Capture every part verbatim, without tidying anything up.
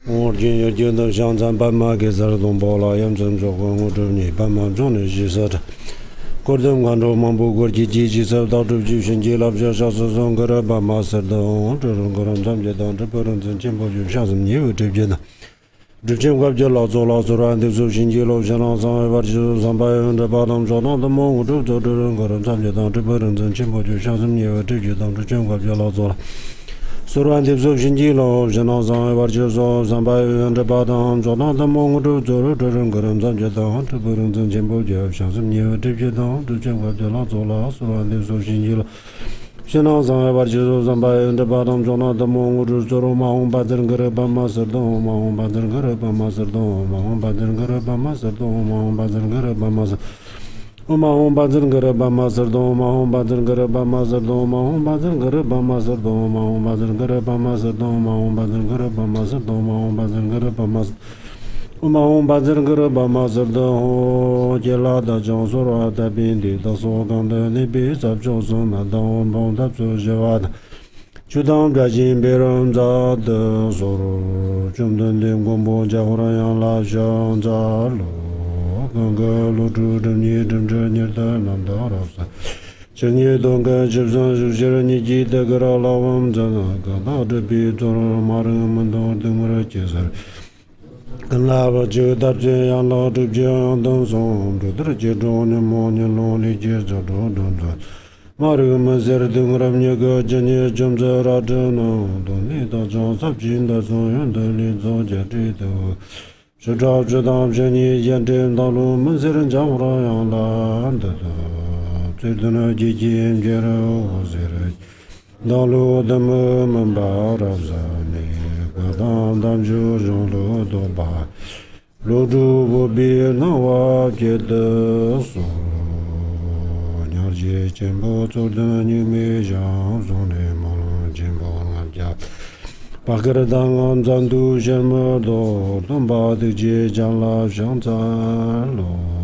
我今有见到香山斑马给咱东包了，养成做过我这里斑马种的是啥的。过程关注忙不过去积极走到处去寻找老表小时上个人斑马是的，我这种个人咱们当这不能挣钱不就像是你有这边的。之前我就老做老做了，都是新街路上上上把就上百分之八当找到的么，我就做这种个人咱们当这不能挣钱不就像是你有这边当之前我就老做了。虽然接受新纪录，现在上海话就说三百元这八档，做到他们我都做了这种个人咱觉得这不能挣钱不就像是你这些档，之前我就老做了，虽然接受新纪录，现在上海话就说三百元这八档，做到他们我都做了马红把这个人把马色动，马红把这个人把马色动，马红把这个人把马色动，马红把这个人把马色。我马红把这个人把马色动，马红把这个人把马色动，马红把这个人把马色动，马红把这个人把马色动，马红把这个人把马色动，马红把这个人把马色。我马红把这个人把马色动，接拉的江苏话的本地的所讲的那边在叫什么的，我们他做些话的。就当最近别人在的说了，中等的广播加忽然让拉上在路。刚刚录制的你正着你的难道老三，今年东干十三十些人你记得个老老王在那个到这边做了马人们都等我来介绍，跟老婆就到这样老这这样等送，这都是接着你莫你努力接着着着着。马人们在这等我们那个今年正在拉着呢，等你到张三进的中原的里早接这头。是照知道这你验证道路门些人讲话样烂的的，最多呢几斤别了我些人，道路的门门把着啥呢？我当当就让路都把，路主不必那我觉得说，鸟儿见不走的你没想送的忙见不俺家。把个人当俺咱都什么都能把的街将拉上咱喽。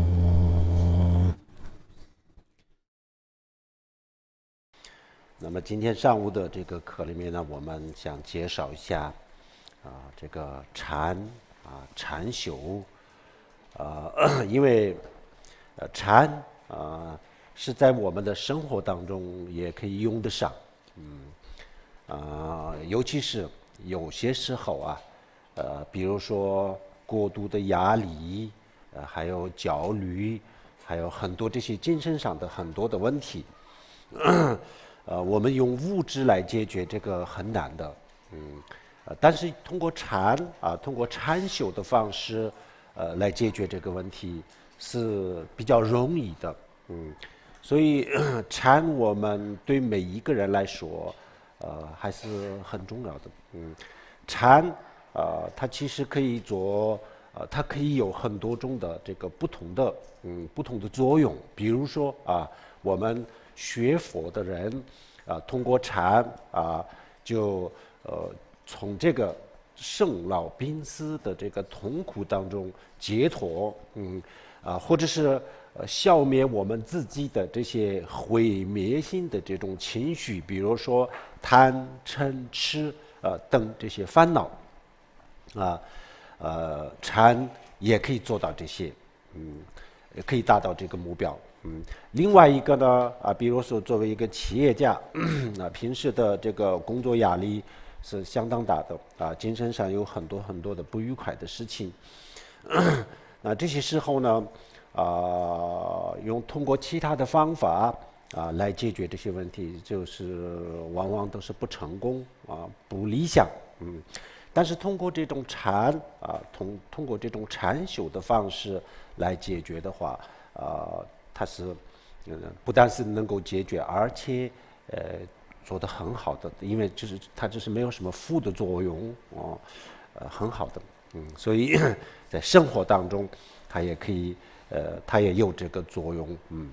那么今天上午的这个课里面呢，我们想介绍一下啊、呃、这个禅啊禅修啊、呃，因为呃禅啊、呃、是在我们的生活当中也可以用得上，嗯啊、呃、尤其是。有些时候啊，呃，比如说过度的压力，呃，还有焦虑，还有很多这些精神上的很多的问题，呃，我们用物质来解决这个很难的，嗯，呃，但是通过禅啊，通过禅修的方式，呃，来解决这个问题是比较容易的，嗯，所以禅我们对每一个人来说。呃，还是很重要的。嗯，禅，呃，它其实可以做，呃，它可以有很多种的这个不同的，嗯，不同的作用。比如说啊，我们学佛的人，啊，通过禅啊，就呃从这个生老病死的这个痛苦当中解脱，嗯，啊，或者是。呃，消灭我们自己的这些毁灭性的这种情绪，比如说贪嗔痴呃等这些烦恼，啊，呃，禅也可以做到这些，嗯，也可以达到这个目标，嗯。另外一个呢，啊，比如说作为一个企业家，啊，平时的这个工作压力是相当大的，啊，精神上有很多很多的不愉快的事情，那这些时候呢。啊、呃，用通过其他的方法啊、呃、来解决这些问题，就是往往都是不成功啊、呃，不理想，嗯。但是通过这种禅啊、呃，通通过这种禅修的方式来解决的话，啊、呃，它是，嗯，不但是能够解决，而且呃做得很好的，因为就是它就是没有什么负的作用啊，呃，很好的，嗯。所以在生活当中，它也可以。呃，它也有这个作用，嗯，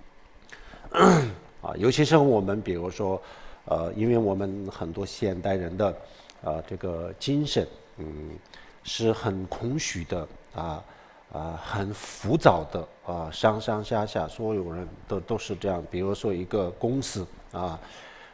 啊，有些时候我们比如说，呃，因为我们很多现代人的，啊，这个精神，嗯，是很空虚的，啊，啊，很浮躁的，啊，上上下下所有人都都是这样。比如说一个公司，啊，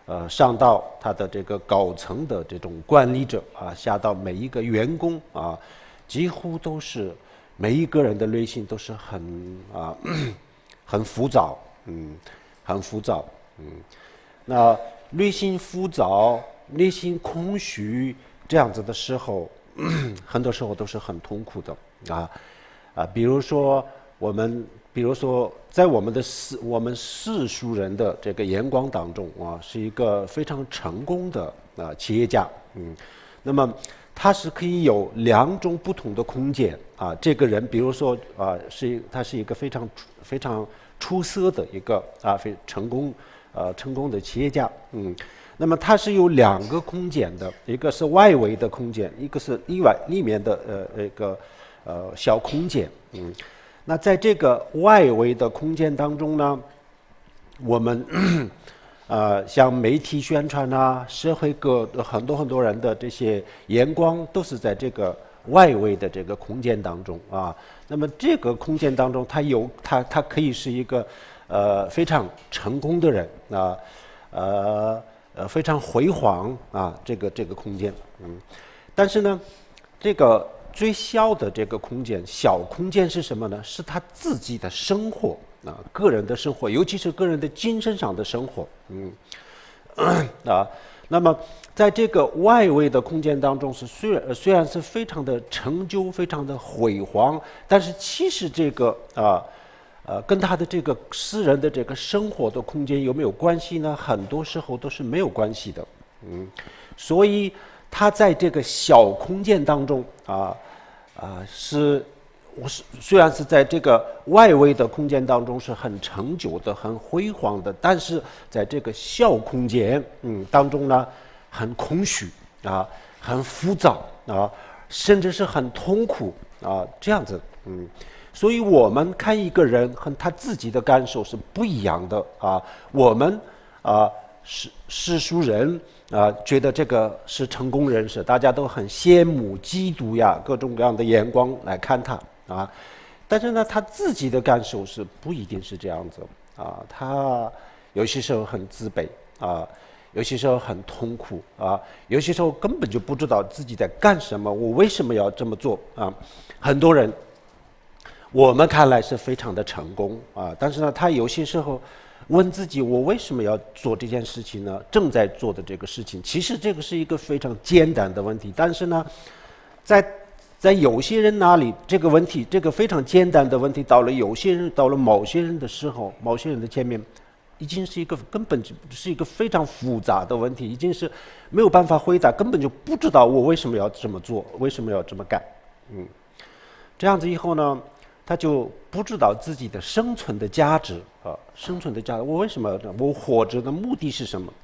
呃上到他的这个高层的这种管理者啊，下到每一个员工啊，几乎都是每一个人的内心都是很啊很浮躁，嗯，很浮躁，嗯，那内心浮躁、内心空虚这样子的时候，很多时候都是很痛苦的啊啊，比如说我们。比如说，在我们的世我们世俗人的这个眼光当中啊，是一个非常成功的啊企业家，嗯，那么他是可以有两种不同的空间啊。这个人，比如说啊，是他是一个非常非常出色的一个啊，非成功呃成功的企业家，嗯，那么他是有两个空间的，一个是外围的空间，一个是里外里面的呃一个呃小空间，嗯。那在这个外围的空间当中呢，我们呃像媒体宣传啊，社会各很多很多人的这些眼光都是在这个外围的这个空间当中啊。那么这个空间当中，他有他他可以是一个呃非常成功的人啊，呃呃非常辉煌啊，这个这个空间，嗯，但是呢，这个。最小的这个空间，小空间是什么呢？是他自己的生活啊，个人的生活，尤其是个人的精神上的生活，嗯，啊，那么在这个外围的空间当中，是虽然虽然是非常的成就，非常的辉煌，但是其实这个啊，呃，跟他的这个私人的这个生活的空间有没有关系呢？很多时候都是没有关系的，嗯，所以。他在这个小空间当中啊啊是，我是虽然是在这个外围的空间当中是很成就的、很辉煌的，但是在这个小空间嗯当中呢，很空虚啊，很浮躁啊，甚至是很痛苦啊，这样子嗯，所以我们看一个人和他自己的感受是不一样的啊，我们啊世世俗人。啊，觉得这个是成功人士，大家都很羡慕、嫉妒呀，各种各样的眼光来看他啊。但是呢，他自己的感受是不一定是这样子啊。他有些时候很自卑啊，有些时候很痛苦啊，有些时候根本就不知道自己在干什么，我为什么要这么做啊？很多人，我们看来是非常的成功啊，但是呢，他有些时候。问自己，我为什么要做这件事情呢？正在做的这个事情，其实这个是一个非常简单的问题，但是呢，在在有些人那里，这个问题，这个非常简单的问题，到了有些人，到了某些人的时候，某些人的前面，已经是一个根本就是一个非常复杂的问题，已经是没有办法回答，根本就不知道我为什么要这么做，为什么要这么干，嗯，这样子以后呢？他就不知道自己的生存的价值啊，生存的价值，我为什么我活着的目的是什么？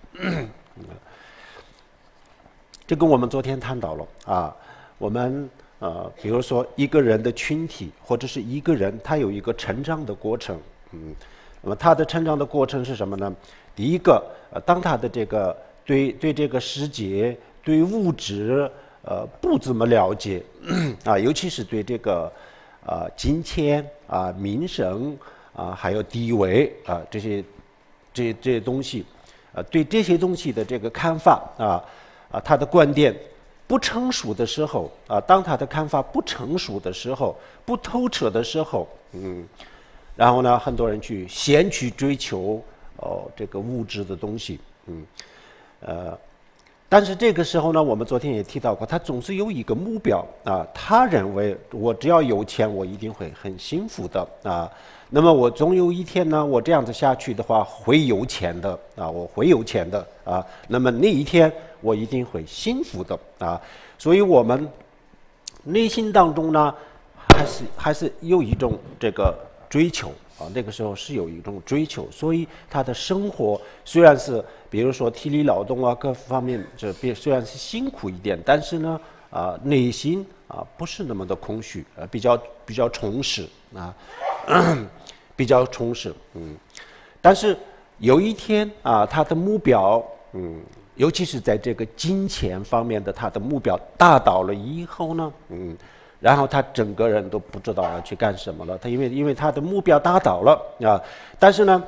这跟我们昨天谈到了啊，我们呃，比如说一个人的群体或者是一个人，他有一个成长的过程，嗯，那么他的成长的过程是什么呢？第一个，呃，当他的这个对对这个世界、对物质呃不怎么了解啊，尤其是对这个。啊，金钱啊，名声啊，还有地位啊，这些这这些东西，啊，对这些东西的这个看法啊啊，他的观点不成熟的时候啊，当他的看法不成熟的时候，不透彻的时候，嗯，然后呢，很多人去先去追求哦这个物质的东西，嗯，呃。但是这个时候呢，我们昨天也提到过，他总是有一个目标啊。他认为我只要有钱，我一定会很幸福的啊。那么我总有一天呢，我这样子下去的话，会有钱的啊，我会有钱的啊。那么那一天，我一定会幸福的啊。所以我们内心当中呢，还是还是有一种这个追求。啊，那个时候是有一种追求，所以他的生活虽然是，比如说体力劳动啊，各方面这别虽然是辛苦一点，但是呢，啊，内心啊不是那么的空虚，呃，比较比较充实啊，比较充实，嗯，但是有一天啊，他的目标，嗯，尤其是在这个金钱方面的他的目标达到了以后呢，嗯。然后他整个人都不知道要去干什么了。他因为因为他的目标达到了啊，但是呢，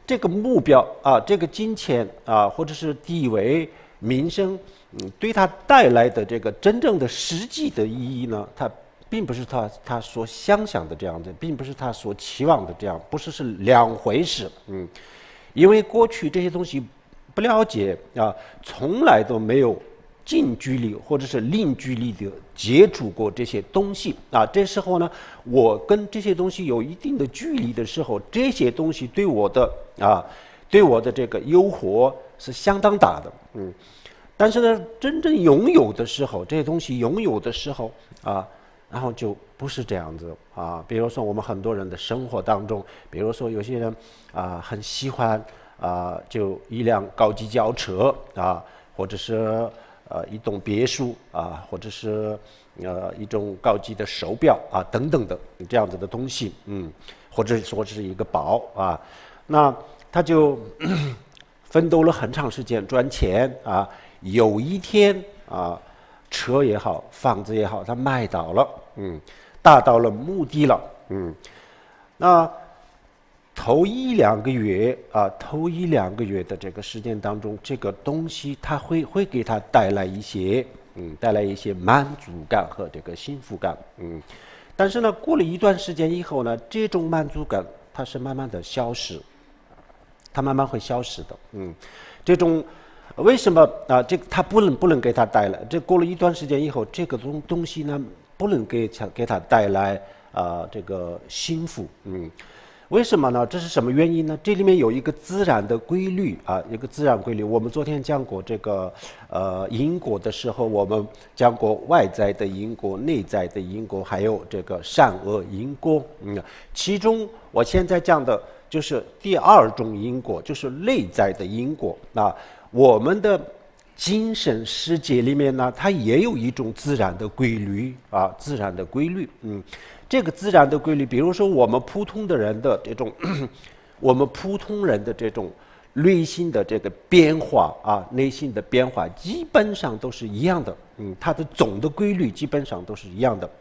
这个目标啊，这个金钱啊，或者是地位、名声，嗯，对他带来的这个真正的实际的意义呢，它并不是他他所想象的这样子，并不是他所期望的这样，不是是两回事，嗯，因为过去这些东西不了解啊，从来都没有近距离或者是近距离的接触过这些东西啊。这时候呢，我跟这些东西有一定的距离的时候，这些东西对我的啊，对我的这个诱惑是相当大的，嗯。但是呢，真正拥有的时候，这些东西拥有的时候啊，然后就不是这样子啊。比如说，我们很多人的生活当中，比如说有些人啊，很喜欢啊，就一辆高级轿车啊，或者是呃一栋别墅啊，或者是呃一种高级的手表啊等等的这样子的东西，嗯，或者说是一个包啊，那他就奋斗了很长时间赚钱啊。有一天啊，车也好，房子也好，他买到了，嗯，达到了目的了，嗯，那头一两个月啊，头一两个月的这个时间当中，这个东西它会会给他带来一些，嗯，带来一些满足感和这个幸福感，嗯，但是呢，过了一段时间以后呢，这种满足感它是慢慢的消失，它慢慢会消失的，嗯，这种。为什么啊？这个它不能不能给他带来？这过了一段时间以后，这个东东西呢，不能给他给他带来啊这个幸福。嗯，为什么呢？这是什么原因呢？这里面有一个自然的规律啊，一个自然规律。我们昨天讲过这个呃因果的时候，我们讲过外在的因果、内在的因果，还有这个善恶因果。嗯，其中我现在讲的就是第二种因果，就是内在的因果啊。我们的精神世界里面呢，它也有一种自然的规律啊，自然的规律。嗯，这个自然的规律，比如说我们普通的人的这种，我们普通人的这种内心的这个变化啊，内心的变化基本上都是一样的。嗯，它的总的规律基本上都是一样的。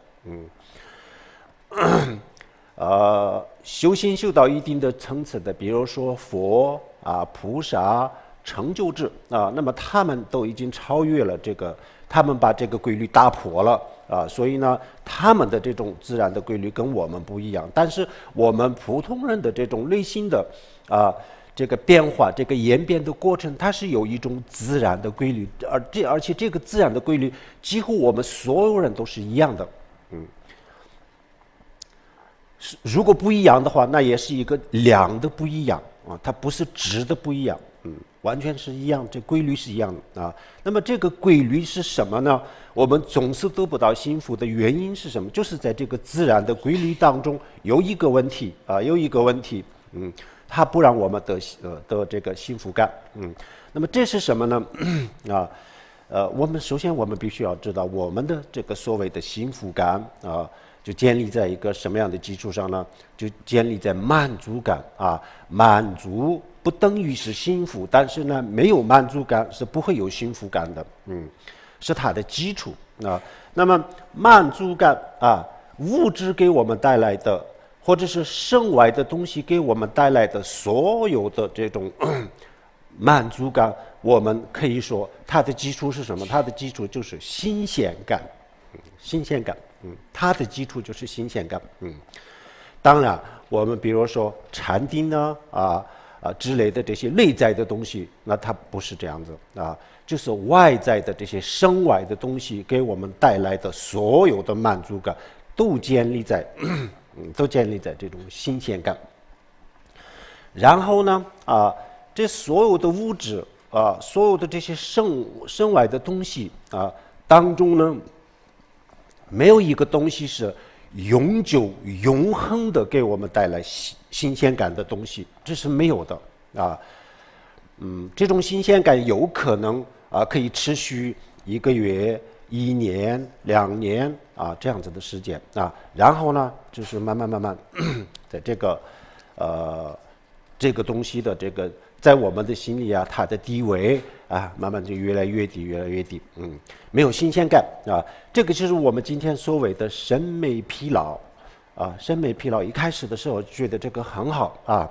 嗯，呃，修行修到一定的层次的，比如说佛啊、菩萨。成就制啊，那么他们都已经超越了这个，他们把这个规律打破了啊，所以呢，他们的这种自然的规律跟我们不一样。但是我们普通人的这种内心的啊这个变化、这个演变的过程，它是有一种自然的规律，而这而且这个自然的规律，几乎我们所有人都是一样的。嗯，如果不一样的话，那也是一个量的不一样啊，它不是质的不一样。嗯，完全是一样，这规律是一样的啊。那么这个规律是什么呢？我们总是得不到幸福的原因是什么？就是在这个自然的规律当中有一个问题啊，有一个问题，嗯，它不让我们得呃得这个幸福感，嗯。那么这是什么呢？啊，呃，我们首先我们必须要知道，我们的这个所谓的幸福感啊，就建立在一个什么样的基础上呢？就建立在满足感啊，满足。不等于是幸福，但是呢，没有满足感是不会有幸福感的，嗯，是它的基础啊。那么满足感啊，物质给我们带来的，或者是身外的东西给我们带来的所有的这种满足感，我们可以说它的基础是什么？它的基础就是新鲜感，嗯，新鲜感，嗯，它的基础就是新鲜感，嗯。当然，我们比如说禅定呢，啊。啊之类的这些内在的东西，那它不是这样子啊，就是外在的这些身外的东西给我们带来的所有的满足感，都建立在，嗯，都建立在这种新鲜感。然后呢，啊，这所有的物质啊，所有的这些身身外的东西啊当中呢，没有一个东西是永久永恒的给我们带来新新鲜感的东西，这是没有的啊。嗯，这种新鲜感有可能啊可以持续一个月、一年、两年啊这样子的时间啊，然后呢就是慢慢慢慢在这个呃这个东西的这个在我们的心里啊，它的地位啊慢慢就越来越低，越来越低，嗯，没有新鲜感啊，这个就是我们今天所谓的审美疲劳。啊，审美疲劳一开始的时候觉得这个很好啊，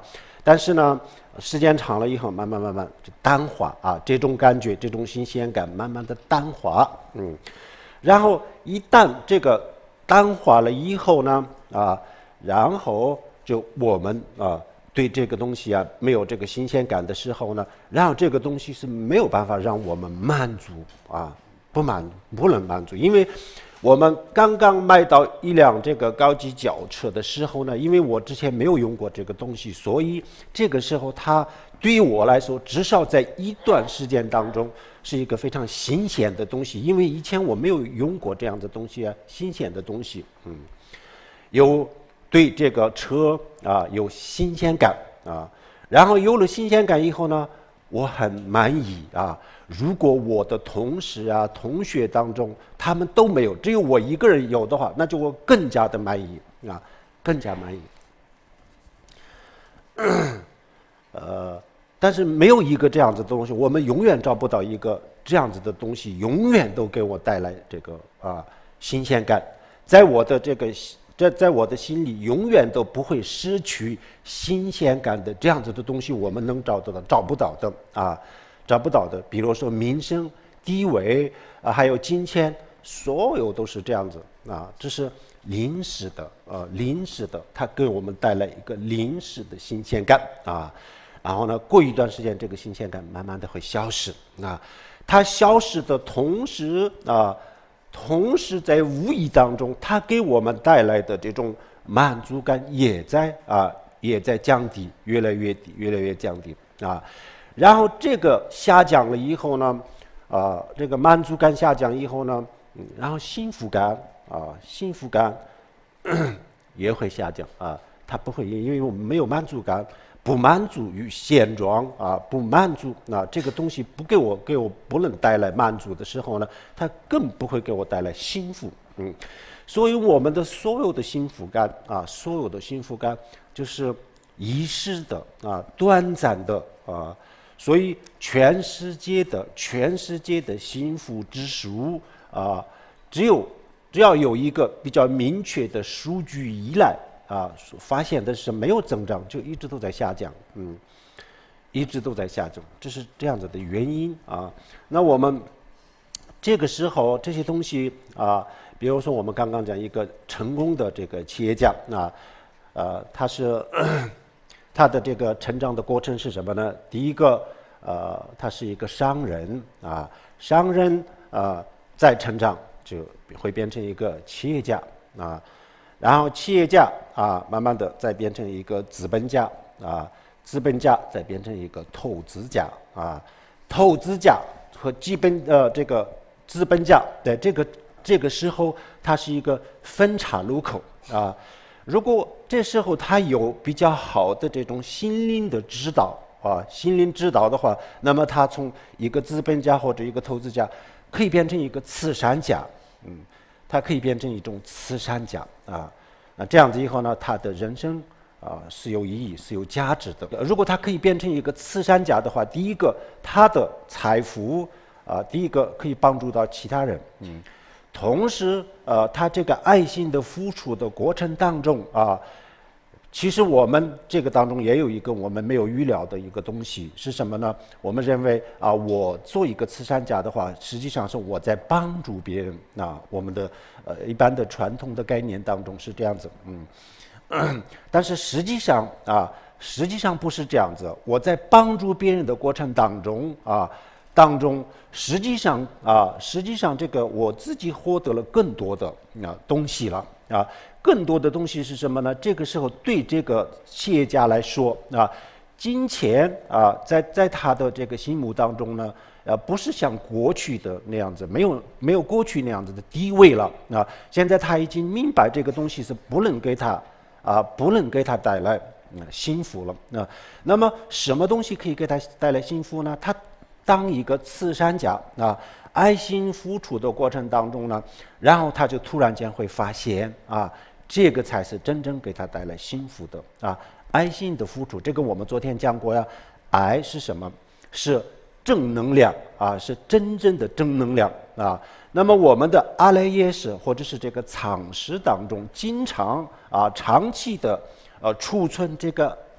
但是呢，时间长了以后，慢慢慢慢就淡化啊，这种感觉，这种新鲜感慢慢的淡化，嗯，然后一旦这个淡化了以后呢，啊，然后就我们啊对这个东西啊没有这个新鲜感的时候呢，然后这个东西是没有办法让我们满足啊，不满不能满足，因为我们刚刚买到一辆这个高级轿车的时候呢，因为我之前没有用过这个东西，所以这个时候它对于我来说，至少在一段时间当中是一个非常新鲜的东西，因为以前我没有用过这样的东西啊，新鲜的东西，嗯，有对这个车啊有新鲜感啊，然后有了新鲜感以后呢，我很满意啊。如果我的同事啊、同学当中他们都没有，只有我一个人有的话，那就我更加的满意啊，更加满意。呃，但是没有一个这样子的东西，我们永远找不到一个这样子的东西，永远都给我带来这个啊新鲜感，在我的这个。这在我的心里永远都不会失去新鲜感的这样子的东西，我们能找得到，找不到的啊，找不到的。比如说名声、地位啊，还有金钱，所有都是这样子啊，这是临时的，呃，临时的，它给我们带来一个临时的新鲜感啊。然后呢，过一段时间，这个新鲜感慢慢的会消失啊。它消失的同时啊。同时，在无意当中，它给我们带来的这种满足感也在啊，也在降低，越来越低，越来越降低啊。然后这个下降了以后呢，啊，这个满足感下降以后呢，嗯，然后幸福感啊，幸福感也会下降啊。它不会，因为我们没有满足感。不满足于现状啊，不满足啊，这个东西不给我给我不能带来满足的时候呢，它更不会给我带来幸福。嗯，所以我们的所有的幸福感啊，所有的幸福感就是一时的啊，短暂的啊，所以全世界的全世界的幸福指数啊，只有只要有一个比较明确的数据依赖。啊，发现的是没有增长，就一直都在下降，嗯，一直都在下降，这是这样子的原因啊。那我们这个时候这些东西啊，比如说我们刚刚讲一个成功的这个企业家啊，呃，他是他的这个成长的过程是什么呢？第一个，呃，他是一个商人啊，商人啊，再成长就会变成一个企业家啊。然后企业家啊，慢慢的再变成一个资本家啊，资本家再变成一个投资家啊，投资家和基本呃这个资本家在这个这个时候，它是一个分岔路口啊。如果这时候他有比较好的这种心灵的指导啊，心灵指导的话，那么他从一个资本家或者一个投资家，可以变成一个慈善家，嗯。他可以变成一种慈善家啊，那这样子以后呢，他的人生啊是有意义、是有价值的。如果他可以变成一个慈善家的话，第一个他的财富啊，第一个可以帮助到其他人，嗯，同时呃，他这个爱心的付出的过程当中啊。其实我们这个当中也有一个我们没有预料的一个东西是什么呢？我们认为啊，我做一个慈善家的话，实际上是我在帮助别人啊。我们的呃一般的传统的概念当中是这样子，嗯，但是实际上啊，实际上不是这样子。我在帮助别人的过程当中啊，当中实际上啊，实际上这个我自己获得了更多的啊东西了啊。更多的东西是什么呢？这个时候对这个企业家来说啊，金钱啊，在在他的这个心目当中呢，呃，不是像过去的那样子，没有没有过去那样子的地位了啊。现在他已经明白这个东西是不能给他啊，不能给他带来嗯幸福了啊。那么什么东西可以给他带来幸福呢？他当一个慈善家啊。爱心付出的过程当中呢，然后他就突然间会发现啊，这个才是真正给他带来幸福的啊。爱心的付出，这个我们昨天讲过呀。爱是什么？是正能量啊，是真正的正能量啊。那么我们的阿赖耶识或者是这个藏识当中，经常啊长期的呃储存这个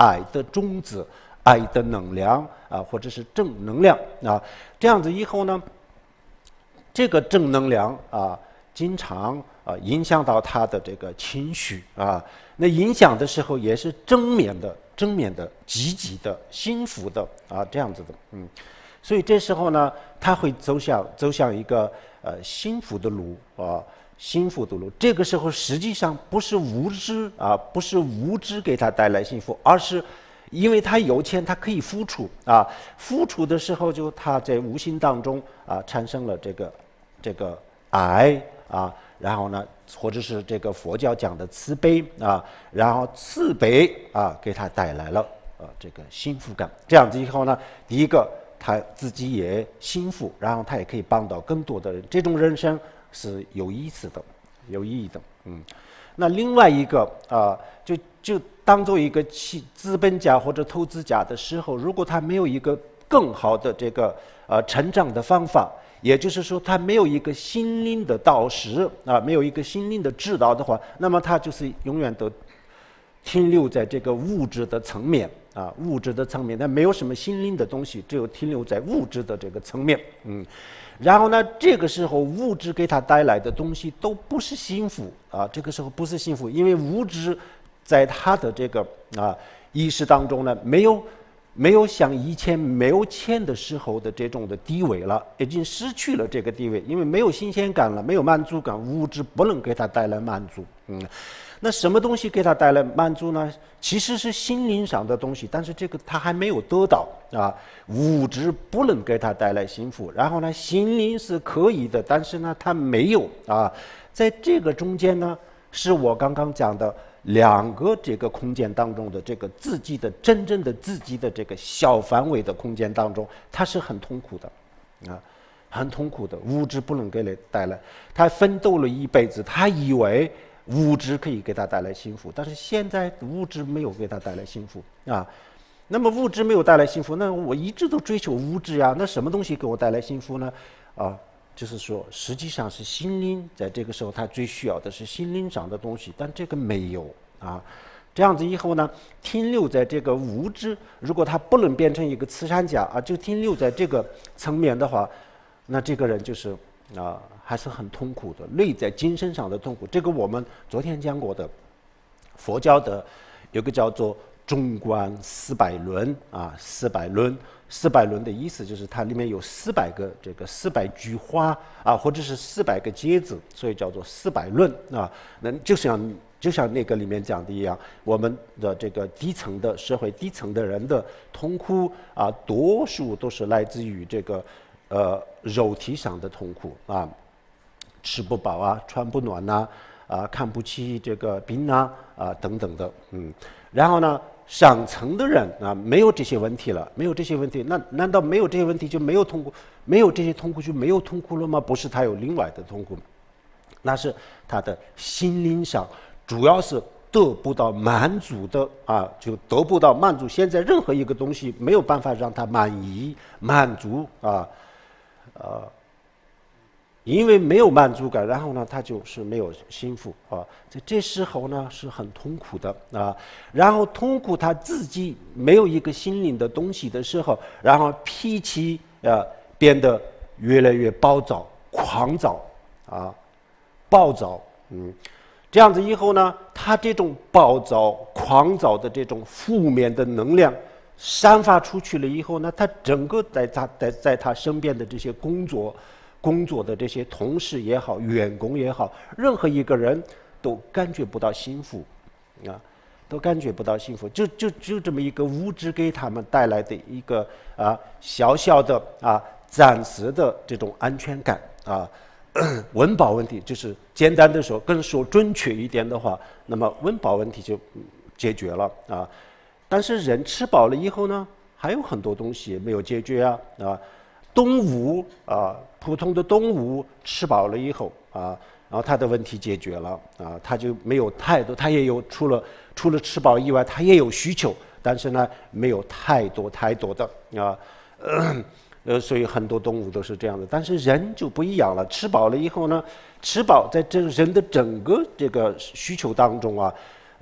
爱的种子、爱的能量啊，或者是正能量啊。这样子以后呢，这个正能量啊，经常啊影响到他的这个情绪啊。那影响的时候也是正面的、正面的、积极的、幸福的啊，这样子的，嗯。所以这时候呢，他会走向走向一个呃幸福的路啊，幸福的路。这个时候实际上不是物质啊，不是物质给他带来幸福，而是因为他有钱，他可以付出啊。付出的时候，就他在无形当中啊产生了这个这个爱啊，然后呢，或者是这个佛教讲的慈悲啊，然后慈悲啊给他带来了呃这个幸福感。这样子以后呢，第一个。他自己也幸福，然后他也可以帮到更多的人，这种人生是有意思的，有意义的。嗯，那另外一个啊、呃，就就当做一个资本家或者投资家的时候，如果他没有一个更好的这个呃成长的方法，也就是说他没有一个心灵的导师啊、呃，没有一个心灵的指导的话，那么他就是永远都停留在这个物质的层面。啊，物质的层面，但没有什么心灵的东西，只有停留在物质的这个层面。嗯，然后呢，这个时候物质给他带来的东西都不是幸福啊，这个时候不是幸福，因为物质在他的这个啊意识当中呢，没有没有像以前没有钱的时候的这种的地位了，已经失去了这个地位，因为没有新鲜感了，没有满足感，物质不能给他带来满足。嗯。那什么东西给他带来满足呢？其实是心灵上的东西，但是这个他还没有得到啊。物质不能给他带来幸福，然后呢，心灵是可以的，但是呢，他没有啊。在这个中间呢，是我刚刚讲的两个这个空间当中的这个自己的真正的自己的这个小范围的空间当中，他是很痛苦的啊，很痛苦的。物质不能给他带来，他奋斗了一辈子，他以为。物质可以给他带来幸福，但是现在物质没有给他带来幸福啊。那么物质没有带来幸福，那我一直都追求物质呀，那什么东西给我带来幸福呢？啊，就是说，实际上是心灵，在这个时候他最需要的是心灵上的东西，但这个没有啊。这样子以后呢，停留在这个物质，如果他不能变成一个慈善家啊，就停留在这个层面的话，那这个人就是啊。还是很痛苦的，累在精神上的痛苦。这个我们昨天讲过的，佛教的有个叫做中观四百论啊，四百论，四百论的意思就是它里面有四百个这个四百句话啊，或者是四百个节子，所以叫做四百论啊。那就像就像那个里面讲的一样，我们的这个底层的社会底层的人的痛苦啊，多数都是来自于这个呃肉体上的痛苦啊。吃不饱啊，穿不暖呐、啊，啊，看不起这个病啊，啊等等的，嗯，然后呢，上层的人啊，没有这些问题了，没有这些问题，那难道没有这些问题就没有痛苦？没有这些痛苦就没有痛苦了吗？不是，他有另外的痛苦，那是他的心灵上，主要是得不到满足的啊，就得不到满足。现在任何一个东西没有办法让他满意、满足啊，呃。因为没有满足感，然后呢，他就是没有幸福啊。在这时候呢，是很痛苦的啊。然后痛苦他自己没有一个心灵的东西的时候，然后脾气啊变得越来越暴躁、狂躁啊，暴躁。嗯，这样子以后呢，他这种暴躁、狂躁的这种负面的能量散发出去了以后呢，他整个在他在在他身边的这些工作。工作的这些同事也好，员工也好，任何一个人都感觉不到幸福，啊，都感觉不到幸福。就就就这么一个物质给他们带来的一个啊小小的啊暂时的这种安全感啊，温饱问题就是简单的说，更说准确一点的话，那么温饱问题就解决了啊。但是人吃饱了以后呢，还有很多东西没有解决啊啊。动物啊，普通的动物吃饱了以后啊，然后它的问题解决了啊，它就没有太多，它也有除了除了吃饱以外，它也有需求，但是呢，没有太多太多的啊，呃，呃所以很多动物都是这样的。但是人就不一样了，吃饱了以后呢，吃饱在这人的整个这个需求当中啊，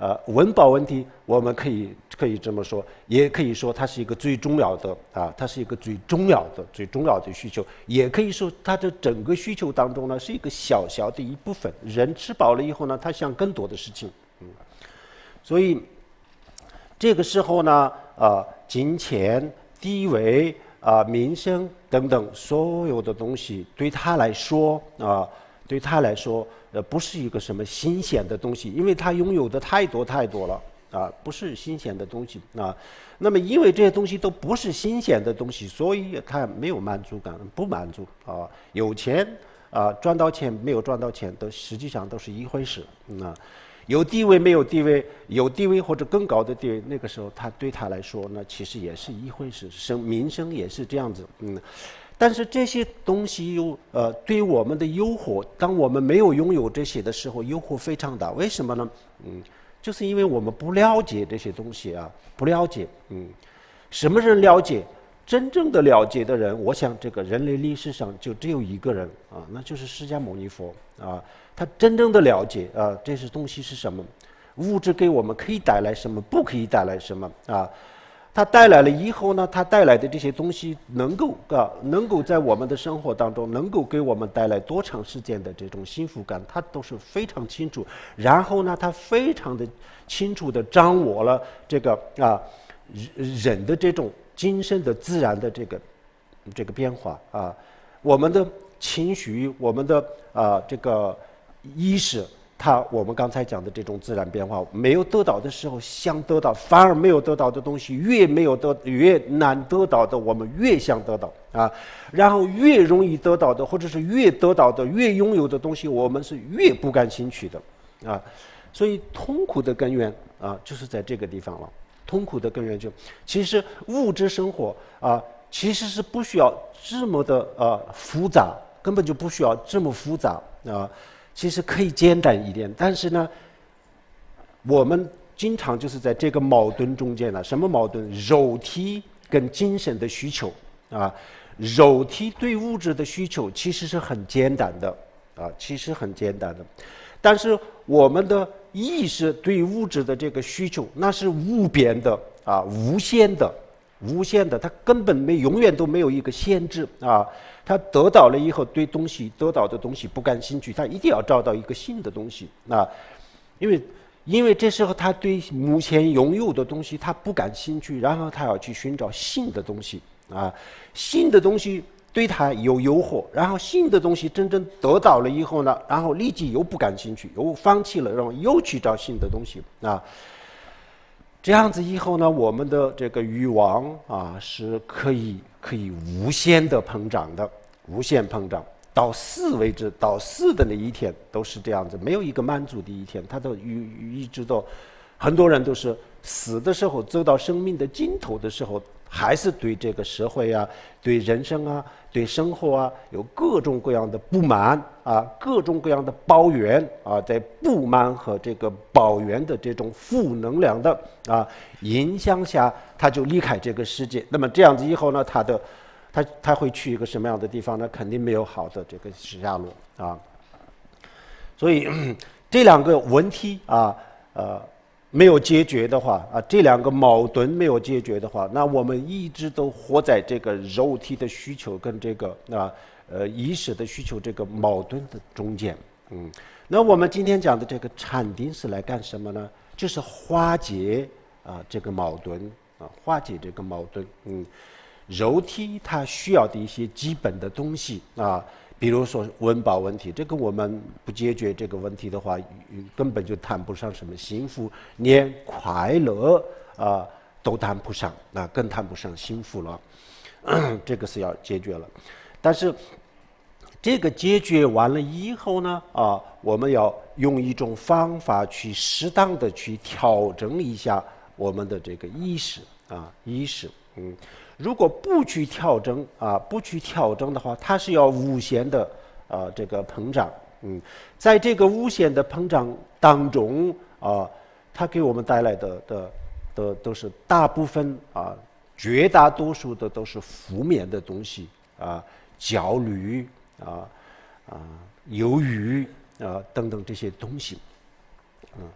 呃，温饱问题，我们可以可以这么说，也可以说它是一个最重要的啊，它是一个最重要的最重要的需求，也可以说它的整个需求当中呢是一个小小的一部分。人吃饱了以后呢，他想更多的事情，嗯，所以这个时候呢，啊、呃，金钱、地位啊、呃、名声等等所有的东西，对他来说啊、呃，对他来说。呃，不是一个什么新鲜的东西，因为他拥有的太多太多了啊，不是新鲜的东西啊。那么，因为这些东西都不是新鲜的东西，所以他没有满足感，不满足啊。有钱啊，赚到钱没有赚到钱，都实际上都是一回事。啊，有地位没有地位，有地位或者更高的地位，那个时候他对他来说呢，其实也是一回事，生民生也是这样子，嗯。但是这些东西又呃对我们的诱惑，当我们没有拥有这些的时候，诱惑非常大。为什么呢？嗯，就是因为我们不了解这些东西啊，不了解。嗯，什么人了解？真正的了解的人，我想这个人类历史上就只有一个人啊，那就是释迦牟尼佛啊。他真正的了解啊，这些东西是什么？物质给我们可以带来什么？不可以带来什么啊？它带来了以后呢，它带来的这些东西能够啊，能够在我们的生活当中，能够给我们带来多长时间的这种幸福感，它都是非常清楚。然后呢，它非常的清楚的掌握了这个啊人的这种精神的自然的这个这个变化啊，我们的情绪，我们的啊这个意识。它我们刚才讲的这种自然变化，没有得到的时候想得到，反而没有得到的东西越没有得越难得到的，我们越想得到啊，然后越容易得到的，或者是越得到的越拥有的东西，我们是越不感兴趣的啊，所以痛苦的根源啊，就是在这个地方了。痛苦的根源就其实物质生活啊，其实是不需要这么的呃复杂，根本就不需要这么复杂啊。其实可以简单一点，但是呢，我们经常就是在这个矛盾中间呢，什么矛盾？肉体跟精神的需求啊，肉体对物质的需求其实是很简单的啊，其实很简单的，但是我们的意识对物质的这个需求，那是无边的啊，无限的。无限的，它根本没永远都没有一个限制啊！他得到了以后，对东西得到的东西不感兴趣，他一定要找到一个新的东西啊！因为因为这时候他对目前拥有的东西他不感兴趣，然后他要去寻找新的东西啊！新的东西对他有诱惑，然后新的东西真正得到了以后呢，然后立即又不感兴趣，又放弃了，然后又去找新的东西啊！这样子以后呢，我们的这个欲望啊是可以可以无限的膨胀的，无限膨胀到死为止，到死的那一天都是这样子，没有一个满足的一天，他都一一直都，很多人都是死的时候，走到生命的尽头的时候，还是对这个社会啊、对人生啊、对生活啊，有各种各样的不满啊，各种各样的抱怨啊，在不满和这个抱怨的这种负能量的啊影响下，他就离开这个世界。那么这样子以后呢，他的他他会去一个什么样的地方呢？肯定没有好的这个下落啊。所以这两个问题啊，呃。没有解决的话啊，这两个矛盾没有解决的话，那我们一直都活在这个肉体的需求跟这个啊呃意识的需求这个矛盾的中间。嗯，那我们今天讲的这个禅定是来干什么呢？就是化解啊这个矛盾啊，化解这个矛盾。嗯，肉体它需要的一些基本的东西啊。比如说温饱问题，这个我们不解决这个问题的话，根本就谈不上什么幸福，连快乐啊、呃、都谈不上，那更谈不上幸福了。这个是要解决了，但是这个解决完了以后呢，啊，我们要用一种方法去适当的去调整一下我们的这个意识啊，意识，嗯。如果不去调整啊，不去调整的话，它是要无限的啊这个膨胀，嗯，在这个无限的膨胀当中啊，它给我们带来的的的都是大部分啊，绝大多数的都是负面的东西啊，焦虑啊啊忧郁啊等等这些东西，嗯，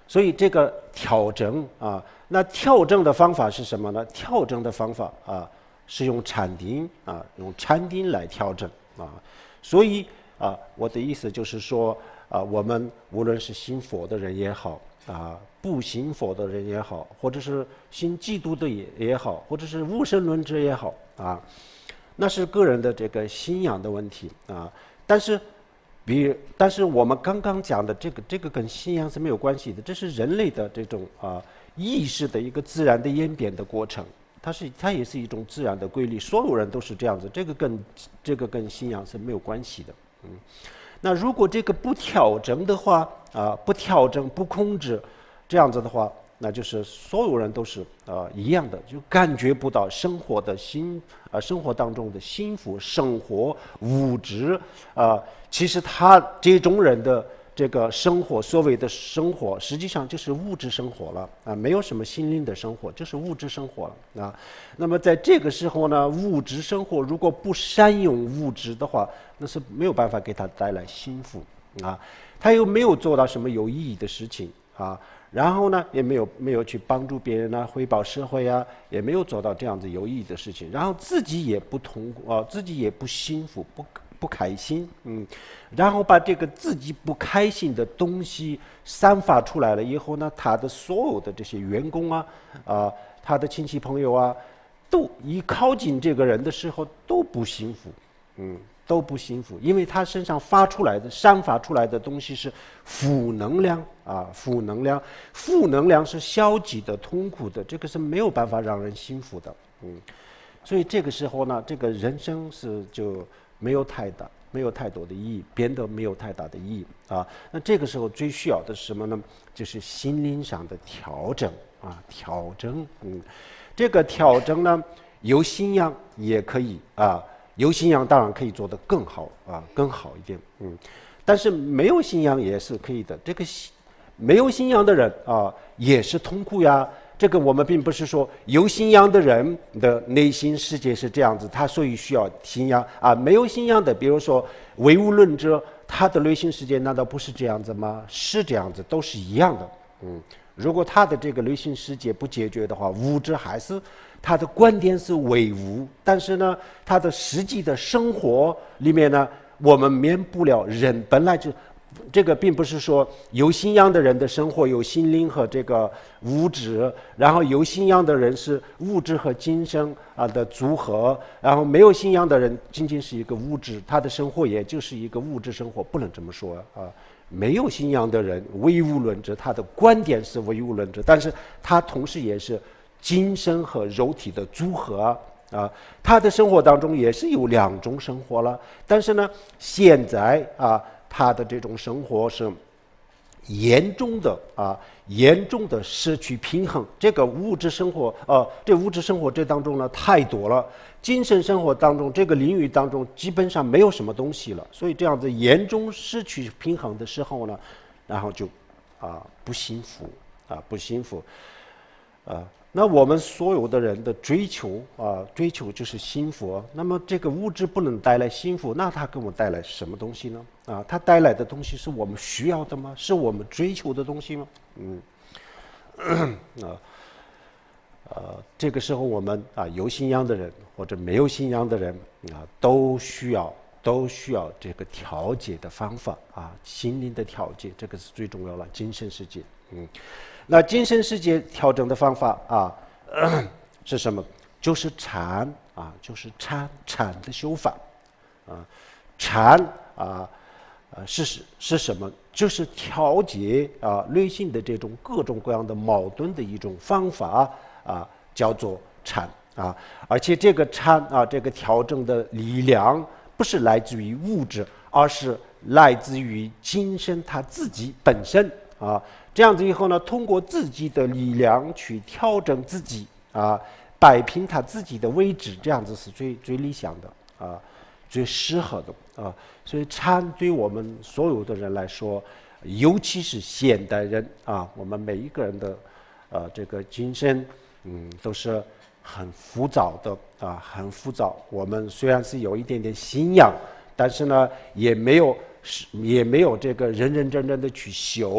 所以这个调整啊，那调整的方法是什么呢？调整的方法啊，是用禅定啊，用禅定来调整啊。所以啊，我的意思就是说啊，我们无论是信佛的人也好啊，不信佛的人也好，或者是信基督的也也好，或者是无神论者也好啊，那是个人的这个信仰的问题啊。但是比但是我们刚刚讲的这个这个跟信仰是没有关系的，这是人类的这种啊意识的一个自然的演变的过程，它是它也是一种自然的规律，所有人都是这样子，这个跟这个跟信仰是没有关系的。嗯，那如果这个不调整的话啊，不调整不控制，这样子的话，那就是所有人都是呃一样的，就感觉不到生活的幸啊、呃、生活当中的幸福，生活物质啊、呃，其实他这种人的这个生活，所谓的生活，实际上就是物质生活了啊，没有什么心灵的生活，就是物质生活了啊。那么在这个时候呢，物质生活如果不善用物质的话，那是没有办法给他带来幸福啊，他又没有做到什么有意义的事情啊。然后呢，也没有没有去帮助别人啊，回报社会啊，也没有做到这样子有意义的事情。然后自己也不痛苦啊，自己也不幸福，不不开心，嗯。然后把这个自己不开心的东西散发出来了以后呢，他的所有的这些员工啊，啊，他的亲戚朋友啊，都一靠近这个人的时候都不幸福，嗯。都不幸福，因为他身上发出来的、散发出来的东西是负能量啊，负能量，负能量是消极的、痛苦的，这个是没有办法让人幸福的，嗯，所以这个时候呢，这个人生是就没有太大、没有太多的意义，变得没有太大的意义啊。那这个时候最需要的是什么呢？就是心灵上的调整啊，调整，嗯，这个调整呢，有信仰也可以啊。有信仰当然可以做得更好啊，更好一点，嗯，但是没有信仰也是可以的。这个没有信仰的人啊，也是痛苦呀。这个我们并不是说有信仰的人的内心世界是这样子，他所以需要信仰啊。没有信仰的，比如说唯物论者，他的内心世界难道不是这样子吗？是这样子，都是一样的，嗯。如果他的这个内心世界不解决的话，物质还是他的观点是唯物，但是呢，他的实际的生活里面呢，我们免不了人本来就这个并不是说有信仰的人的生活有心灵和这个物质，然后有信仰的人是物质和精神啊的组合，然后没有信仰的人仅仅是一个物质，他的生活也就是一个物质生活，不能这么说啊。没有信仰的人，唯物论者，他的观点是唯物论者，但是他同时也是精神和肉体的组合啊。他的生活当中也是有两种生活了，但是呢，现在啊，他的这种生活是严重的啊，严重的失去平衡。这个物质生活，呃，这物质生活这当中呢太多了。精神生活当中，这个领域当中基本上没有什么东西了，所以这样子严重失去平衡的时候呢，然后就啊不幸福啊不幸福啊。那我们所有的人的追求啊，追求就是幸福。那么这个物质不能带来幸福，那它给我们带来什么东西呢？啊，它带来的东西是我们需要的吗？是我们追求的东西吗？嗯，啊。呃，这个时候我们啊，有信仰的人或者没有信仰的人啊，都需要都需要这个调节的方法啊，心灵的调节，这个是最重要的。精神世界，嗯，那精神世界调整的方法啊，呃、是什么？就是禅啊，就是禅禅的修法啊，禅啊，呃是是什么？就是调节啊内心的这种各种各样的矛盾的一种方法。啊，叫做禅啊，而且这个禅啊，这个调整的力量不是来自于物质，而是来自于精神它自己本身啊。这样子以后呢，通过自己的力量去调整自己啊，摆平他自己的位置，这样子是最最理想的啊，最适合的啊。所以禅对我们所有的人来说，尤其是现代人啊，我们每一个人的呃这个精神。嗯，都是很浮躁的啊，很浮躁。我们虽然是有一点点信仰，但是呢，也没有也没有这个认认真真的去修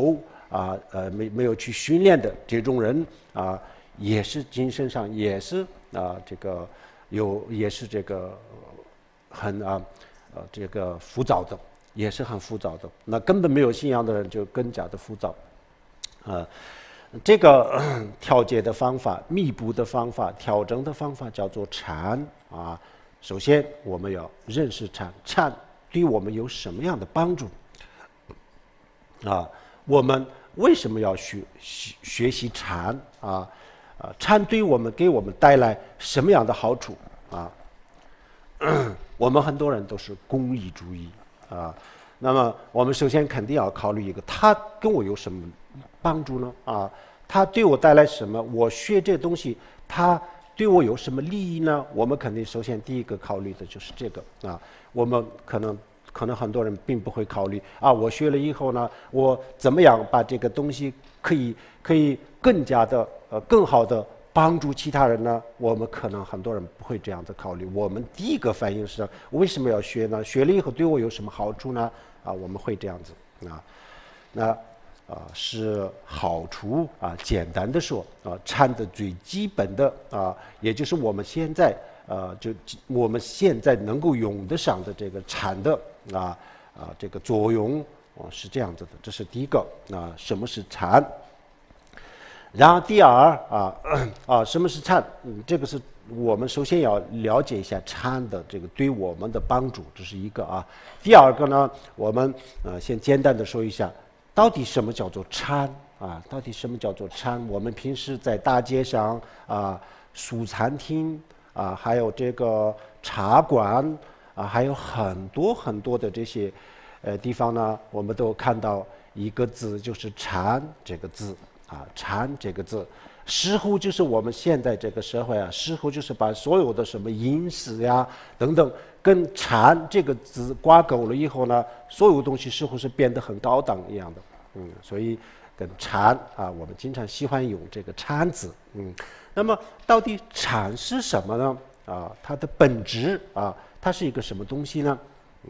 啊呃没没有去训练的这种人啊，也是精神上也是啊这个有也是这个很啊呃这个浮躁的，也是很浮躁的。那根本没有信仰的人就更加的浮躁，啊。这个调节的方法、弥补的方法、调整的方法叫做禅啊。首先，我们要认识禅，禅对我们有什么样的帮助啊？我们为什么要学学学习禅啊？啊，禅对我们给我们带来什么样的好处啊？我们很多人都是功利主义啊。那么，我们首先肯定要考虑一个，它跟我有什么帮助呢？啊，它对我带来什么？我学这东西，它对我有什么利益呢？我们肯定首先第一个考虑的就是这个啊。我们可能可能很多人并不会考虑啊，我学了以后呢，我怎么样把这个东西可以可以更加的呃更好的帮助其他人呢？我们可能很多人不会这样子考虑。我们第一个反应是，为什么要学呢？学了以后对我有什么好处呢？啊，我们会这样子啊。那啊是好处啊，简单的说啊，禅的最基本的啊，也就是我们现在呃，就我们现在能够用得上的这个禅的啊啊这个作用啊是这样子的，这是第一个啊，什么是禅？然后第二啊啊什么是禅？嗯，这个是我们首先要了解一下禅的这个对我们的帮助，这是一个啊。第二个呢，我们呃先简单的说一下，到底什么叫做禅啊？到底什么叫做禅？我们平时在大街上啊、素餐厅啊，还有这个茶馆啊，还有很多很多的这些呃地方呢，我们都看到一个字，就是禅这个字啊，禅这个字。似乎就是我们现在这个社会啊，似乎就是把所有的什么饮食呀等等，跟禅这个字挂钩了以后呢，所有东西似乎是变得很高档一样的，嗯，所以跟禅啊，我们经常喜欢用这个禅字，嗯，那么到底禅是什么呢？啊，它的本质啊，它是一个什么东西呢？嗯，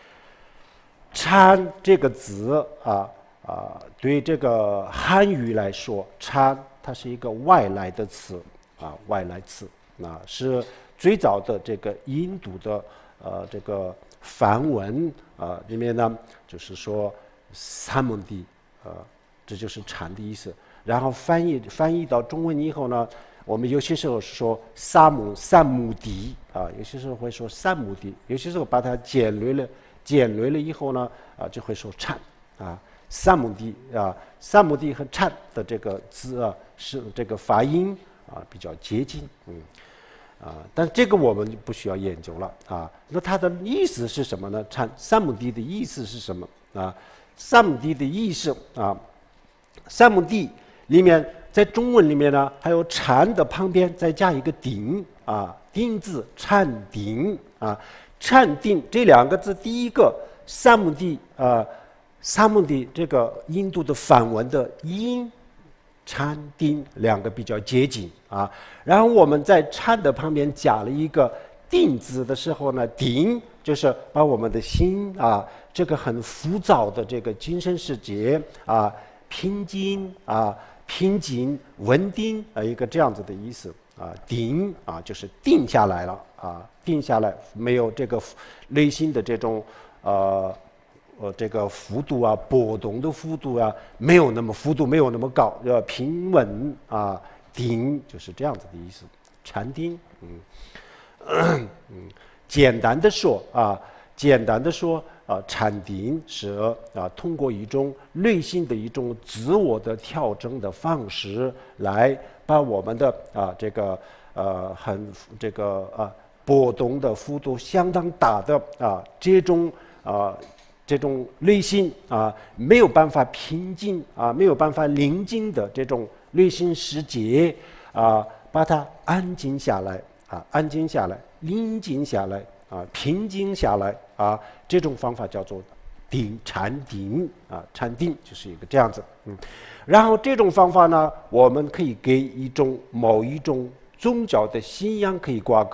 禅这个字啊啊，对这个汉语来说，禅它是一个外来的词啊，外来词啊，是最早的这个印度的呃这个梵文啊里面呢，就是说三摩地，呃，这就是禅的意思。然后翻译翻译到中文以后呢，我们有些时候是说三摩三摩地啊，有些时候会说三摩地，有些时候把它简略了简略了以后呢，啊就会说禅啊。三摩地啊，三摩地和禅的这个字啊，是这个发音啊比较接近，嗯，啊，但这个我们不需要研究了啊。那它的意思是什么呢？禅三摩地的意思是什么啊？三摩地的意思啊，三摩地里面在中文里面呢，还有禅的旁边再加一个定啊，定字禅定啊，禅定这两个字，第一个三摩地啊。三摩地这个印度的梵文的音禅定两个比较接近啊，然后我们在禅的旁边加了一个定字的时候呢，定就是把我们的心啊，这个很浮躁的这个精神世界啊，平静啊，平静稳定啊，一个这样子的意思啊，定啊就是定下来了啊，定下来没有这个内心的这种呃。呃，这个幅度啊，波动的幅度啊，没有那么幅度没有那么高，要平稳啊，定就是这样子的意思，禅定，嗯，嗯，简单的说啊，简单的说啊，禅定是啊，通过一种内心的一种自我的调整的方式，来把我们的啊这个呃很这个啊波动的幅度相当大的啊这种啊。这种内心啊没有办法平静啊没有办法宁静的这种内心世界啊，把它安静下来啊，安静下来，宁静下来啊，平静下来啊，这种方法叫做定禅定啊，禅定就是一个这样子，嗯，然后这种方法呢，我们可以给一种某一种宗教的信仰可以挂钩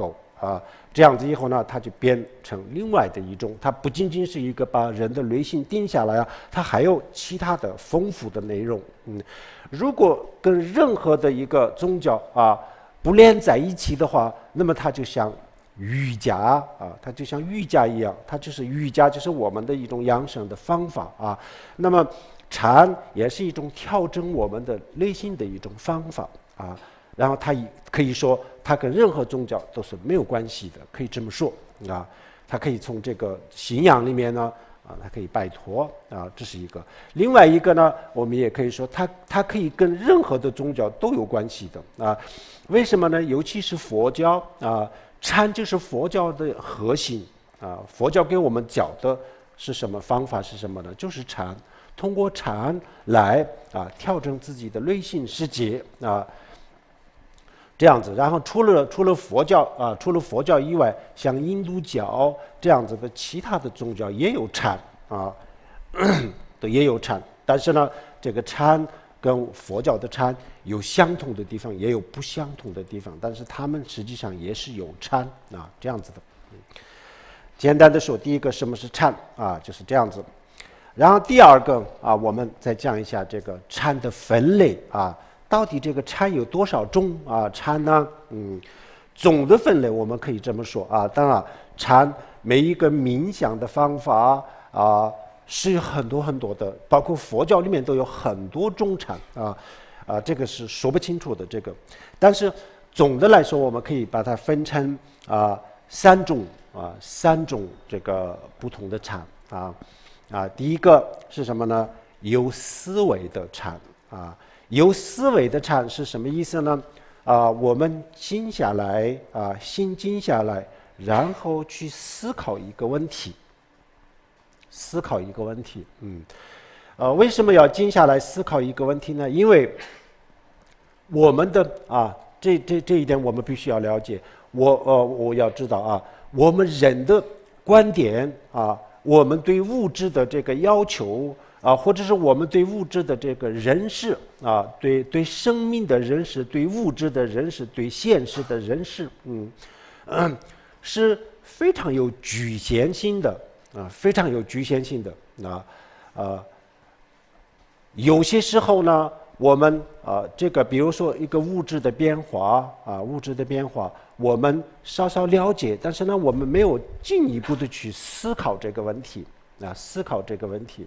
啊，这样子以后呢，它就变成另外的一种，它不仅仅是一个把人的内心定下来啊，它还有其他的丰富的内容。嗯，如果跟任何的一个宗教啊不连在一起的话，那么它就像瑜伽啊，它就像瑜伽一样，它就是瑜伽，就是我们的一种养生的方法啊。那么禅也是一种调整我们的内心的一种方法啊。然后它可以说，它跟任何宗教都是没有关系的，可以这么说啊。它可以从这个信仰里面呢，啊，它可以摆脱啊，这是一个。另外一个呢，我们也可以说，它它可以跟任何的宗教都有关系的啊。为什么呢？尤其是佛教啊。禅就是佛教的核心啊，佛教给我们讲的是什么方法是什么呢？就是禅，通过禅来啊调整自己的内心世界啊，这样子。然后除了除了佛教啊，除了佛教以外，像印度教这样子的其他的宗教也有禅啊，都也有禅，但是呢，这个禅跟佛教的禅有相同的地方，也有不相同的地方，但是他们实际上也是有禅啊，这样子的。嗯，简单的说，第一个什么是禅啊，就是这样子。然后第二个啊，我们再讲一下这个禅的分类啊，到底这个禅有多少种啊？禅呢，嗯，总的分类我们可以这么说啊。当然，禅每一个冥想的方法啊。是有很多很多的，包括佛教里面都有很多种禅啊，啊，这个是说不清楚的这个。但是总的来说，我们可以把它分成啊三种啊三种这个不同的禅啊啊。第一个是什么呢？有思维的禅啊，有思维的禅是什么意思呢？啊，我们静下来啊，心静下来，然后去思考一个问题。思考一个问题，嗯，呃，为什么要静下来思考一个问题呢？因为我们的啊，这这这一点我们必须要了解。我呃，我要知道啊，我们人的观点啊，我们对物质的这个要求啊，或者是我们对物质的这个认识啊，对对生命的认识，对物质的认识，对现实的认识，嗯嗯，是非常有局限性的。啊，非常有局限性的啊，呃，有些时候呢，我们啊，这个比如说一个物质的变化啊，物质的变化，我们稍稍了解，但是呢，我们没有进一步的去思考这个问题啊，思考这个问题，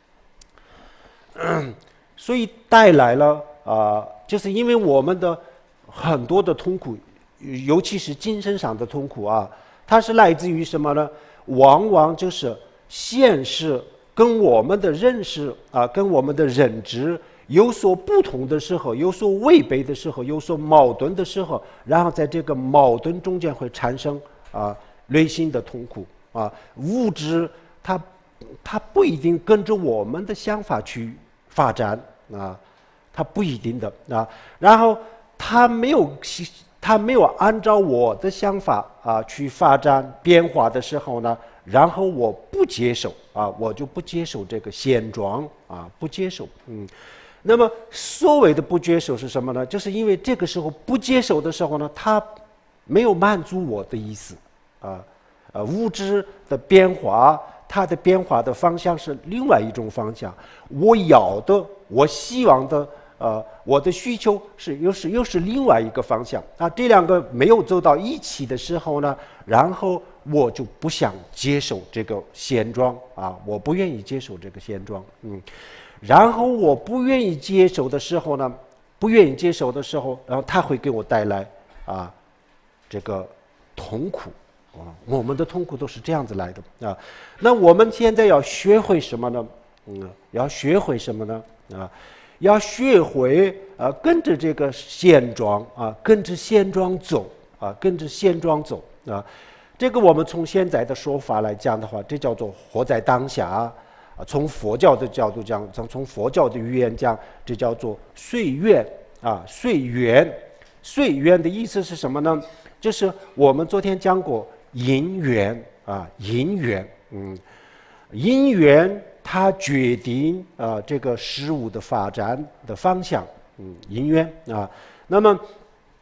嗯，所以带来了啊，就是因为我们的很多的痛苦，尤其是精神上的痛苦啊，它是来自于什么呢？往往就是现实跟我们的认识啊，跟我们的认知有所不同的时候，有所违背的时候，有所矛盾的时候，然后在这个矛盾中间会产生啊内心的痛苦啊。物质它它不一定跟着我们的想法去发展啊，它不一定的啊。然后它没有。他没有按照我的想法啊去发展变化的时候呢，然后我不接受啊，我就不接受这个现状啊，不接受。嗯，那么所谓的不接受是什么呢？就是因为这个时候不接受的时候呢，他没有满足我的意思啊，呃，物质的变化，它的变化的方向是另外一种方向，我要的，我希望的。呃，我的需求是又是又是另外一个方向啊，这两个没有走到一起的时候呢，然后我就不想接受这个现状啊，我不愿意接受这个现状，嗯，然后我不愿意接受的时候呢，不愿意接受的时候，然后它会给我带来啊这个痛苦啊，我们的痛苦都是这样子来的啊。那我们现在要学会什么呢？嗯，要学会什么呢？啊。要学会啊、呃，跟着这个现状啊，跟着现状走啊，跟着现状走啊。这个我们从现在的说法来讲的话，这叫做活在当下啊。从佛教的角度讲，从从佛教的语言讲，这叫做随缘啊，随缘。随缘的意思是什么呢？就是我们昨天讲过因缘啊，因缘，嗯，因缘。它决定啊、呃、这个事物的发展的方向，嗯，因缘啊。那么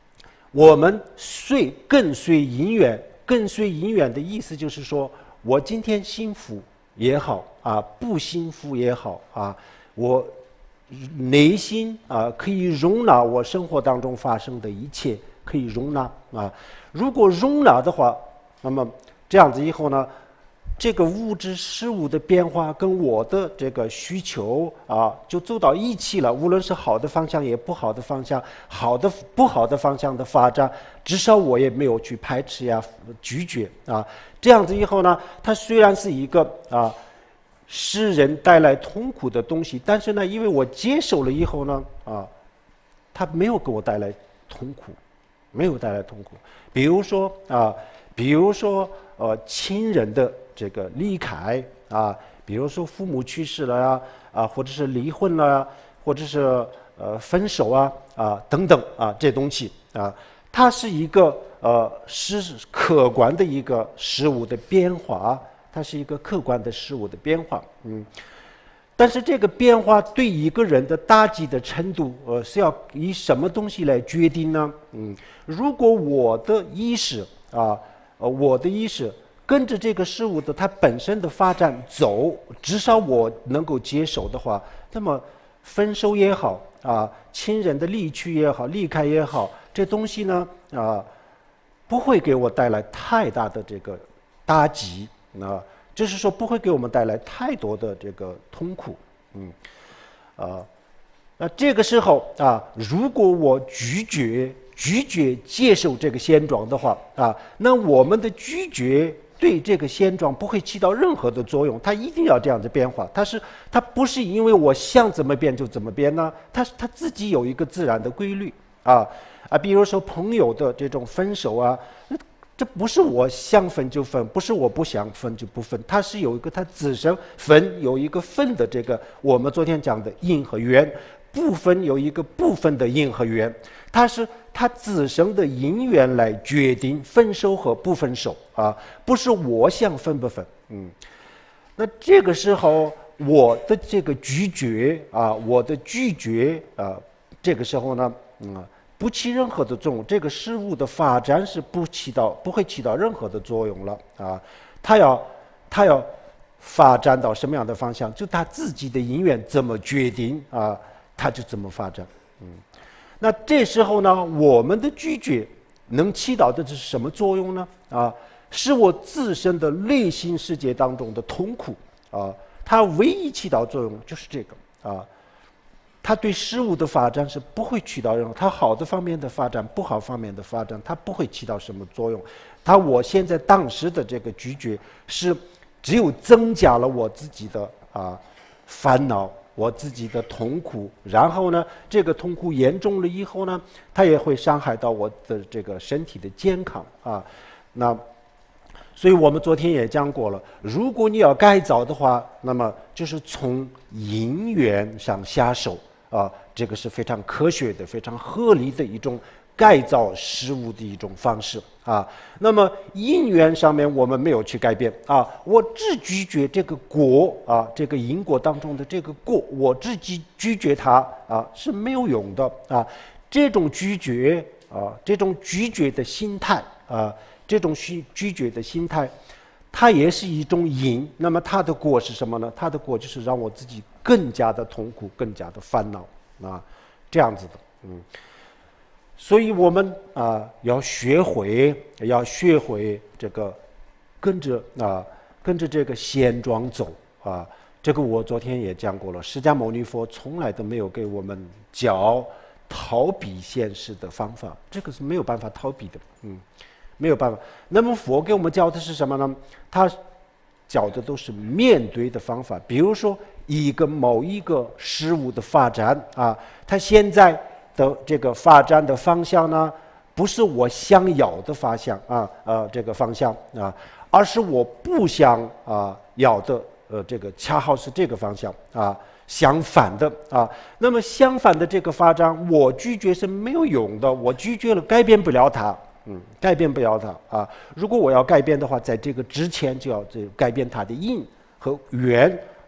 我们随跟随因缘，跟随因缘的意思就是说，我今天幸福也好啊，不幸福也好啊，我内心啊可以容纳我生活当中发生的一切，可以容纳啊。如果容纳的话，那么这样子以后呢，这个物质事物的变化跟我的这个需求啊，就走到一起了。无论是好的方向也不好的方向，好的不好的方向的发展，至少我也没有去排斥呀、拒绝啊。这样子以后呢，它虽然是一个啊使人带来痛苦的东西，但是呢，因为我接受了以后呢，啊，它没有给我带来痛苦，没有带来痛苦。比如说啊，比如说呃亲人的这个离开啊，比如说父母去世了呀，啊，或者是离婚了呀，或者是呃分手啊啊等等啊这东西啊，它是一个呃是客观的一个事物的变化，它是一个客观的事物的变化，嗯。但是这个变化对一个人的打击的程度，呃，是要以什么东西来决定呢？嗯，如果我的意识啊，呃，我的意识跟着这个事物的它本身的发展走，至少我能够接受的话，那么分手也好啊，亲人的离去也好，离开也好，这东西呢啊，不会给我带来太大的这个打击啊。就是说，不会给我们带来太多的这个痛苦，嗯，啊，那这个时候啊，如果我拒绝拒绝接受这个现状的话啊，那我们的拒绝对这个现状不会起到任何的作用，它一定要这样子变化。它是它不是因为我想怎么变就怎么变呢？它它自己有一个自然的规律啊啊，比如说朋友的这种分手啊。这不是我想分就分，不是我不想分就不分，它是有一个它自身分有一个分的这个，我们昨天讲的因和缘，不分有一个部分的因和缘，它是它自身的因缘来决定分手和不分手啊，不是我想分不分，嗯，那这个时候我的这个拒绝啊，我的拒绝啊，这个时候呢，嗯。不起任何的作用，这个事物的发展是不起到不会起到任何的作用了啊！它要它要发展到什么样的方向，就他自己的因缘怎么决定啊，它就怎么发展。嗯，那这时候呢，我们的拒绝能起到的是什么作用呢？啊，是我自身的内心世界当中的痛苦啊，它唯一起到作用就是这个啊。它对事物的发展是不会起到任何，它好的方面的发展，不好方面的发展，它不会起到什么作用。它我现在当时的这个拒绝是只有增加了我自己的啊烦恼，我自己的痛苦，然后呢，这个痛苦严重了以后呢，它也会伤害到我的这个身体的健康啊。那所以我们昨天也讲过了，如果你要改造的话，那么就是从因缘上下手。啊，这个是非常科学的、非常合理的一种改造事物的一种方式啊。那么因缘上面我们没有去改变啊，我只拒绝这个果啊，这个因果当中的这个果，我只拒拒绝它啊是没有用的啊。这种拒绝啊，这种拒绝的心态啊，这种拒拒绝的心态。它也是一种因，那么它的果是什么呢？它的果就是让我自己更加的痛苦，更加的烦恼啊，这样子的，嗯。所以我们啊要学会，要学会这个跟着啊跟着这个现状走啊。这个我昨天也讲过了，释迦牟尼佛从来都没有给我们教逃避现实的方法，这个是没有办法逃避的，嗯。没有办法。那么佛给我们教的是什么呢？他教的都是面对的方法。比如说，一个某一个事物的发展啊，它现在的这个发展的方向呢，不是我想要的方向啊，呃，这个方向啊，而是我不想啊要的，呃，这个恰好是这个方向啊。相反的啊，那么相反的这个发展，我拒绝是没有用的，我拒绝了，改变不了它。嗯，改变不了它啊！如果我要改变的话，在这个之前就要这改变它的因和缘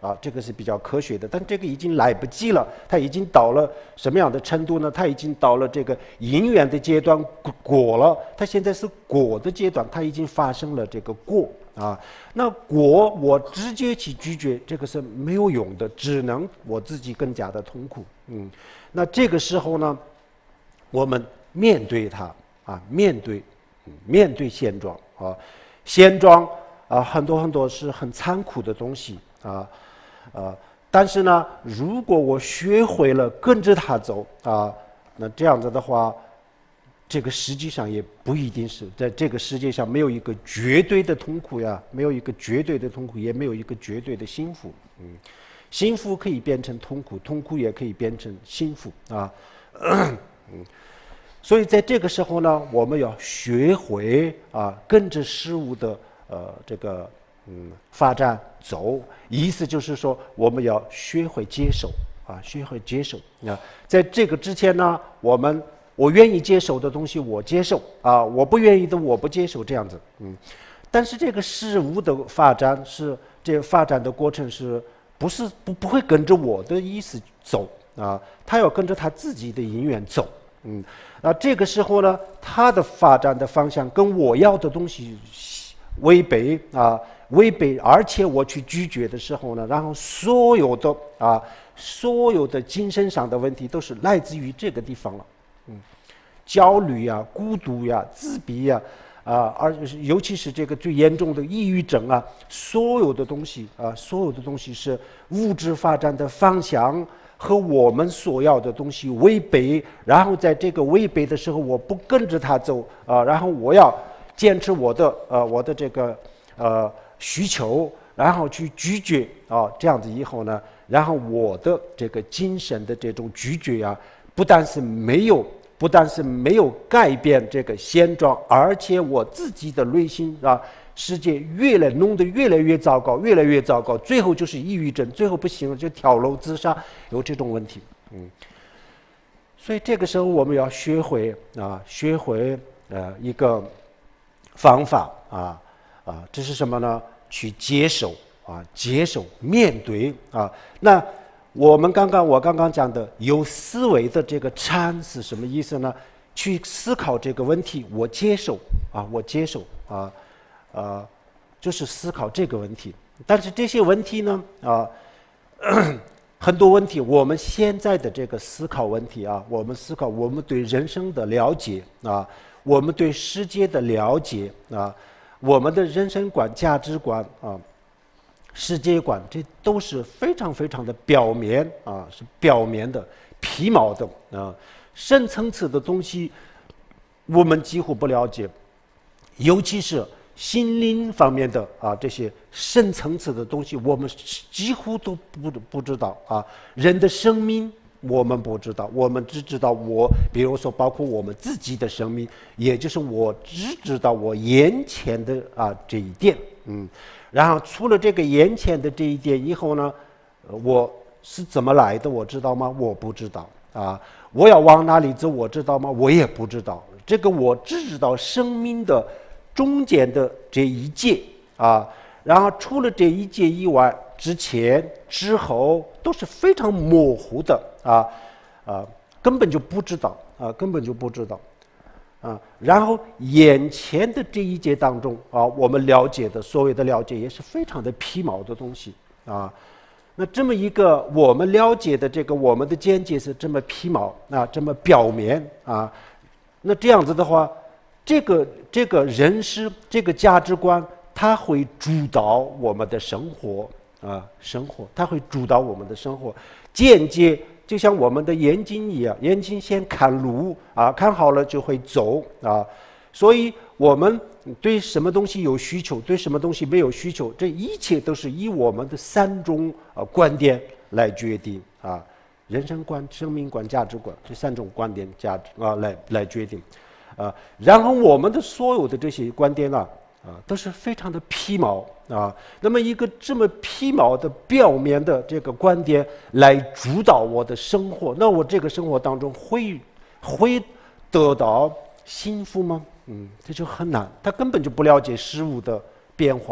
啊，这个是比较科学的，但这个已经来不及了，它已经到了什么样的程度呢？它已经到了这个因缘的阶段果了，它现在是果的阶段，它已经发生了这个果啊。那果我直接去拒绝，这个是没有用的，只能我自己更加的痛苦。嗯，那这个时候呢，我们面对它啊，面对，面对现状啊，现状啊，很多很多是很残酷的东西啊。啊，但是呢，如果我学会了跟着他走啊，那这样子的话，这个实际上也不一定是在这个世界上没有一个绝对的痛苦呀，没有一个绝对的痛苦，也没有一个绝对的幸福。嗯，幸福可以变成痛苦，痛苦也可以变成幸福啊。嗯，所以在这个时候呢，我们要学会啊，跟着事物的呃这个。嗯，发展走，意思就是说，我们要学会接受啊，学会接受啊。在这个之前呢，我们我愿意接受的东西我接受啊，我不愿意的我不接受，这样子。嗯，但是这个事物的发展是这个发展的过程是不是不不会跟着我的意思走啊？他要跟着他自己的因缘走。嗯，那这个时候呢，他的发展的方向跟我要的东西违背啊。违背，而且我去拒绝的时候呢，然后所有的啊，所有的精神上的问题都是来自于这个地方了，嗯，焦虑呀、孤独呀、自闭呀，啊，而尤其是这个最严重的抑郁症啊，所有的东西啊，所有的东西是物质发展的方向和我们所要的东西违背，然后在这个违背的时候，我不跟着他走啊，然后我要坚持我的呃我的这个呃。需求，然后去拒绝啊，这样子以后呢，然后我的这个精神的这种拒绝啊，不但是没有，不但是没有改变这个现状，而且我自己的内心啊，世界越来弄得越来越糟糕，越来越糟糕，最后就是抑郁症，最后不行了就跳楼自杀，有这种问题，嗯，所以这个时候我们要学会啊，学会呃一个方法啊。啊，这是什么呢？去接受啊，接受面对啊。那我们刚刚我刚刚讲的有思维的这个禅是什么意思呢？去思考这个问题，我接受啊，我接受啊，呃，就是思考这个问题。但是这些问题呢，啊，很多问题，我们现在的这个思考问题啊，我们思考我们对人生的了解啊，我们对世界的了解啊。我们的人生观、价值观啊、世界观，这都是非常非常的表面啊，是表面的、皮毛的啊。深层次的东西，我们几乎不了解，尤其是心灵方面的啊这些深层次的东西，我们几乎都不不知道啊。人的生命。我们不知道，我们只知道我，比如说，包括我们自己的生命，也就是我只知道我眼前的啊这一点，嗯，然后除了这个眼前的这一点以后呢，我是怎么来的，我知道吗？我不知道啊。我要往哪里走，我知道吗？我也不知道。这个我只知道生命的中间的这一界啊，然后除了这一界以外，之前之后都是非常模糊的。啊，啊，根本就不知道啊，根本就不知道，啊，然后眼前的这一节当中啊，我们了解的所谓的了解也是非常的皮毛的东西啊。那这么一个我们了解的这个我们的见解是这么皮毛啊，这么表面啊，那这样子的话，这个这个人事这个价值观，它会主导我们的生活啊，生活，它会主导我们的生活，间接。就像我们的眼睛一样，眼睛先看路啊，看好了就会走啊。所以我们对什么东西有需求，对什么东西没有需求，这一切都是以我们的三种啊观点来决定啊，人生观、生命观、价值观这三种观点价值啊来来决定啊。然后我们的所有的这些观点啊啊都是非常的皮毛。啊，那么一个这么皮毛的表面的这个观点来主导我的生活，那我这个生活当中会会得到幸福吗？嗯，这就很难，他根本就不了解事物的变化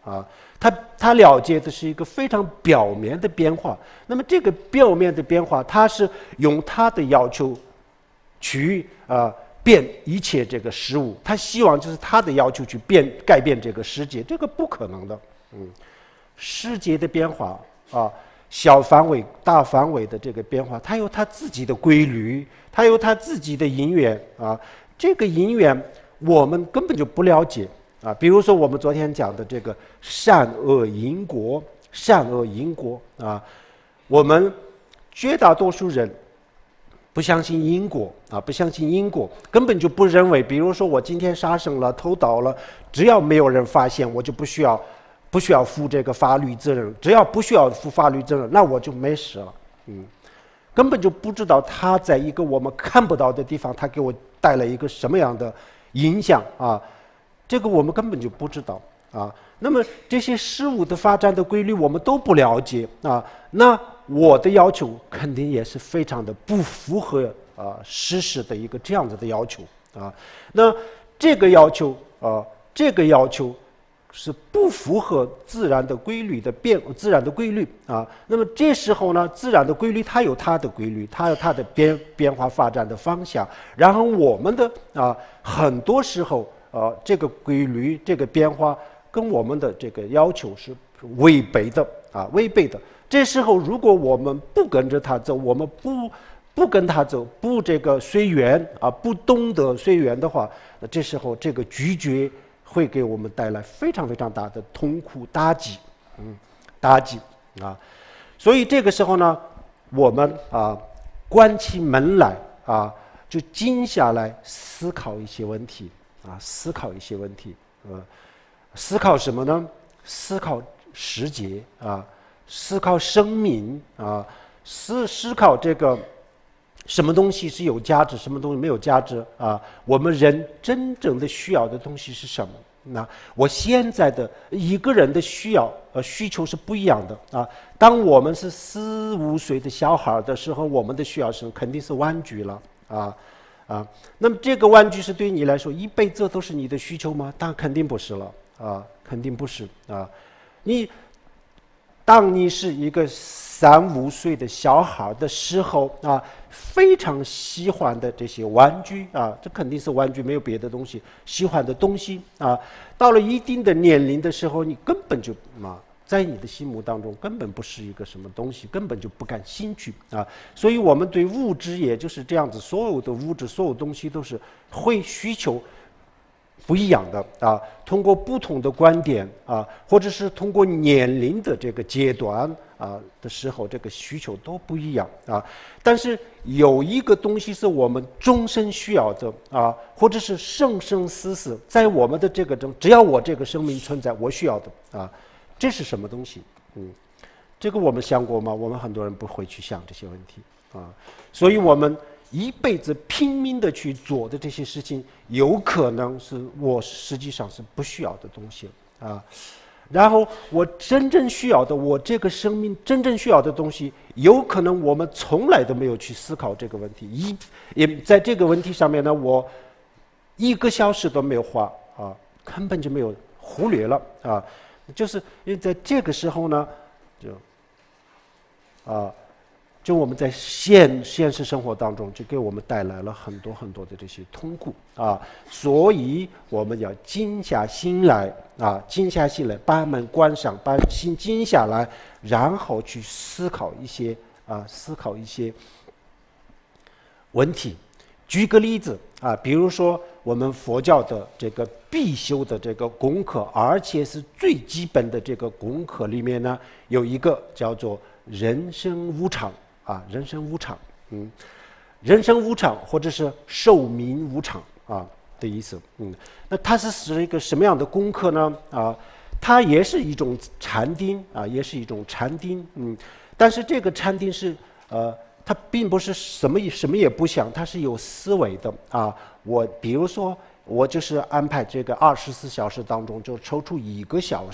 啊，他他了解的是一个非常表面的变化。那么这个表面的变化，他是用他的要求去啊、呃、变一切这个事物，他希望就是他的要求去变改变这个世界，这个不可能的。嗯，世界的变化啊，小范围、大范围的这个变化，它有它自己的规律，它有它自己的因缘啊。这个因缘我们根本就不了解啊。比如说我们昨天讲的这个善恶因果，善恶因果啊，我们绝大多数人不相信因果啊，不相信因果，根本就不认为，比如说我今天杀生了、偷盗了，只要没有人发现，我就不需要。不需要负这个法律责任，只要不需要负法律责任，那我就没事了。嗯，根本就不知道他在一个我们看不到的地方，他给我带来一个什么样的影响啊？这个我们根本就不知道啊。那么这些事物的发展的规律我们都不了解啊，那我的要求肯定也是非常的不符合啊事实的一个这样子的要求啊。那这个要求啊，这个要求。是不符合自然的规律的变，自然的规律啊。那么这时候呢，自然的规律它有它的规律，它有它的变变化发展的方向。然后我们的啊，很多时候啊，这个规律、这个变化跟我们的这个要求是违背的啊，违背的。这时候如果我们不跟着它走，我们不不跟它走，不这个随缘啊，不懂得随缘的话，那这时候这个拒绝。会给我们带来非常非常大的痛苦打击，嗯，打击啊，所以这个时候呢，我们啊关起门来啊，就静下来思考一些问题啊，思考一些问题，呃，思考什么呢？思考世界啊，思考生命啊，思思考这个。什么东西是有价值，什么东西没有价值啊？我们人真正的需要的东西是什么？那我现在的一个人的需要呃需求是不一样的啊。当我们是四五岁的小孩的时候，我们的需要是肯定是玩具了啊啊。那么这个玩具是对你来说一辈子都是你的需求吗？当然肯定不是了啊，肯定不是啊。你当你是一个三五岁的小孩的时候啊，非常喜欢的这些玩具啊，这肯定是玩具，没有别的东西。喜欢的东西啊，到了一定的年龄的时候，你根本就啊，在你的心目当中根本不是一个什么东西，根本就不感兴趣啊。所以我们对物质也就是这样子，所有的物质，所有东西都是会需求。不一样的啊，通过不同的观点啊，或者是通过年龄的这个阶段啊的时候，这个需求都不一样啊。但是有一个东西是我们终身需要的啊，或者是生生死死在我们的这个中，只要我这个生命存在，我需要的啊，这是什么东西？嗯，这个我们想过吗？我们很多人不会去想这些问题啊，所以我们。一辈子拼命的去做的这些事情，有可能是我实际上是不需要的东西啊。然后我真正需要的，我这个生命真正需要的东西，有可能我们从来都没有去思考这个问题。一也在这个问题上面呢，我一个小时都没有花啊，根本就没有忽略了啊。就是因为在这个时候呢，就啊。就我们在现现实生活当中，就给我们带来了很多很多的这些痛苦啊，所以我们要静下心来啊，静下心来，把门关上，把心静下来，然后去思考一些啊，思考一些问题。举个例子啊，比如说我们佛教的这个必修的这个功课，而且是最基本的这个功课里面呢，有一个叫做人生无常。啊，人生无常，嗯，人生无常，或者是寿命无常啊的意思，嗯，那它是是一个什么样的功课呢？啊，它也是一种禅定啊，也是一种禅定，嗯，但是这个禅定是呃，它并不是什么什么也不想，它是有思维的啊。我比如说，我就是安排这个二十四小时当中，就抽出一个小时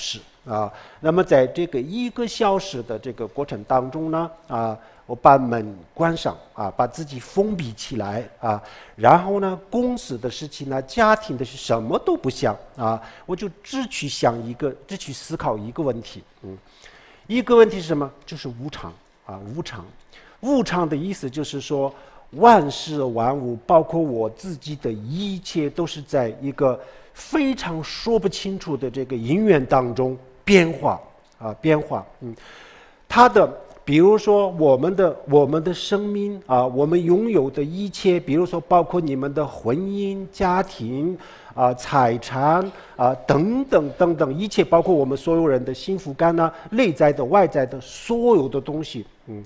啊。那么在这个一个小时的这个过程当中呢，啊，我把门关上啊，把自己封闭起来啊，然后呢，公司的事情呢，家庭的事什么都不想啊，我就只去想一个，只去思考一个问题，嗯，一个问题是什么？就是无常啊，无常。无常的意思就是说，万事万物，包括我自己的一切，都是在一个非常说不清楚的这个因缘当中变化啊，变化。嗯，它的，比如说我们的我们的生命啊，我们拥有的一切，比如说包括你们的婚姻、家庭啊、财产啊等等等等一切，包括我们所有人的幸福感呢、啊，内在的、外在的所有的东西，嗯。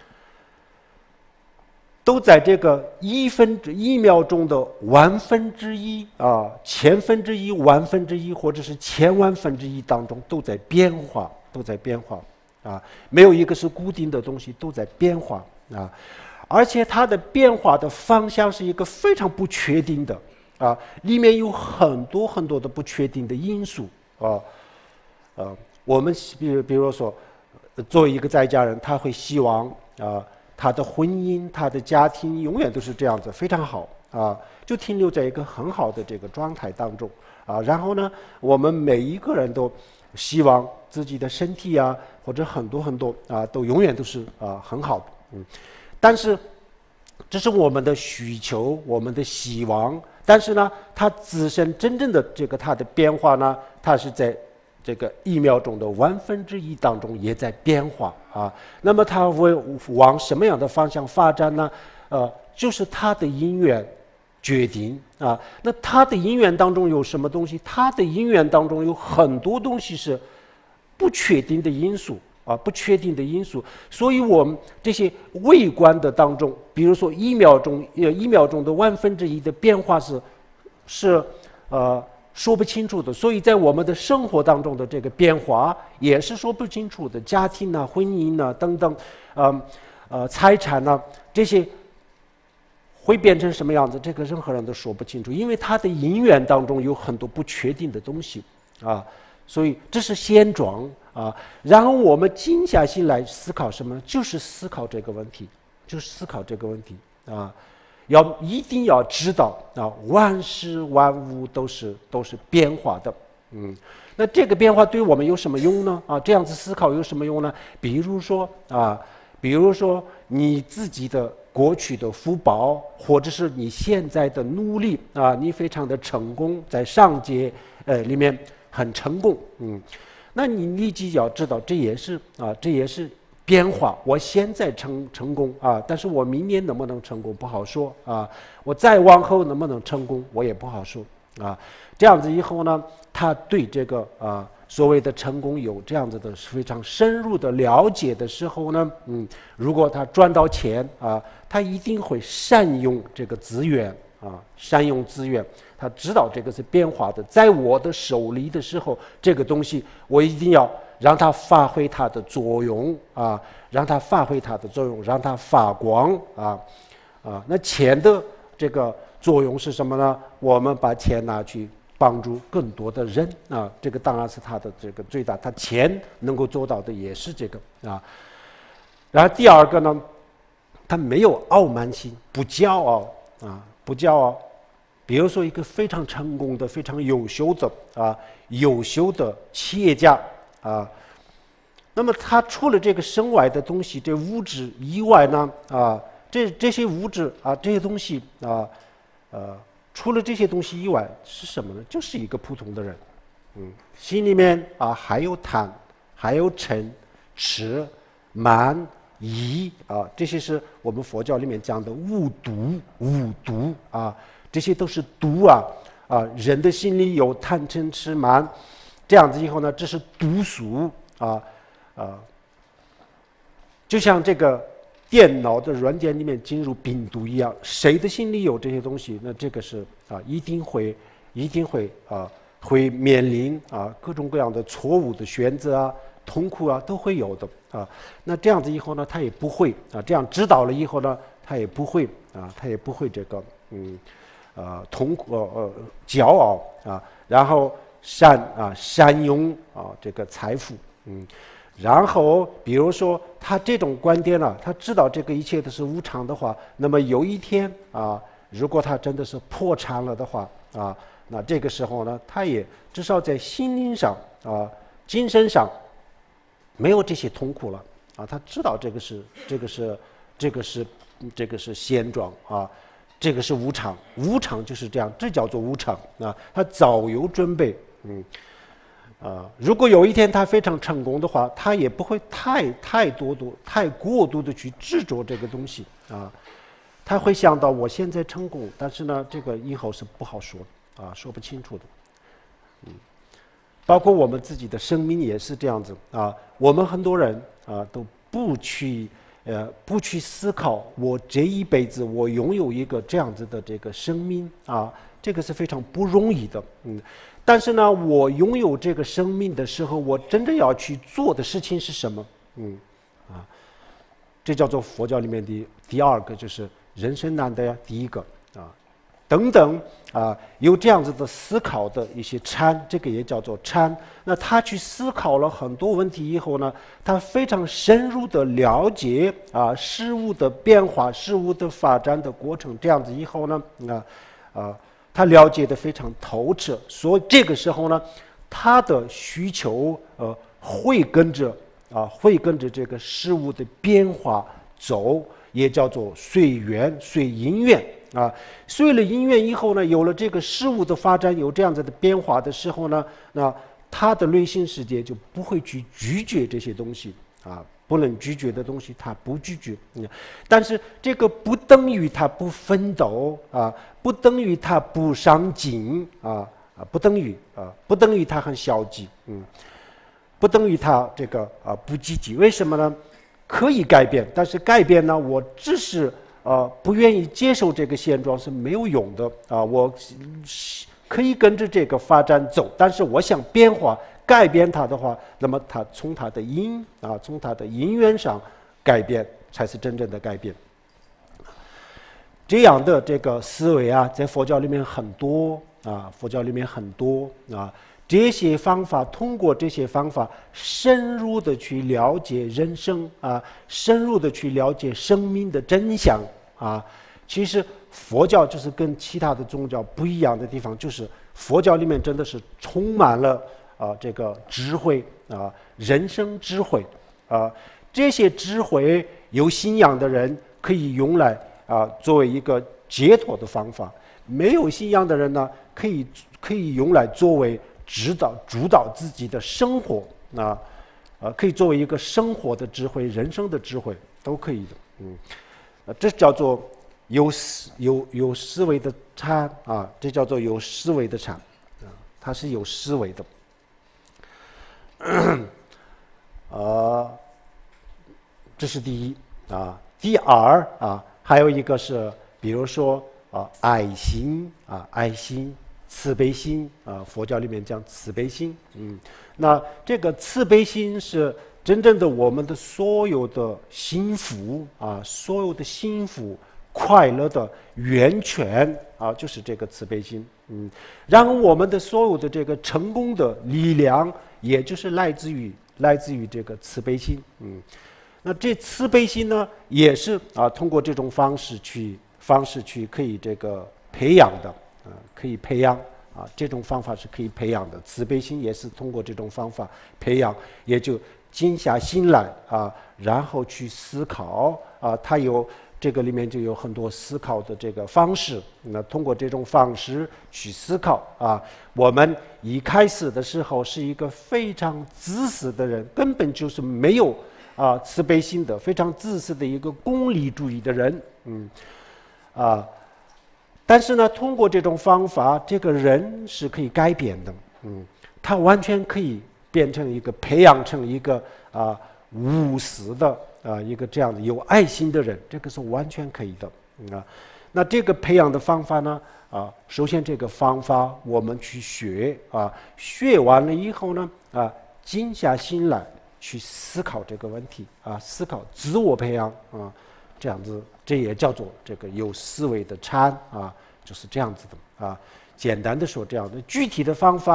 都在这个一分之一秒钟的万分之一啊，千分之一、万分之一，或者是千万分之一当中，都在变化，都在变化啊，没有一个是固定的东西，都在变化啊，而且它的变化的方向是一个非常不确定的啊，里面有很多很多的不确定的因素啊，呃，我们比如比如说，作为一个在家人，他会希望啊。他的婚姻，他的家庭永远都是这样子，非常好啊，就停留在一个很好的这个状态当中啊。然后呢，我们每一个人都希望自己的身体啊，或者很多很多啊，都永远都是啊很好的，嗯。但是这是我们的需求，我们的希望。但是呢，它自身真正的这个它的变化呢，它是在这个一秒钟的万分之一当中也在变化啊，那么它会往什么样的方向发展呢？呃，就是它的因缘决定啊。那它的因缘当中有什么东西？它的因缘当中有很多东西是不确定的因素啊，不确定的因素。所以我们这些微观的当中，比如说一秒钟呃一秒钟的万分之一的变化是是呃。说不清楚的，所以在我们的生活当中的这个变化也是说不清楚的，家庭呢、婚姻呢等等，呃呃财产呢这些会变成什么样子，这个任何人都说不清楚，因为它的因缘当中有很多不确定的东西啊，所以这是现状啊。然后我们静下心来思考什么，就是思考这个问题，就是思考这个问题啊。要一定要知道啊，万事万物都是都是变化的，嗯，那这个变化对我们有什么用呢？啊，这样子思考有什么用呢？比如说啊，比如说你自己的过去的福报，或者是你现在的努力啊，你非常的成功，在上界呃里面很成功，嗯，那你立即要知道，这也是啊，这也是。变化，我现在成成功啊，但是我明年能不能成功不好说啊，我再往后能不能成功我也不好说啊。这样子以后呢，他对这个啊所谓的成功有这样子的非常深入的了解的时候呢，嗯，如果他赚到钱啊，他一定会善用这个资源啊，善用资源。他知道这个是变化的，在我的手里的时候，这个东西我一定要让它发挥它的作用啊，让它发挥它的作用，让它发光啊啊。那钱的这个作用是什么呢？我们把钱拿去帮助更多的人啊，这个当然是它的这个最大，它钱能够做到的也是这个啊。然后第二个呢，他没有傲慢心，不骄傲啊，不骄傲。比如说一个非常成功的、非常优秀的啊、优秀的企业家啊，那么他除了这个身外的东西，这物质以外呢啊，这这些物质啊，这些东西啊，呃，除了这些东西以外是什么呢？就是一个普通的人，嗯，心里面啊还有贪，还有嗔、痴、慢、疑啊，这些是我们佛教里面讲的五毒，五毒啊。这些都是毒啊啊！人的心里有贪嗔痴慢，这样子以后呢，这是毒素啊啊！就像这个电脑的软件里面进入病毒一样，谁的心里有这些东西，那这个是啊，一定会一定会啊，会面临啊各种各样的错误的选择啊、痛苦啊，都会有的啊。那这样子以后呢，他也不会啊，这样知道了以后呢，他也不会啊，他也不会这个嗯。呃，痛苦呃呃骄傲啊，然后善啊善用啊这个财富，嗯，然后比如说他这种观点呢、啊，他知道这个一切都是无常的话，那么有一天啊，如果他真的是破产了的话啊，那这个时候呢，他也至少在心灵上啊、精神上没有这些痛苦了啊，他知道这个是这个是这个是这个是现状啊。这个是无常，无常就是这样，这叫做无常啊。他早有准备，嗯，啊，如果有一天他非常成功的话，他也不会太太多度、太过度的去执着这个东西啊。他会想到我现在成功，但是呢，这个以后是不好说啊，说不清楚的，嗯。包括我们自己的生命也是这样子啊。我们很多人啊都不去。呃，不去思考我这一辈子我拥有一个这样子的这个生命啊，这个是非常不容易的，嗯。但是呢，我拥有这个生命的时候，我真正要去做的事情是什么？嗯，啊，这叫做佛教里面的第二个，就是人生难的第一个啊，等等啊，有这样子的思考的一些参，这个也叫做参。那他去思考了很多问题以后呢，他非常深入的了解啊事物的变化、事物的发展的过程，这样子以后呢，啊啊，他了解的非常透彻，所以这个时候呢，他的需求呃会跟着啊会跟着这个事物的变化走，也叫做随缘随因缘。啊，随了因缘以后呢，有了这个事物的发展，有这样子的变化的时候呢，那他的内心世界就不会去拒绝这些东西啊，不能拒绝的东西他不拒绝。嗯，但是这个不等于他不奋斗啊，不等于他不上进啊啊，不等于啊，不等于他很消极，嗯，不等于他这个啊不积极。为什么呢？可以改变，但是改变呢，我只是。啊，不愿意接受这个现状是没有用的啊！我可以跟着这个发展走，但是我想变化、改变它的话，那么它从它的因啊，从它的因缘上改变，才是真正的改变。这样的这个思维啊，在佛教里面很多啊，佛教里面很多啊。这些方法，通过这些方法，深入的去了解人生啊，深入的去了解生命的真相啊。其实佛教就是跟其他的宗教不一样的地方，就是佛教里面真的是充满了啊这个智慧啊，人生智慧啊。这些智慧有信仰的人可以用来啊作为一个解脱的方法，没有信仰的人呢，可以可以用来作为。指导主导自己的生活啊，呃，可以作为一个生活的智慧、人生的智慧都可以的，嗯，呃，这叫做有思有有思维的参啊，这叫做有思维的参啊，它是有思维的，呃，这是第一啊，第二啊，还有一个是，比如说啊，爱心啊，爱心。慈悲心啊，佛教里面讲慈悲心，嗯，那这个慈悲心是真正的我们的所有的幸福啊，所有的幸福快乐的源泉啊，就是这个慈悲心，嗯，然后我们的所有的这个成功的力量，也就是来自于来自于这个慈悲心，嗯，那这慈悲心呢，也是啊，通过这种方式去方式去可以这个培养的。啊，可以培养啊，这种方法是可以培养的。慈悲心也是通过这种方法培养，也就静下心来啊，然后去思考啊，它有这个里面就有很多思考的这个方式。那通过这种方式去思考啊，我们一开始的时候是一个非常自私的人，根本就是没有啊慈悲心的，非常自私的一个功利主义的人，嗯，啊。但是呢，通过这种方法，这个人是可以改变的，嗯，他完全可以变成一个培养成一个啊无私的啊一个这样的有爱心的人，这个是完全可以的，嗯啊。那这个培养的方法呢，啊，首先这个方法我们去学啊，学完了以后呢，啊，静下心来去思考这个问题啊，思考自我培养啊。这样子，这也叫做这个有思维的参啊，就是这样子的啊。简单的说，这样的具体的方法，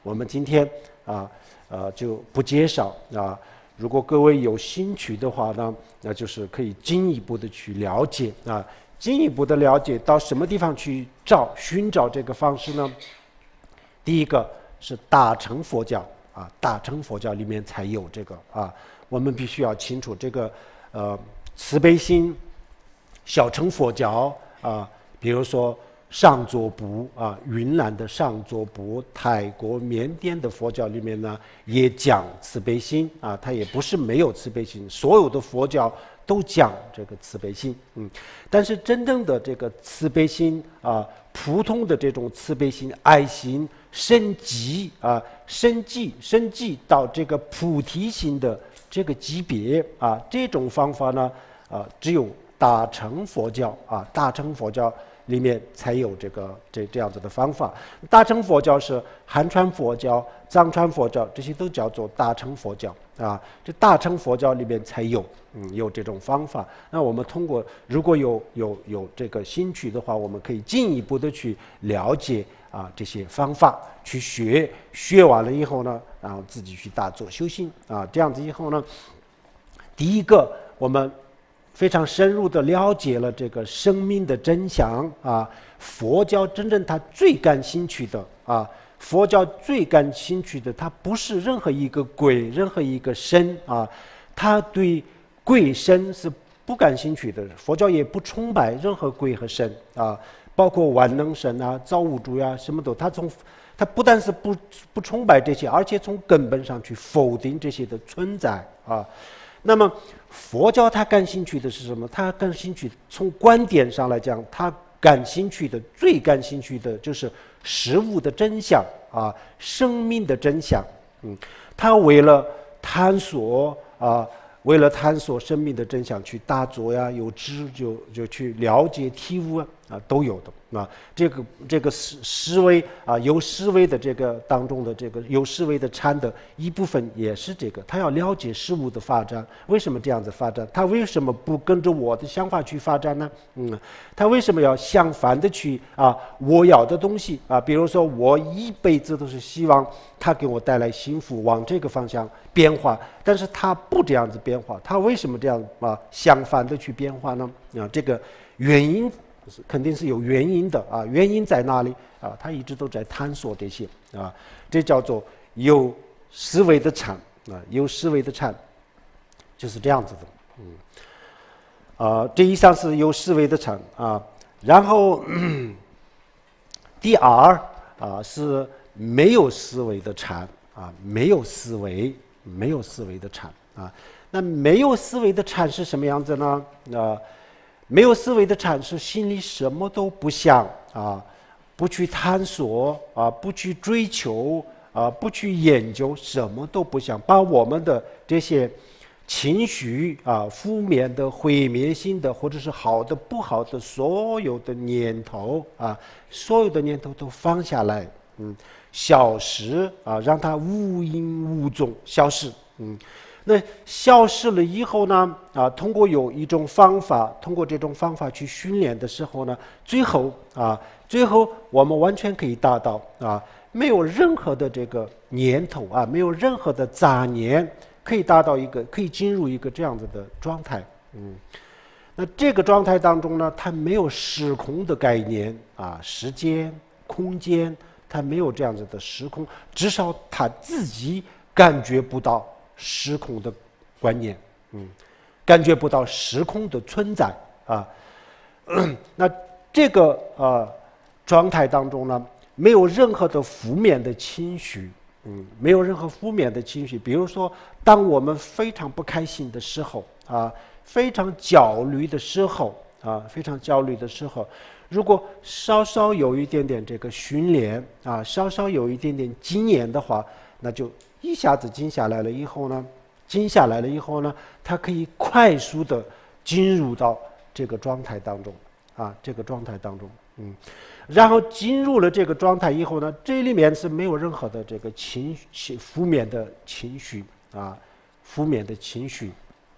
我们今天啊呃就不介绍啊。如果各位有兴趣的话呢，那就是可以进一步的去了解啊，进一步的了解到什么地方去找寻找这个方式呢？第一个是大乘佛教啊，大乘佛教里面才有这个啊，我们必须要清楚这个呃慈悲心。小乘佛教啊，比如说上座部啊，云南的上座部，泰国、缅甸的佛教里面呢，也讲慈悲心啊，它也不是没有慈悲心，所有的佛教都讲这个慈悲心，嗯，但是真正的这个慈悲心啊，普通的这种慈悲心、爱心升级啊，升级升级到这个菩提心的这个级别啊，这种方法呢，啊，只有大乘佛教啊，大乘佛教里面才有这个这这样子的方法。大乘佛教是汉传佛教、藏传佛教，这些都叫做大乘佛教啊。这大乘佛教里面才有，嗯，有这种方法。那我们通过如果有有有这个兴趣的话，我们可以进一步的去了解啊这些方法，去学，学完了以后呢，然后自己去大做修行啊。这样子以后呢，第一个我们。非常深入的了解了这个生命的真相啊，佛教真正他最感兴趣的啊，佛教最感兴趣的，它不是任何一个鬼，任何一个神啊，他对鬼神是不感兴趣的，佛教也不崇拜任何鬼和神啊，包括万能神啊、造物主呀、啊，什么都，他从他不但是不不崇拜这些，而且从根本上去否定这些的存在啊。那么佛教他感兴趣的是什么？他感兴趣从观点上来讲，他感兴趣的最感兴趣的就是事物的真相啊，生命的真相。嗯，他为了探索啊，为了探索生命的真相，去打坐呀，有知就就去了解体悟啊，啊都有的。啊，这个这个思思维啊，有思维的这个当中的这个有思维的禅的一部分也是这个，他要了解事物的发展，为什么这样子发展？他为什么不跟着我的想法去发展呢？嗯，他为什么要相反的去啊？我要的东西啊，比如说我一辈子都是希望他给我带来幸福，往这个方向变化，但是他不这样子变化，他为什么这样啊？相反的去变化呢？啊，这个原因。肯定是有原因的啊，原因在哪里啊？他一直都在探索这些啊，这叫做有思维的禅啊，有思维的禅就是这样子的，嗯，啊，这以上是有思维的禅啊，然后第二啊是没有思维的禅啊，没有思维，没有思维的禅啊，那没有思维的禅是什么样子呢？啊。没有思维的禅是心里什么都不想啊，不去探索啊，不去追求啊，不去研究，什么都不想，把我们的这些情绪啊，负面的、毁灭性的，或者是好的、不好的，所有的念头啊，所有的念头都放下来，嗯，消失啊，让它无影无踪消失，嗯。那消失了以后呢？啊，通过有一种方法，通过这种方法去训练的时候呢，最后啊，最后我们完全可以达到啊，没有任何的这个念头啊，没有任何的杂念，可以达到一个，可以进入一个这样子的状态。嗯，那这个状态当中呢，它没有时空的概念啊，时间、空间，它没有这样子的时空，至少它自己感觉不到。时空的观念，嗯，感觉不到时空的存在啊。那这个呃状态当中呢，没有任何的负面的情绪，嗯，没有任何负面的情绪。比如说，当我们非常不开心的时候啊，非常焦虑的时候啊，非常焦虑的时候，如果稍稍有一点点这个训练啊，稍稍有一点点经验的话，那就。一下子静下来了以后呢，静下来了以后呢，它可以快速的进入到这个状态当中啊，这个状态当中，嗯，然后进入了这个状态以后呢，这里面是没有任何的这个情绪负面的情绪啊，负面的情绪。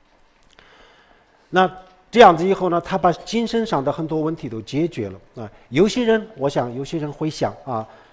那这样子以后呢，他把精神上的很多问题都解决了啊。有些人，我想有些人会想啊。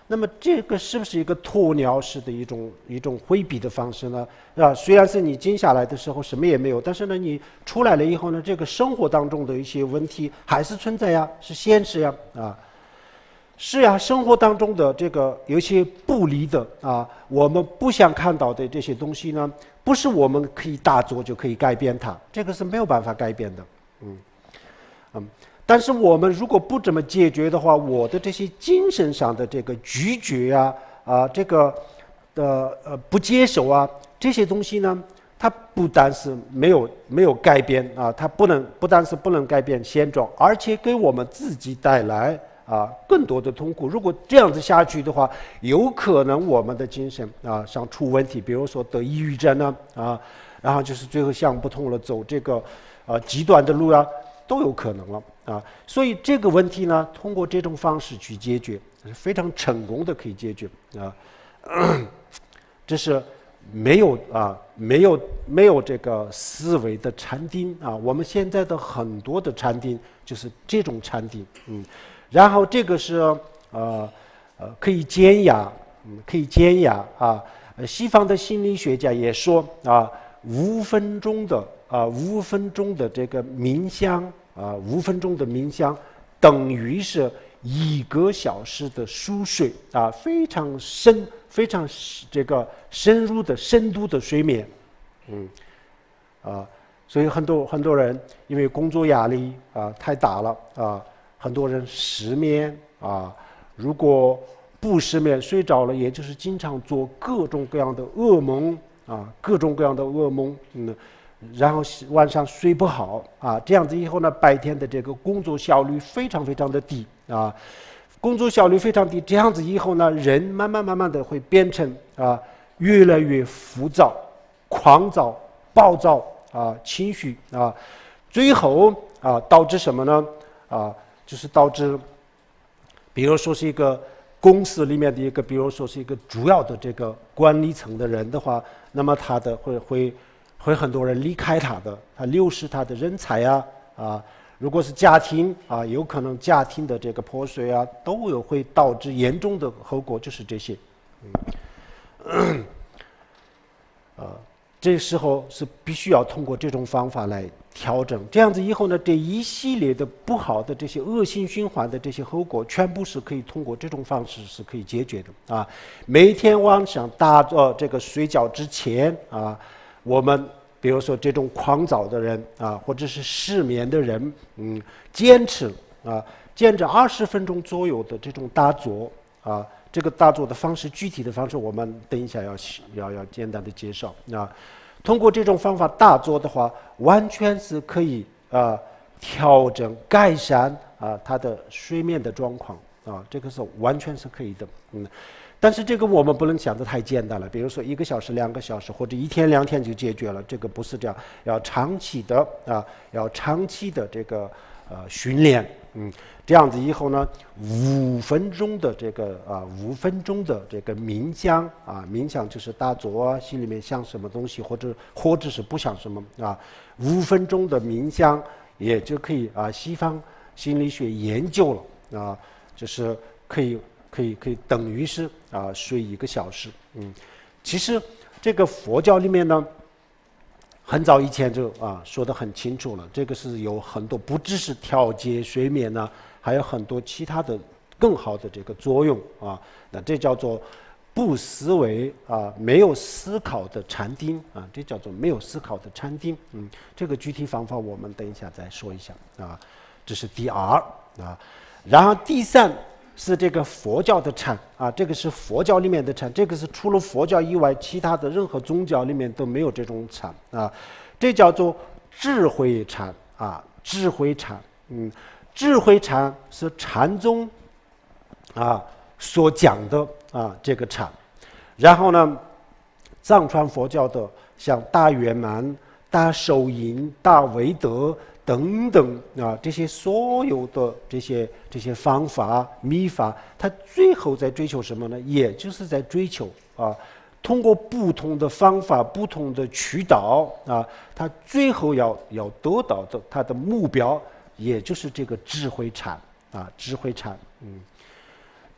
那么这个是不是一个鸵鸟式的一种一种回避的方式呢？啊，虽然是你静下来的时候什么也没有，但是呢，你出来了以后呢，这个生活当中的一些问题还是存在呀，是现实呀，啊，是呀，生活当中的这个有一些不利的啊，我们不想看到的这些东西呢，不是我们可以大做就可以改变它，这个是没有办法改变的，嗯，嗯。但是我们如果不这么解决的话，我的这些精神上的这个拒绝啊啊，这个的呃不接受啊，这些东西呢，它不但是没有没有改变啊，它不能不但是不能改变现状，而且给我们自己带来啊更多的痛苦。如果这样子下去的话，有可能我们的精神啊上出问题，比如说得抑郁症呢啊，然后就是最后想不通了，走这个呃极端的路啊，都有可能了。啊，所以这个问题呢，通过这种方式去解决，是非常成功的，可以解决啊。这是没有啊，没有没有这个思维的禅定啊。我们现在的很多的禅定就是这种禅定，嗯。然后这个是呃呃可以减压，嗯，可以减压啊。西方的心理学家也说啊，五分钟的啊五分钟的这个冥想。啊，五分钟的冥想等于是一个小时的熟睡啊，非常深、非常这个深入的、深度的睡眠，嗯，啊，所以很多很多人因为工作压力啊太大了啊，很多人失眠啊，如果不失眠睡着了，也就是经常做各种各样的噩梦啊，各种各样的噩梦，嗯。然后晚上睡不好啊，这样子以后呢，白天的这个工作效率非常非常的低啊，工作效率非常低，这样子以后呢，人慢慢慢慢的会变成啊越来越浮躁、狂躁、暴躁啊，情绪啊，最后啊导致什么呢？啊，就是导致，比如说是一个公司里面的一个，比如说是一个主要的这个管理层的人的话，那么他的会会。会很多人离开他的，他流失他的人才啊啊！如果是家庭啊，有可能家庭的这个破碎啊，都有会导致严重的后果，就是这些。嗯，呃，这时候是必须要通过这种方法来调整，这样子以后呢，这一系列的不好的这些恶性循环的这些后果，全部是可以通过这种方式是可以解决的啊！每天晚上大呃这个睡觉之前啊。我们比如说这种狂躁的人啊，或者是失眠的人，嗯，坚持啊，坚持二十分钟左右的这种打坐啊，这个打坐的方式，具体的方式我们等一下要要要简单的介绍啊。通过这种方法打坐的话，完全是可以啊调整改善啊他的睡眠的状况啊，这个是完全是可以的，嗯。但是这个我们不能想得太简单了，比如说一个小时、两个小时，或者一天两天就解决了，这个不是这样，要长期的啊，要长期的这个呃训练，嗯，这样子以后呢，五分钟的这个啊，五分钟的这个冥想啊，冥想就是打坐啊，心里面想什么东西，或者或者是不想什么啊，五分钟的冥想也就可以啊，西方心理学研究了啊，就是可以。可以可以等于是啊睡一个小时，嗯，其实这个佛教里面呢，很早以前就啊说得很清楚了，这个是有很多不只是调节睡眠呢，还有很多其他的更好的这个作用啊，那这叫做不思维啊，没有思考的禅定啊，这叫做没有思考的禅定，嗯，这个具体方法我们等一下再说一下啊，这是第二啊，然后第三。是这个佛教的禅啊，这个是佛教里面的禅，这个是除了佛教以外，其他的任何宗教里面都没有这种禅啊，这叫做智慧禅啊，智慧禅，嗯，智慧禅是禅宗啊所讲的啊这个禅，然后呢，藏传佛教的像大圆满、大手印、大威德。等等啊，这些所有的这些这些方法秘法，它最后在追求什么呢？也就是在追求啊，通过不同的方法、不同的渠道啊，它最后要要得到的它的目标，也就是这个智慧禅啊，智慧禅，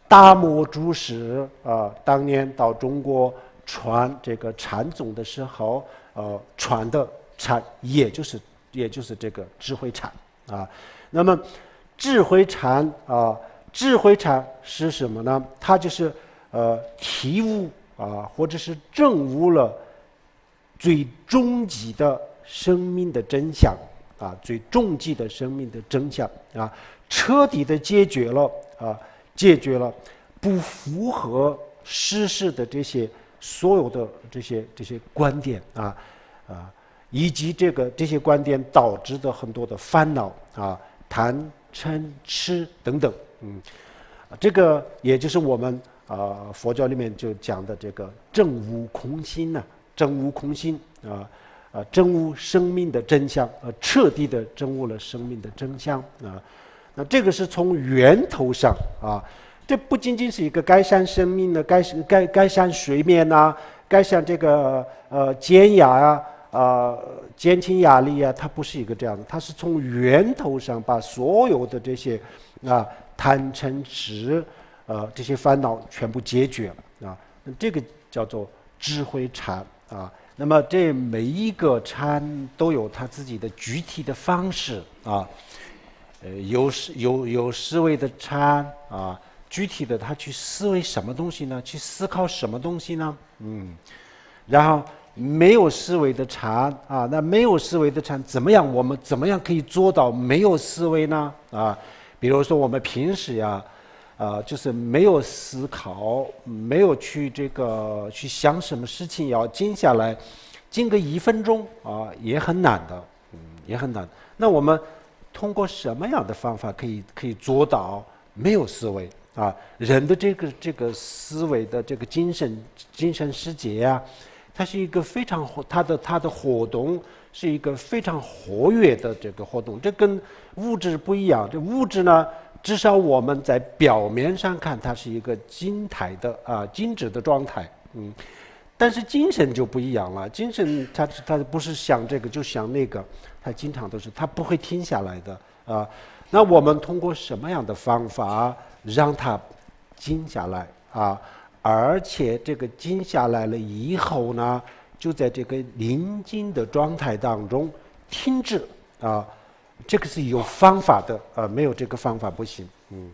大魔祖师啊，当年到中国传这个禅宗的时候，呃，传的禅也就是也就是这个智慧禅啊。那么智慧禅啊，智慧禅是什么呢？它就是呃体悟啊，或者是证悟了最终极的生命的真相啊，最终极的生命的真相啊，彻底的解决了啊，解决了不符合事实的这些所有的这些这些观点啊啊，以及这个这些观点导致的很多的烦恼啊，贪嗔痴等等，嗯，这个也就是我们啊佛教里面就讲的这个证悟空心呢、啊，证悟空心啊。啊，证悟生命的真相，呃，彻底的证悟了生命的真相啊。那这个是从源头上啊，这不仅仅是一个改善生命的、改改改善睡眠呐、啊，改善这个呃减压啊、啊减轻压力啊，它不是一个这样的，它是从源头上把所有的这些啊贪嗔痴呃这些烦恼全部解决啊。那这个叫做智慧禅啊。那么这每一个禅都有他自己的具体的方式啊，呃，有有有思维的禅啊，具体的他去思维什么东西呢？去思考什么东西呢？嗯，然后没有思维的禅啊，那没有思维的禅怎么样？我们怎么样可以做到没有思维呢？啊，比如说我们平时呀。啊，就是没有思考，没有去这个去想什么事情，要静下来，静个一分钟啊，也很难的，嗯，也很难。那我们通过什么样的方法可以可以做到没有思维啊？人的这个这个思维的这个精神精神世界啊，它是一个非常它的它的活动是一个非常活跃的这个活动，这跟物质不一样。这物质呢？至少我们在表面上看，它是一个静态的啊静止的状态，嗯，但是精神就不一样了。精神它它不是想这个就想那个，它经常都是它不会停下来的啊。那我们通过什么样的方法让它静下来啊？而且这个静下来了以后呢，就在这个宁静的状态当中停止啊。这个是有方法的，呃，没有这个方法不行。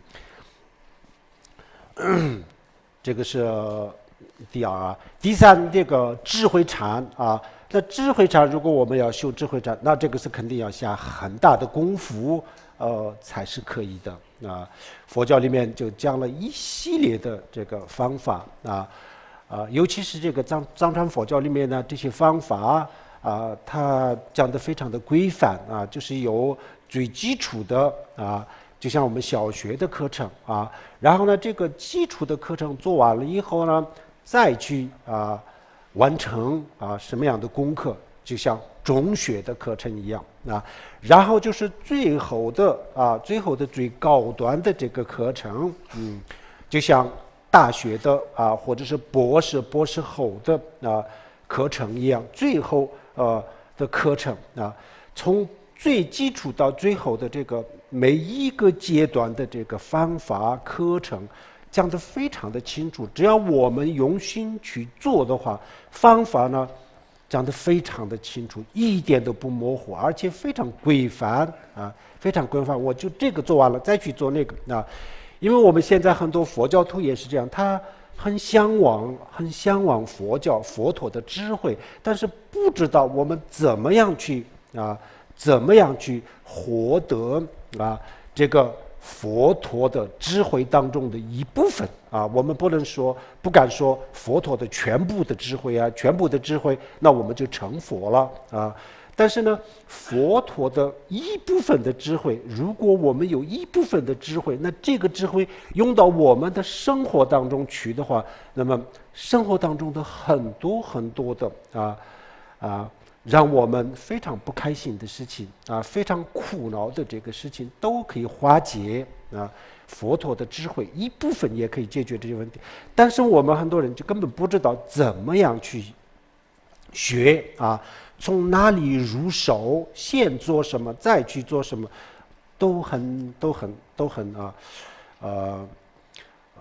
嗯，这个是第二啊。第三，这个智慧禅啊，那智慧禅如果我们要修智慧禅，那这个是肯定要下很大的功夫，呃，才是可以的啊。佛教里面就讲了一系列的这个方法啊，啊，尤其是这个藏藏传佛教里面呢，这些方法。啊，它讲得非常的规范啊，就是有最基础的啊，就像我们小学的课程啊，然后呢，这个基础的课程做完了以后呢，再去啊完成啊什么样的功课，就像中学的课程一样啊，然后就是最后的啊，最后的最高端的这个课程，嗯，就像大学的啊，或者是博士、博士后的啊课程一样，最后。呃的课程啊，从最基础到最后的这个每一个阶段的这个方法课程讲得非常的清楚。只要我们用心去做的话，方法呢讲得非常的清楚，一点都不模糊，而且非常规范啊，非常规范。我就这个做完了，再去做那个啊，因为我们现在很多佛教徒也是这样，他。很向往，很向往佛教佛陀的智慧，但是不知道我们怎么样去啊，怎么样去获得啊这个佛陀的智慧当中的一部分啊。我们不能说，不敢说佛陀的全部的智慧啊，全部的智慧，那我们就成佛了啊。但是呢，佛陀的一部分的智慧，如果我们有一部分的智慧，那这个智慧用到我们的生活当中去的话，那么生活当中的很多很多的啊啊，让我们非常不开心的事情啊，非常苦恼的这个事情都可以化解啊。佛陀的智慧一部分也可以解决这些问题，但是我们很多人就根本不知道怎么样去学啊。从哪里入手，先做什么，再去做什么，都很都很都很啊，呃，呃，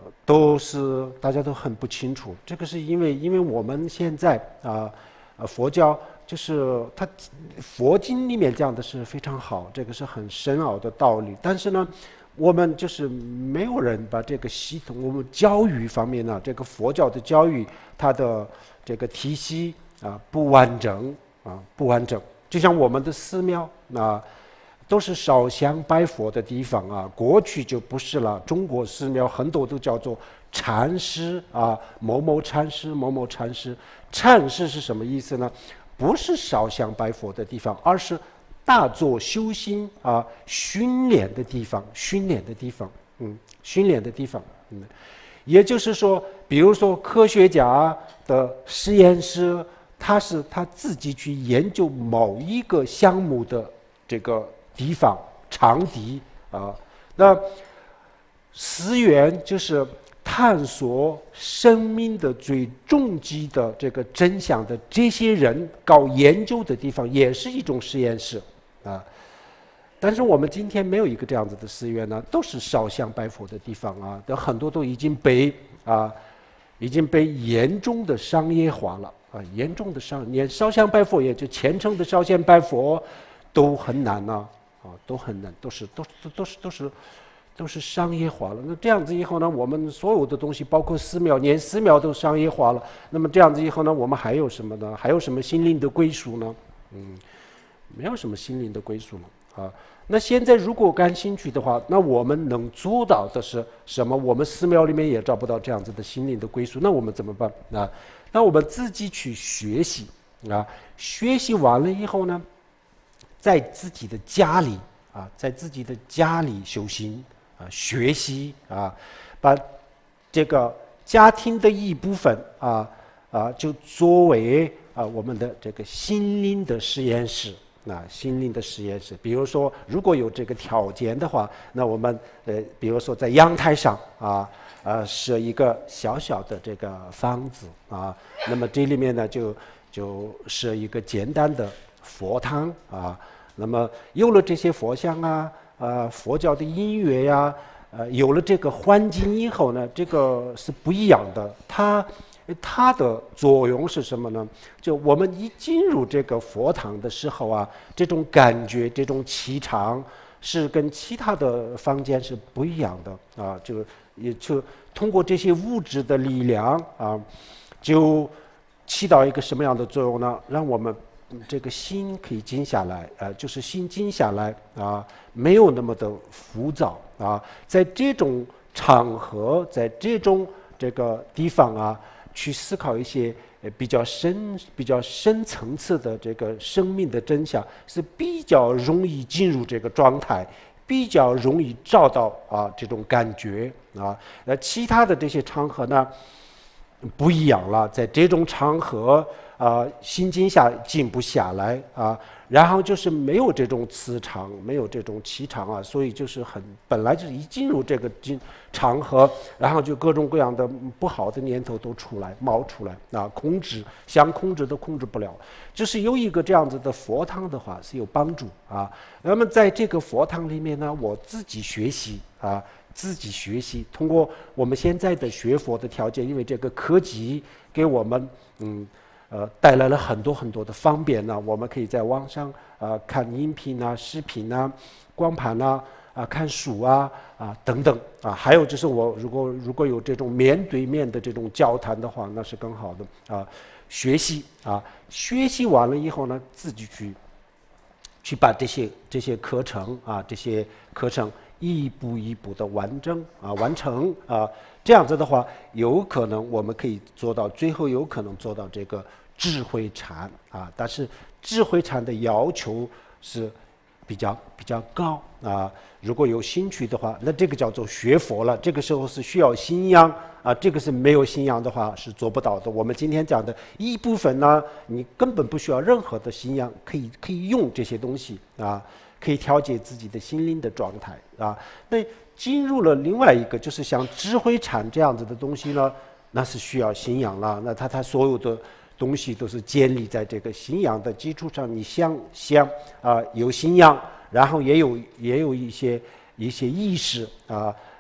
都是大家都很不清楚。这个是因为因为我们现在啊呃佛教就是它佛经里面讲的是非常好，这个是很深奥的道理，但是呢。我们就是没有人把这个系统，我们教育方面呢，这个佛教的教育，它的这个体系啊不完整啊不完整。就像我们的寺庙啊，都是烧香拜佛的地方啊，过去就不是了。中国寺庙很多都叫做禅师啊，某某禅师，某某禅师。禅师是什么意思呢？不是烧香拜佛的地方，而是大做修心啊，训练的地方，训练的地方，嗯，训练的地方，嗯，也就是说，比如说科学家的实验室，他是他自己去研究某一个项目的这个地方场地啊，那寺院就是探索生命的最终极的这个真相的这些人搞研究的地方，也是一种实验室。啊，但是我们今天没有一个这样子的寺院呢，都是烧香拜佛的地方啊，有很多都已经被啊，已经被严重的商业化了啊，严重的商，连烧香拜佛也就虔诚的烧香拜佛都很难呢，啊，都很难，都是都都都是都是都是商业化了。那这样子以后呢，我们所有的东西，包括寺庙，连寺庙都商业化了。那么这样子以后呢，我们还有什么呢？还有什么心灵的归属呢？嗯。没有什么心灵的归属了啊！那现在如果感兴趣的话，那我们能做到的是什么？我们寺庙里面也找不到这样子的心灵的归属，那我们怎么办啊？那我们自己去学习啊！学习完了以后呢，在自己的家里啊，在自己的家里修行啊，学习啊，把这个家庭的一部分啊啊，就作为啊我们的这个心灵的实验室。那心灵的实验室，比如说，如果有这个条件的话，那我们呃，比如说在阳台上啊，呃，设一个小小的这个房子啊，那么这里面呢，就就设一个简单的佛堂啊，那么有了这些佛像啊，呃，佛教的音乐呀，呃，有了这个环境以后呢，这个是不一样的，它。它的作用是什么呢？就我们一进入这个佛堂的时候啊，这种感觉、这种气场是跟其他的房间是不一样的啊。就也就通过这些物质的力量啊，就起到一个什么样的作用呢？让我们这个心可以静下来，呃，就是心静下来啊，没有那么的浮躁啊。在这种场合，在这种这个地方啊。去思考一些呃比较深、比较深层次的这个生命的真相，是比较容易进入这个状态，比较容易找到啊这种感觉啊。那其他的这些场合呢，不一样了，在这种场合啊，心静下静不下来啊，然后就是没有这种磁场，没有这种气场啊，所以就是很本来就是一进入这个进场合，然后就各种各样的不好的念头都出来冒出来啊，控制想控制都控制不了。就是有一个这样子的佛堂的话是有帮助啊。那么在这个佛堂里面呢，我自己学习啊。自己学习，通过我们现在的学佛的条件，因为这个科技给我们嗯呃带来了很多很多的方便呢，我们可以在网上啊看音频啊、视频啊、光盘啊、啊看书啊啊等等啊，还有就是我如果如果有这种面对面的这种交谈的话，那是更好的啊。学习啊，学习完了以后呢，自己去去把这些这些课程啊这些课程。一步一步的完整啊，完成啊，这样子的话，有可能我们可以做到，最后有可能做到这个智慧禅啊。但是智慧禅的要求是比较比较高啊。如果有兴趣的话，那这个叫做学佛了。这个时候是需要信仰啊，这个是没有信仰的话是做不到的。我们今天讲的一部分呢，你根本不需要任何的信仰，可以可以用这些东西啊。可以调节自己的心灵的状态啊。那进入了另外一个，就是像智慧禅这样子的东西呢，那是需要信仰了。那它它所有的东西都是建立在这个信仰的基础上。你想想啊，有信仰，然后也有也有一些一些意识啊，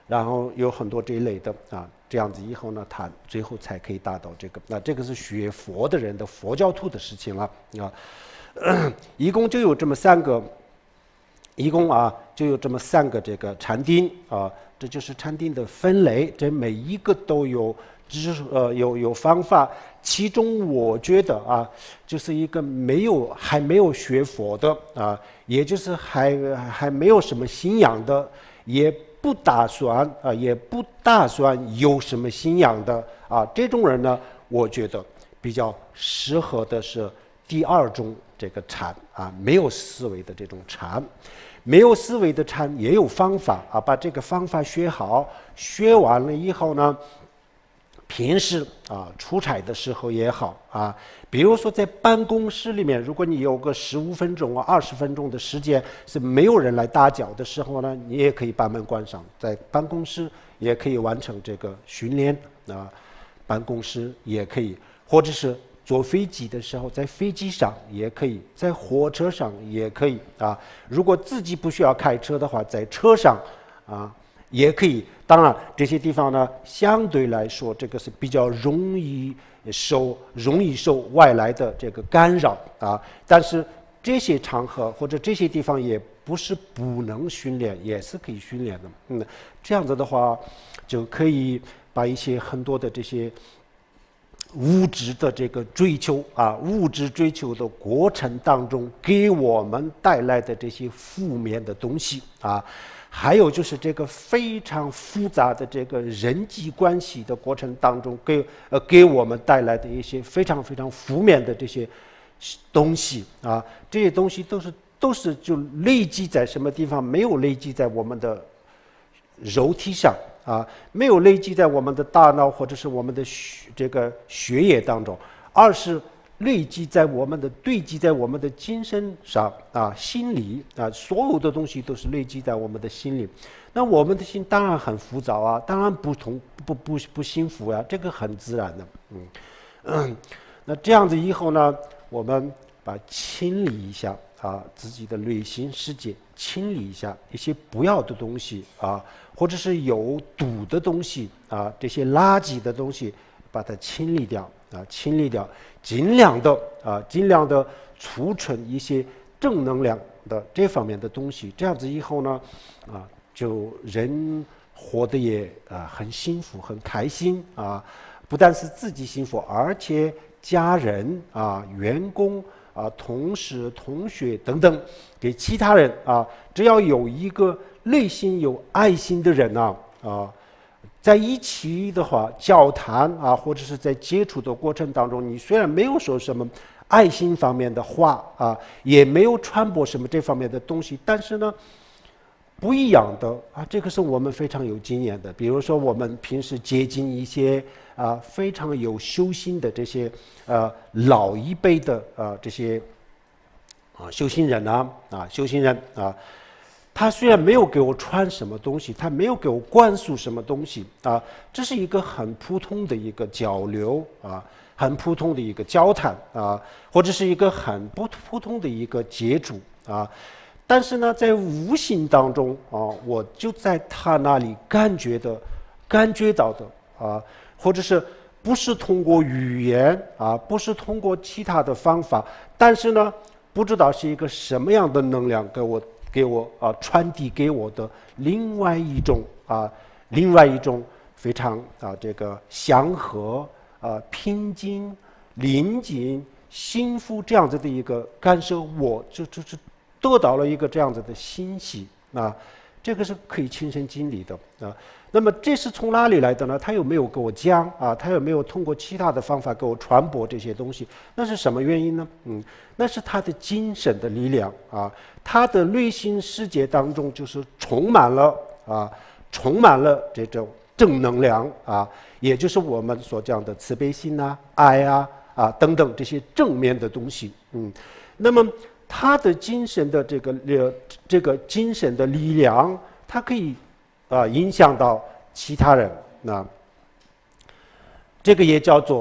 然后有很多这一类的啊，这样子以后呢，他最后才可以达到这个。那这个是学佛的人的佛教徒的事情了啊。一共就有这么三个，一共啊就有这么三个这个禅定啊，这就是禅定的分类，这每一个都有知呃有有方法。其中我觉得啊，就是一个没有还没有学佛的啊，也就是还还没有什么信仰的，也不打算啊，也不打算有什么信仰的啊，这种人呢，我觉得比较适合的是第二种这个禅啊，没有思维的这种禅。没有思维的禅也有方法啊，把这个方法学好，学完了以后呢，平时啊出差的时候也好啊，比如说在办公室里面，如果你有个十五分钟啊、二十分钟的时间是没有人来打搅的时候呢，你也可以把门关上，在办公室也可以完成这个训练啊，办公室也可以，或者是坐飞机的时候，在飞机上也可以，在火车上也可以啊。如果自己不需要开车的话，在车上啊也可以。当然，这些地方呢，相对来说，这个是比较容易受容易受外来的这个干扰啊。但是这些场合或者这些地方也不是不能训练，也是可以训练的。嗯，这样子的话，就可以把一些很多的这些物质的这个追求啊，物质追求的过程当中给我们带来的这些负面的东西啊，还有就是这个非常复杂的这个人际关系的过程当中给呃给我们带来的一些非常非常负面的这些东西啊，这些东西都是都是就累积在什么地方？没有累积在我们的肉体上啊，没有累积在我们的大脑或者是我们的血这个血液当中，而是累积在我们的堆积在我们的精神上啊，心理啊，所有的东西都是累积在我们的心里。那我们的心当然很浮躁啊，当然不同不不不幸福呀、啊，这个很自然的。嗯嗯，那这样子以后呢，我们把清理一下啊自己的内心世界，清理一下一些不要的东西啊。或者是有毒的东西啊，这些垃圾的东西，把它清理掉啊，清理掉，尽量的啊，尽量的储存一些正能量的这方面的东西。这样子以后呢，啊，就人活得也啊很幸福、很开心啊，不但是自己幸福，而且家人啊、员工啊、同事、同学等等，给其他人啊，只要有一个内心有爱心的人啊啊，在一起的话交谈啊，或者是在接触的过程当中，你虽然没有说什么爱心方面的话啊，也没有传播什么这方面的东西，但是呢，不一样的啊，这个是我们非常有经验的。比如说，我们平时接近一些啊非常有修心的这些呃老一辈的啊这些啊修行人啊啊修行人啊。他虽然没有给我传什么东西，他没有给我灌输什么东西啊，这是一个很普通的一个交流啊，很普通的一个交谈啊，或者是一个很不普通的一个接触啊。但是呢，在无形当中啊，我就在他那里感觉的、感觉到的啊，或者是不是通过语言啊，不是通过其他的方法，但是呢，不知道是一个什么样的能量给我。给我啊传递给我的另外一种啊另外一种非常啊这个祥和啊平静宁静幸福这样子的一个感受，我就就是得到了一个这样子的信息啊，这个是可以亲身经历的啊。那么这是从哪里来的呢？他有没有给我讲啊？他有没有通过其他的方法给我传播这些东西？那是什么原因呢？嗯，那是他的精神的力量啊，他的内心世界当中就是充满了啊，充满了这种正能量啊，也就是我们所讲的慈悲心啊、爱啊啊等等这些正面的东西。嗯，那么他的精神的这个呃这个精神的力量，它可以。啊，影响到其他人，那这个也叫做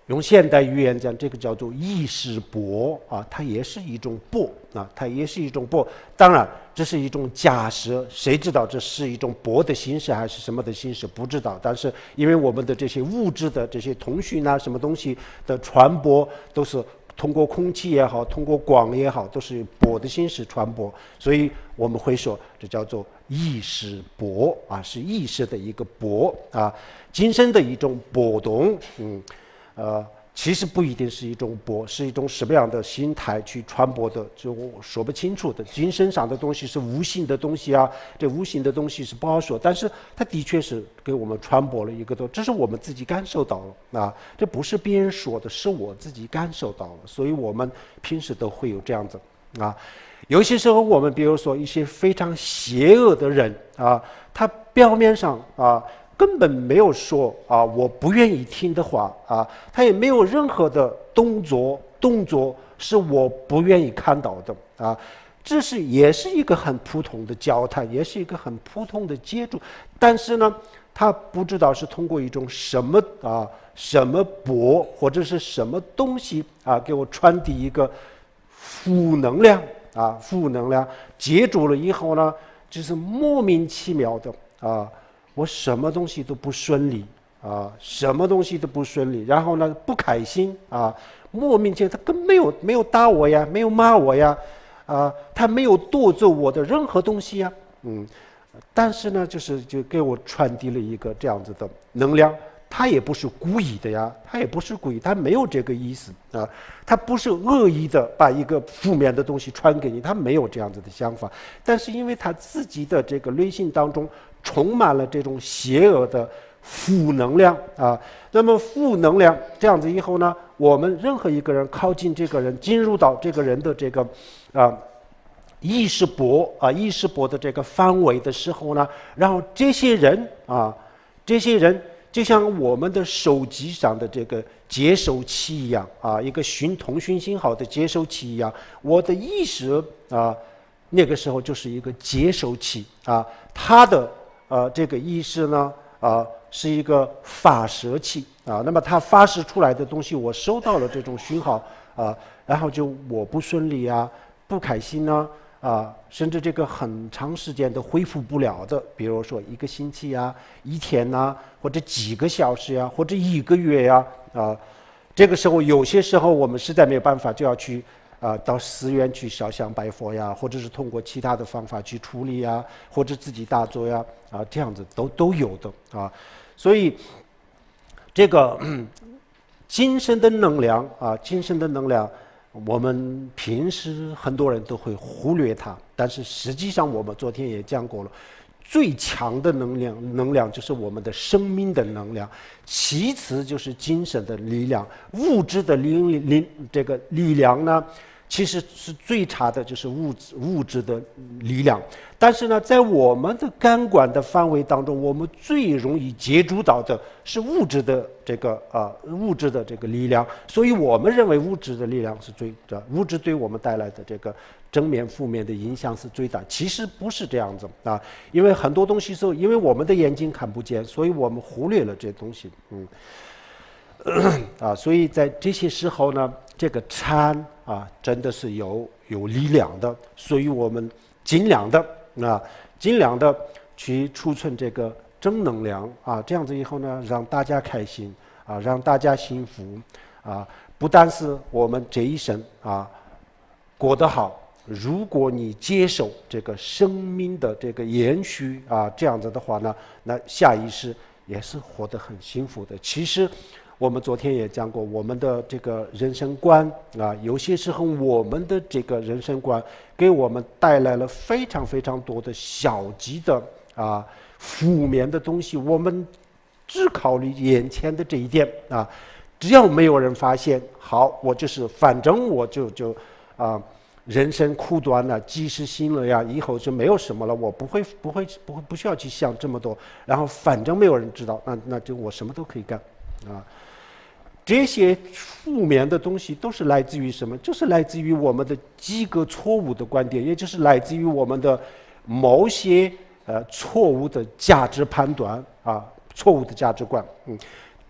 用现代语言讲，这个叫做意识薄啊，它也是一种薄啊，它也是一种薄。当然，这是一种假设，谁知道这是一种薄的形式还是什么的形式？不知道。但是，因为我们的这些物质的这些通讯啊，什么东西的传播都是通过空气也好，通过光也好，都是波的形式传播，所以我们会说这叫做意识波啊，是意识的一个波啊，精神的一种波动，嗯。呃，其实不一定是一种波，是一种什么样的心态去传播的，就说不清楚的。精神上的东西是无形的东西啊，这无形的东西是不好说，但是它的确是给我们传播了一个东西，这是我们自己感受到了啊，这不是别人说的，是我自己感受到了，所以我们平时都会有这样子啊。有些时候我们比如说一些非常邪恶的人啊，他表面上啊。根本没有说啊，我不愿意听的话啊，他也没有任何的动作，动作是我不愿意看到的啊，这是也是一个很普通的交谈，也是一个很普通的接触，但是呢，他不知道是通过一种什么啊，什么波或者是什么东西啊，给我传递一个负能量啊，负能量接住了以后呢，就是莫名其妙的啊。我什么东西都不顺利啊，什么东西都不顺利，然后呢不开心啊，莫名其妙，他根本没有没有打我呀，没有骂我呀，啊，他没有夺走我的任何东西呀，嗯，但是呢，就是就给我传递了一个这样子的能量，他也不是故意的呀，他也不是故意，他没有这个意思啊，他不是恶意的把一个负面的东西传给你，他没有这样子的想法，但是因为他自己的这个内心当中。充满了这种邪恶的负能量啊，那么负能量这样子以后呢，我们任何一个人靠近这个人，进入到这个人的这个啊意识波啊意识波的这个范围的时候呢，然后这些人啊，这些人就像我们的手机上的这个接收器一样啊，一个讯通讯信号的接收器一样，我的意识啊，那个时候就是一个接收器啊，它的。呃，这个意识呢，啊、呃，是一个发射器啊。那么它发射出来的东西，我收到了这种讯号啊、呃，然后就我不顺利啊，不开心呢，啊、呃，甚至这个很长时间都恢复不了的，比如说一个星期啊，一天呐、啊，或者几个小时呀、啊，或者一个月呀、啊，啊、呃，这个时候有些时候我们实在没有办法，就要去。啊，到寺院去烧香拜佛呀，或者是通过其他的方法去处理呀，或者自己打坐呀，啊，这样子都都有的啊。所以，这个精神的能量啊，精神的能量，我们平时很多人都会忽略它，但是实际上我们昨天也讲过了，最强的能量，能量就是我们的生命的能量，其次就是精神的力量，物质的力力这个力量呢。其实是最差的，就是物质物质的力量。但是呢，在我们的感官的范围当中，我们最容易接触到的是物质的这个啊、呃、物质的这个力量。所以我们认为物质的力量是最的，物质对我们带来的这个正面、负面的影响是最大。其实不是这样子啊，因为很多东西是因为我们的眼睛看不见，所以我们忽略了这些东西。嗯。啊，所以在这些时候呢，这个禅啊，真的是有有力量的，所以我们尽量的啊，尽量的去储存这个正能量啊，这样子以后呢，让大家开心啊，让大家幸福啊，不但是我们这一生啊过得好，如果你接受这个生命的这个延续啊，这样子的话呢，那下一世也是活得很幸福的。其实。我们昨天也讲过，我们的这个人生观啊，有些时候我们的这个人生观给我们带来了非常非常多的消极的啊负面的东西。我们只考虑眼前的这一点啊，只要没有人发现，好，我就是反正我就就啊人生苦短了，及时行了呀，以后就没有什么了，我不会不会不会不需要去想这么多，然后反正没有人知道，那那就我什么都可以干啊。这些负面的东西都是来自于什么？就是来自于我们的几个错误的观点，也就是来自于我们的某些呃错误的价值判断啊，错误的价值观。嗯，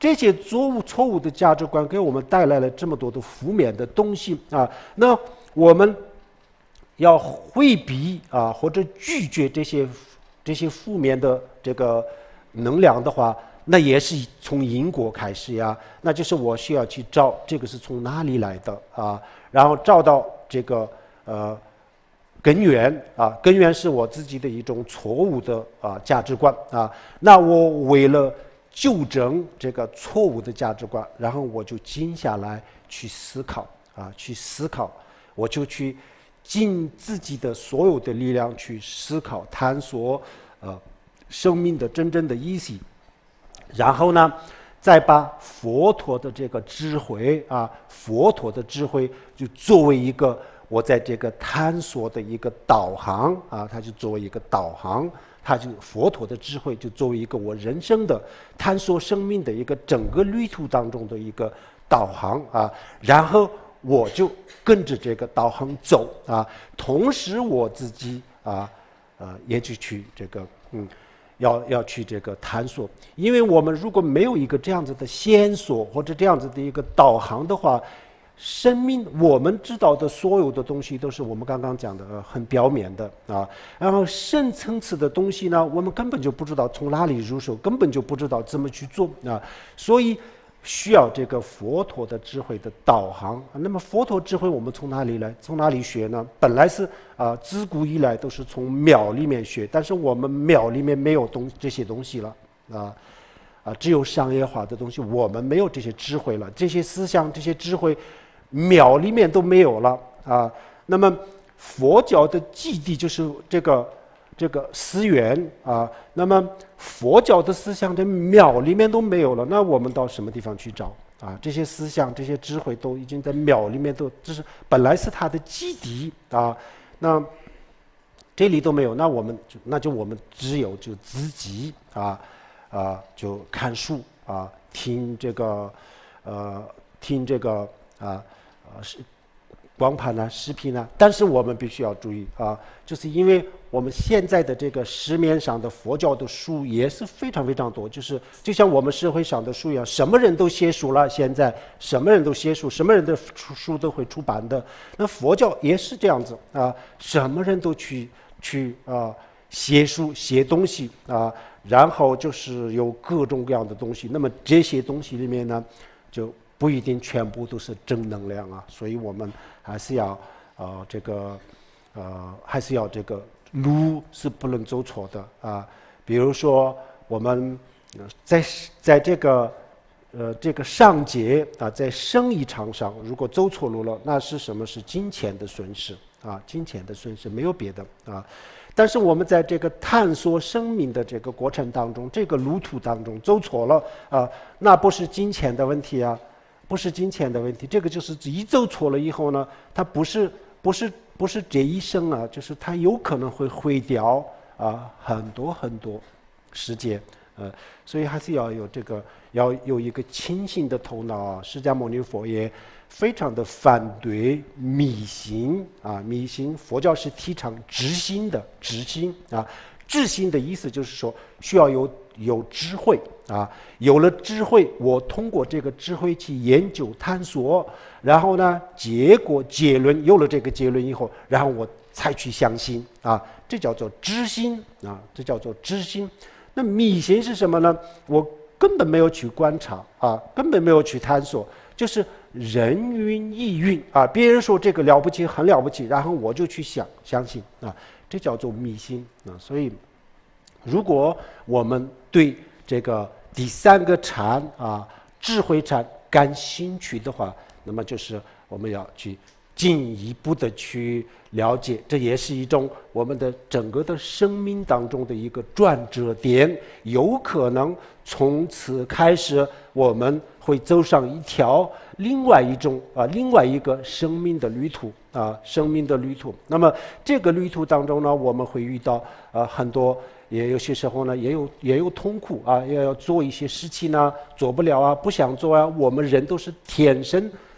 这些错误错误的价值观给我们带来了这么多的负面的东西啊，那我们要回避啊或者拒绝这些这些负面的这个能量的话，那也是从因果开始呀，那就是我需要去找这个是从哪里来的啊，然后找到这个呃根源啊，根源是我自己的一种错误的啊价值观啊，那我为了纠正这个错误的价值观，然后我就静下来去思考啊，去思考，我就去尽自己的所有的力量去思考、探索，呃，生命的真正的意义。然后呢，再把佛陀的这个智慧啊，佛陀的智慧就作为一个我在这个探索的一个导航啊，它就作为一个导航。它就佛陀的智慧就作为一个我人生的探索生命的一个整个旅途当中的一个导航啊，然后我就跟着这个导航走啊，同时我自己啊呃也就去这个嗯要要去这个探索，因为我们如果没有一个这样子的线索或者这样子的一个导航的话，生命我们知道的所有的东西都是我们刚刚讲的、呃、很表面的啊，然后深层次的东西呢，我们根本就不知道从哪里入手，根本就不知道怎么去做啊，所以需要这个佛陀的智慧的导航。那么佛陀智慧我们从哪里来？从哪里学呢？本来是啊、呃，自古以来都是从庙里面学，但是我们庙里面没有东这些东西了啊。啊，只有商业化的东西，我们没有这些智慧了，这些思想、这些智慧，庙里面都没有了啊。那么佛教的基地就是这个这个寺院啊。那么佛教的思想在庙里面都没有了，那我们到什么地方去找啊？这些思想、这些智慧都已经在庙里面都，这是本来是它的基地啊。那这里都没有，那我们就那就我们只有就自己啊。啊，就看书啊，听这个，呃，听这个啊，呃，是光盘啊、视频啊。但是我们必须要注意啊，就是因为我们现在的这个市面上的佛教的书也是非常非常多，就是就像我们社会上的书一样，什么人都写书了，现在什么人都写书，什么人的书都会出版的。那佛教也是这样子啊，什么人都去去啊写书、写东西啊。然后就是有各种各样的东西，那么这些东西里面呢，就不一定全部都是正能量啊，所以我们还是要呃这个呃还是要这个路是不能走错的啊。比如说我们在在这个呃这个上界啊，在生意场上，如果走错路了，那是什么？是金钱的损失啊，金钱的损失，没有别的啊。但是我们在这个探索生命的这个过程当中，这个路途当中走错了啊，那不是金钱的问题啊，不是金钱的问题，这个就是一走错了以后呢，它不是不是不是这一生啊，就是它有可能会毁掉啊很多很多时间，呃，所以还是要有这个要有一个清醒的头脑啊。释迦牟尼佛也非常的反对迷信啊，迷信佛教是提倡知心的，知心啊，知心的意思就是说需要有有智慧啊，有了智慧，我通过这个智慧去研究探索，然后呢，结果结论有了这个结论以后，然后我才去相信啊，这叫做知心啊，这叫做知心。那迷信是什么呢？我根本没有去观察啊，根本没有去探索，就是人云亦云啊，别人说这个了不起，很了不起，然后我就去想相信啊，这叫做迷信啊。所以，如果我们对这个第三个禅啊，智慧禅感兴趣的话，那么就是我们要去进一步的去了解，这也是一种我们的整个的生命当中的一个转折点，有可能从此开始我们会走上一条另外一种啊，另外一个生命的旅途啊，生命的旅途。那么这个旅途当中呢，我们会遇到啊很多，也有些时候呢，也有也有痛苦啊，也要做一些事情呢，做不了啊，不想做啊。我们人都是天生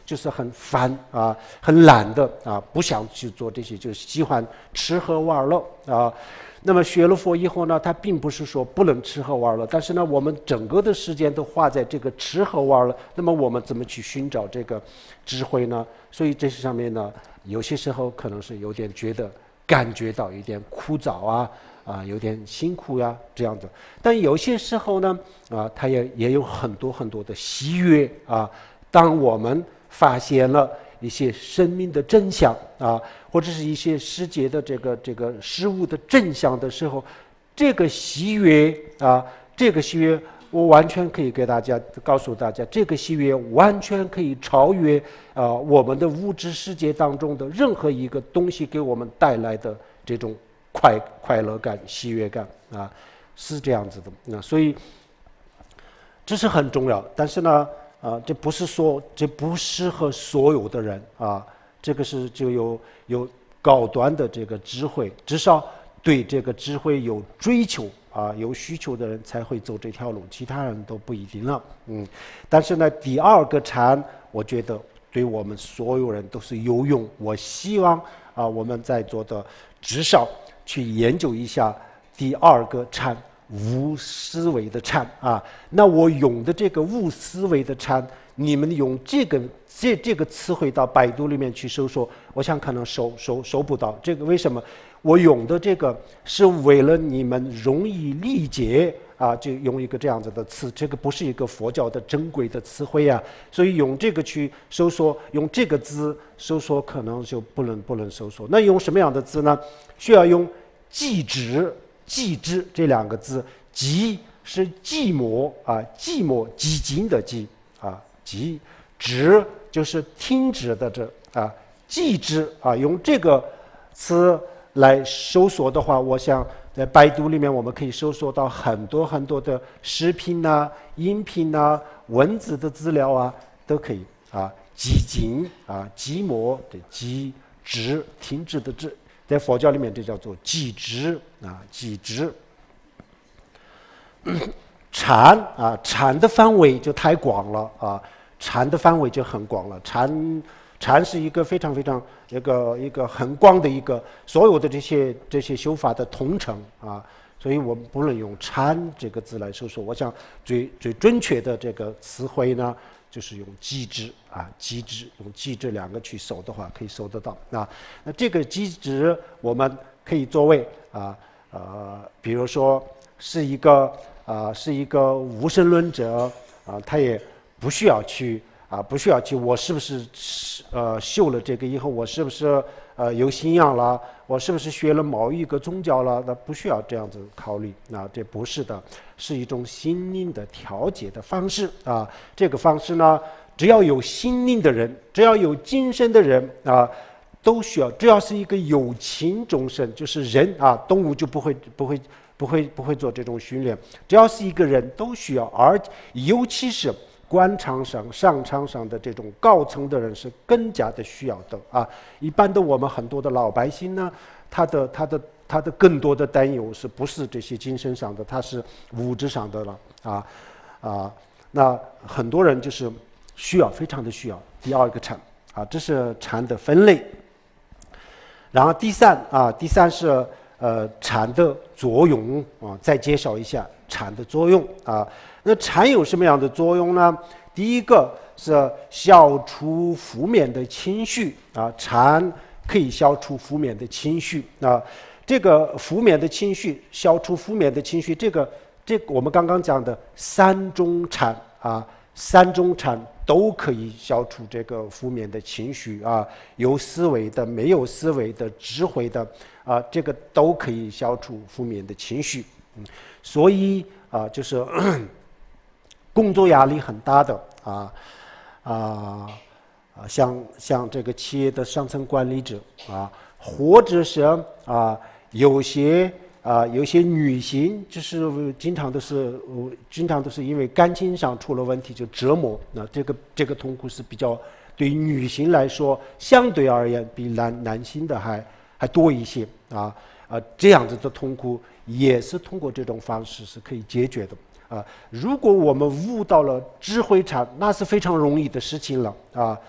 就是很烦啊，很懒的啊，不想去做这些，就喜欢吃喝玩乐啊。那么学了佛以后呢，他并不是说不能吃喝玩乐，但是呢，我们整个的时间都花在这个吃喝玩乐，那么我们怎么去寻找这个智慧呢？所以这上面呢，有些时候可能是有点觉得感觉到有点枯燥啊，啊，有点辛苦呀、啊，这样子。但有些时候呢，啊，它也也有很多很多的喜悦啊。当我们发现了一些生命的真相啊，或者是一些世界的这个这个事物的真相的时候，这个喜悦啊，这个喜悦，我完全可以给大家告诉大家，这个喜悦完全可以超越啊我们的物质世界当中的任何一个东西给我们带来的这种快快乐感、喜悦感啊，是这样子的。那所以这是很重要，但是呢。啊，这不是说这不适合所有的人啊，这个是就有有高端的这个智慧，至少对这个智慧有追求啊、有需求的人才会走这条路，其他人都不一定了。嗯，但是呢，第二个禅，我觉得对我们所有人都是有用。我希望啊，我们在座的至少去研究一下第二个禅。无思维的禅啊，那我用的这个无思维的禅，你们用这个这这个词汇到百度里面去搜索，我想可能搜搜搜不到。这个为什么？我用的这个是为了你们容易理解啊，就用一个这样子的词，这个不是一个佛教的正规的词汇啊，所以用这个去搜索，用这个字搜索可能就不能不能搜索。那用什么样的字呢？需要用寂止。寂止这两个字，寂是寂寞啊，寂寞寂静的寂啊，寂止就是停止的止啊，寂止啊，用这个词来搜索的话，我想在百度里面我们可以搜索到很多很多的视频呐、音频呐、文字的资料啊，都可以啊，寂静啊，寂寞的寂止，停止的止。在佛教里面，这叫做寂止啊，寂止。禅啊，禅的范围就太广了啊，禅的范围就很广了。禅，禅是一个非常非常一个一个很广的一个所有的这些这些修法的统称啊，所以我们不能用禅这个字来说说。我想最最准确的这个词汇呢，就是用寂止啊，寂止，用寂止两个去搜的话，可以搜得到啊。那这个寂止，我们可以作为啊呃，比如说是一个啊、呃、是一个无神论者啊，他也不需要去啊，不需要去，我是不是呃修了这个以后，我是不是呃有信仰了，我是不是学了某一个宗教了？那不需要这样子考虑啊，这不是的。是一种心灵的调节的方式啊，这个方式呢，只要有心灵的人，只要有精神的人啊，都需要。只要是一个有情众生，就是人啊，动物就不会不会不会不会做这种训练。只要是一个人都需要，而尤其是官场上、商场上的这种高层的人是更加的需要的啊。一般的我们很多的老百姓呢，他的他的。他的更多的担忧是不是这些精神上的，他是物质上的了啊啊！那很多人就是需要，非常的需要第二个禅啊，这是禅的分类。然后第三啊，第三是呃禅的作用啊，再介绍一下禅的作用啊。那禅有什么样的作用呢？第一个是消除负面的情绪啊，禅可以消除负面的情绪啊。这个负面的情绪，消除负面的情绪，这个这个我们刚刚讲的三种禅啊，三种禅都可以消除这个负面的情绪啊，有思维的、没有思维的、智慧的啊，这个都可以消除负面的情绪。嗯，所以啊，就是工作压力很大的啊啊啊，像像这个企业的上层管理者啊，或者是啊。有些啊、呃，有些女性就是经常都是，呃、经常都是因为感情上出了问题就折磨。那这个这个痛苦是比较对于女性来说，相对而言比男男性的还还多一些啊啊，这样子的痛苦也是通过这种方式是可以解决的啊。如果我们悟到了智慧禅，那是非常容易的事情了啊。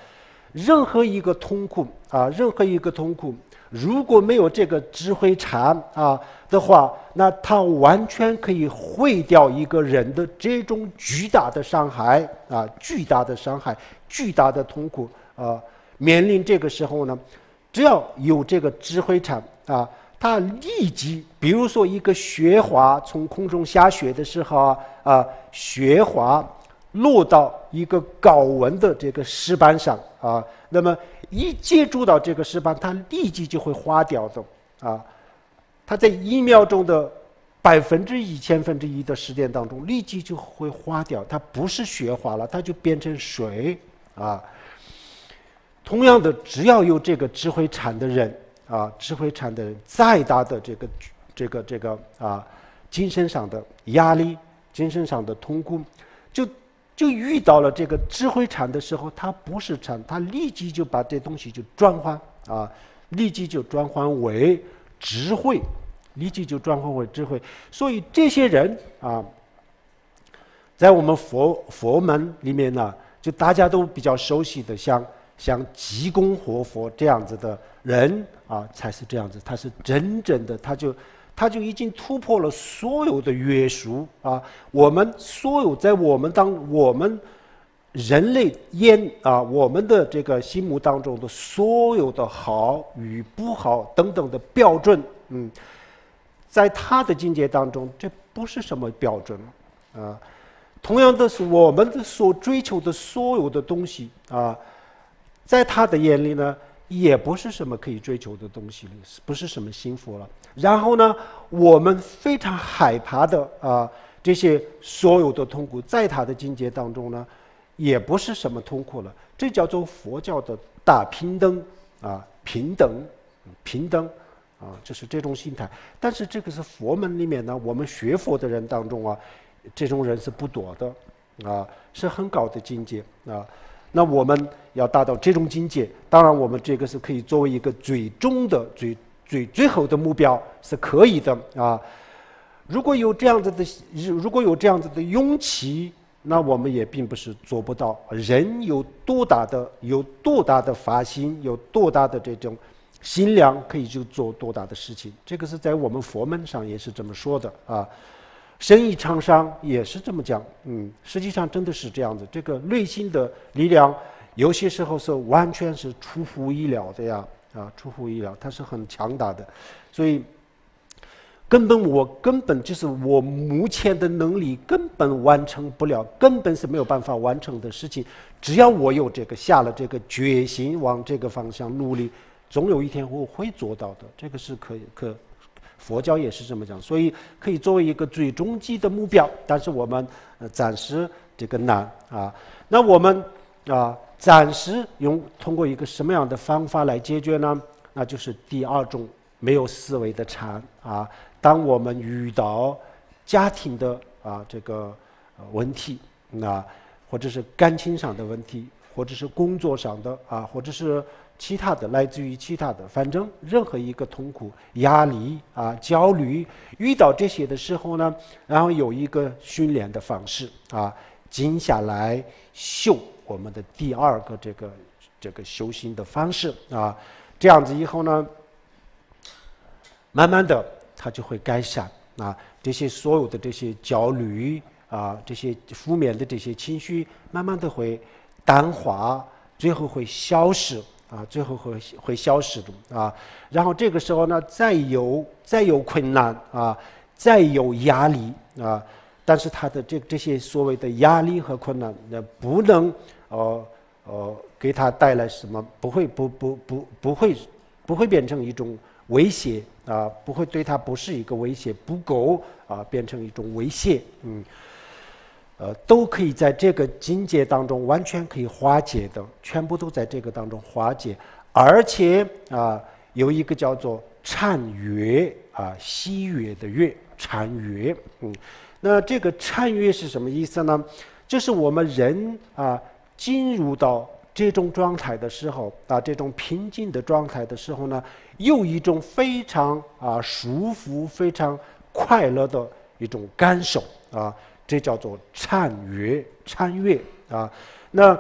任何一个痛苦啊，任何一个痛苦，如果没有这个智慧禅啊的话，那它完全可以毁掉一个人的这种巨大的伤害啊，巨大的伤害，巨大的痛苦啊。面临这个时候呢，只要有这个智慧禅啊，它立即，比如说一个雪花从空中下雪的时候啊，啊雪花落到一个高温的这个石板上啊，那么一接触到这个石板，它立即就会化掉的啊。它在一秒钟的百分之一千分之一的时间当中，立即就会化掉，它不是雪花了，它就变成水啊。同样的，只要有这个智慧禅的人啊，智慧禅的人，再大的这个这个这个啊，精神上的压力、精神上的痛苦，就就遇到了这个智慧禅的时候，他不是禅，他立即就把这东西就转换啊，立即就转换为智慧，立即就转换为智慧。所以这些人啊，在我们佛佛门里面呢，就大家都比较熟悉的，像像济公活佛这样子的人啊，才是这样子，他是真正的，他就。他就已经突破了所有的约束啊！我们所有在我们当我们人类眼啊，我们的这个心目当中的所有的好与不好等等的标准，嗯，在他的境界当中，这不是什么标准啊。同样的是，我们的所追求的所有的东西啊，在他的眼里呢，也不是什么可以追求的东西了，不是什么幸福了。然后呢，我们非常害怕的啊，这些所有的痛苦，在他的境界当中呢，也不是什么痛苦了。这叫做佛教的大平等啊，平等，平等啊，就是这种心态。但是这个是佛门里面呢，我们学佛的人当中啊，这种人是不多的啊，是很高的境界啊。那我们要达到这种境界，当然我们这个是可以作为一个最终的最。最最后的目标是可以的啊！如果有这样子的，如果有这样子的勇气，那我们也并不是做不到。人有多大的有多大的发心，有多大的这种心量，可以就做多大的事情。这个是在我们佛门上也是这么说的啊。生意厂商也是这么讲，嗯，实际上真的是这样子。这个内心的力量，有些时候是完全是出乎意料的呀。啊，出乎意料，它是很强大的，所以根本我根本就是我目前的能力根本完成不了，根本是没有办法完成的事情。只要我有这个下了这个决心，往这个方向努力，总有一天我会做到的。这个是可以，可佛教也是这么讲，所以可以作为一个最终极的目标。但是我们呃暂时这个难啊，那我们啊。暂时用通过一个什么样的方法来解决呢？那就是第二种没有思维的禅啊。当我们遇到家庭的啊这个问题，那或者是感情上的问题，或者是工作上的啊，或者是其他的来自于其他的，反正任何一个痛苦、压力啊、焦虑，遇到这些的时候呢，然后有一个训练的方式啊，静下来修。我们的第二个这个这个修行的方式啊，这样子以后呢，慢慢的它就会改善啊，这些所有的这些焦虑啊，这些负面的这些情绪，慢慢的会淡化，最后会消失啊，最后会会消失的啊。然后这个时候呢，再有再有困难啊，再有压力啊，但是他的这这些所谓的压力和困难，那不能。呃呃，给他带来什么？不会不不不不会不会变成一种威胁啊，不会对他不是一个威胁，不够啊，变成一种威胁，嗯，呃，都可以在这个境界当中完全可以化解的，全部都在这个当中化解，而且啊，有一个叫做禅悦啊，喜悦的悦，禅悦，嗯，那这个禅悦是什么意思呢？就是我们人啊。进入到这种状态的时候啊，这种平静的状态的时候呢，有一种非常啊舒服、非常快乐的一种感受啊，这叫做禅悦，禅悦啊。那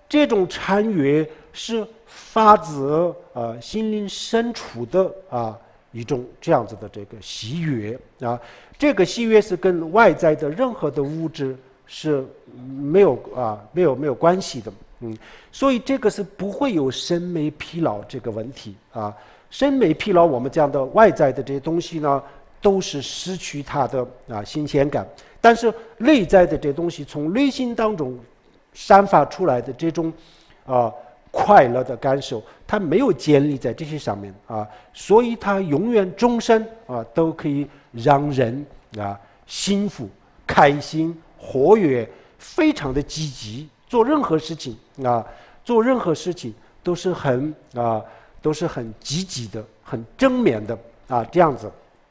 这种禅悦是发自呃心灵深处的啊一种这样子的这个喜悦啊，这个喜悦是跟外在的任何的物质是没有啊没有没有关系的，嗯，所以这个是不会有审美疲劳这个问题啊。审美疲劳，我们讲的外在的这些东西呢，都是失去它的啊新鲜感，但是内在的这东西从内心当中散发出来的这种啊快乐的感受，它没有建立在这些上面啊，所以它永远终身啊都可以让人啊幸福、开心、活跃，非常的积极，做任何事情啊，做任何事情都是很啊都是很积极的、很正面的啊这样子。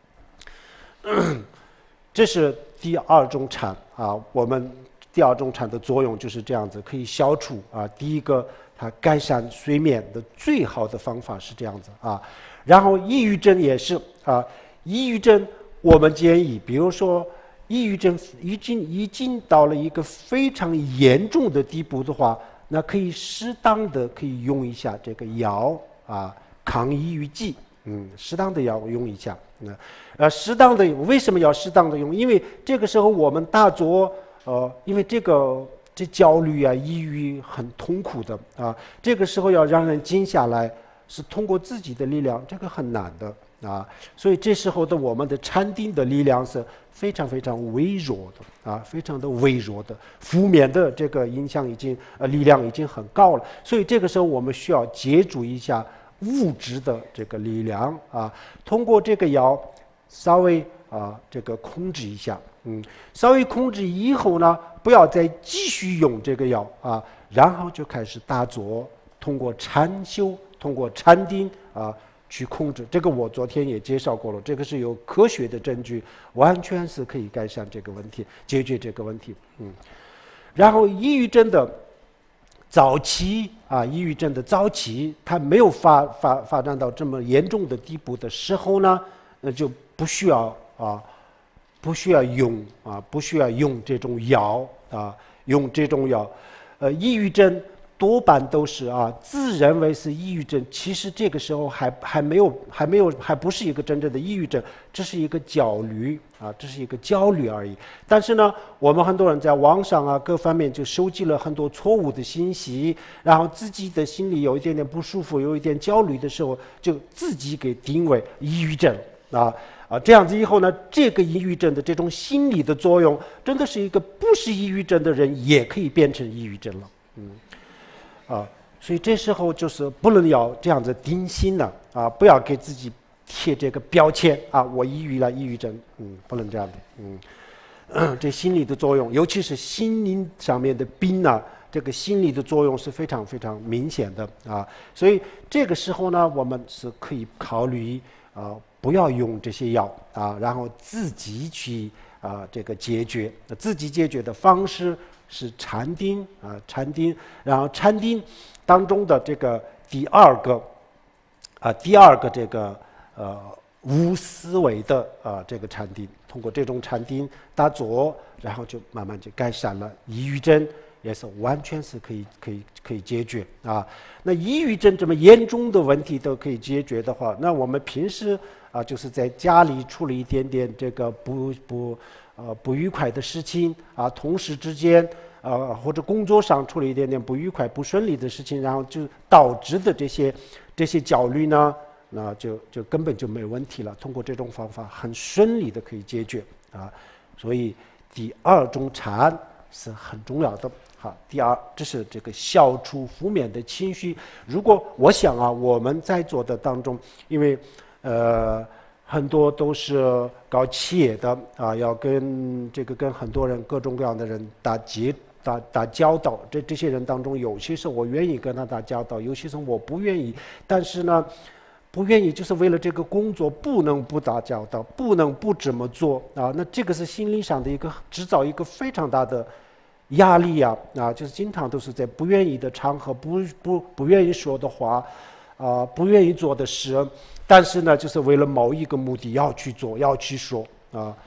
这是第二种禅啊，我们第二种禅的作用就是这样子，可以消除啊。第一个，它改善睡眠的最好的方法是这样子啊。然后抑郁症也是啊，抑郁症我们建议，比如说抑郁症已经已经到了一个非常严重的地步的话，那可以适当的可以用一下这个药啊，抗抑郁剂，嗯，适当的药用一下。那呃，适当的为什么要适当的用？因为这个时候我们大作呃，因为这个这焦虑啊、抑郁很痛苦的啊，这个时候要让人静下来，是通过自己的力量，这个很难的啊。所以这时候的我们的禅定的力量是非常非常微弱的啊，非常的微弱的，负面的这个影响已经呃力量已经很高了。所以这个时候我们需要借助一下物质的这个力量啊，通过这个药稍微啊这个控制一下，嗯，稍微控制以后呢，不要再继续用这个药啊，然后就开始打坐，通过禅修，通过禅定啊去控制。这个我昨天也介绍过了，这个是有科学的证据，完全是可以改善这个问题，解决这个问题，嗯。然后抑郁症的早期啊，抑郁症的早期，它没有发发发展到这么严重的地步的时候呢，那就不需要啊，不需要用啊，不需要用这种药啊，用这种药，呃，抑郁症多半都是啊，自认为是抑郁症，其实这个时候还还没有还没有还不是一个真正的抑郁症，这是一个焦虑啊，这是一个焦虑而已。但是呢，我们很多人在网上啊各方面就收集了很多错误的信息，然后自己的心里有一点点不舒服，有一点焦虑的时候，就自己给定为抑郁症啊啊，这样子以后呢，这个抑郁症的这种心理的作用，真的是一个不是抑郁症的人也可以变成抑郁症了，嗯。啊，所以这时候就是不能要这样子定心了啊，不要给自己贴这个标签啊，我抑郁了，抑郁症，嗯，不能这样的，嗯，这心理的作用，尤其是心灵上面的病啊，这个心理的作用是非常非常明显的啊，所以这个时候呢，我们是可以考虑啊，不要用这些药啊，然后自己去啊这个解决，自己解决的方式是禅定啊，禅定，然后禅定当中的这个第二个啊，第二个这个呃无思维的啊这个禅定，通过这种禅定打坐，然后就慢慢就改善了抑郁症，也是完全是可以可以可以解决啊。那抑郁症这么严重的问题都可以解决的话，那我们平时啊就是在家里处理一点点这个不不。呃，不愉快的事情啊，同事之间，呃，或者工作上处理一点点不愉快、不顺利的事情，然后就导致的这些这些焦虑呢，那就就根本就没有问题了。通过这种方法，很顺利的可以解决啊。所以第二种禅是很重要的。好，第二，这是这个消除负面的情绪。如果我想啊，我们在座的当中，因为呃。很多都是搞企业的啊，要跟这个跟很多人各种各样的人打结打打交道。这这些人当中，有些是我愿意跟他打交道，有些是我不愿意。但是呢，不愿意就是为了这个工作不能不打交道，不能不这么做啊。那这个是心理上的一个制造一个非常大的压力啊啊，就是经常都是在不愿意的场合，不不不愿意说的话。啊，不愿意做的事，但是呢，就是为了某一个目的要去做，要去说啊，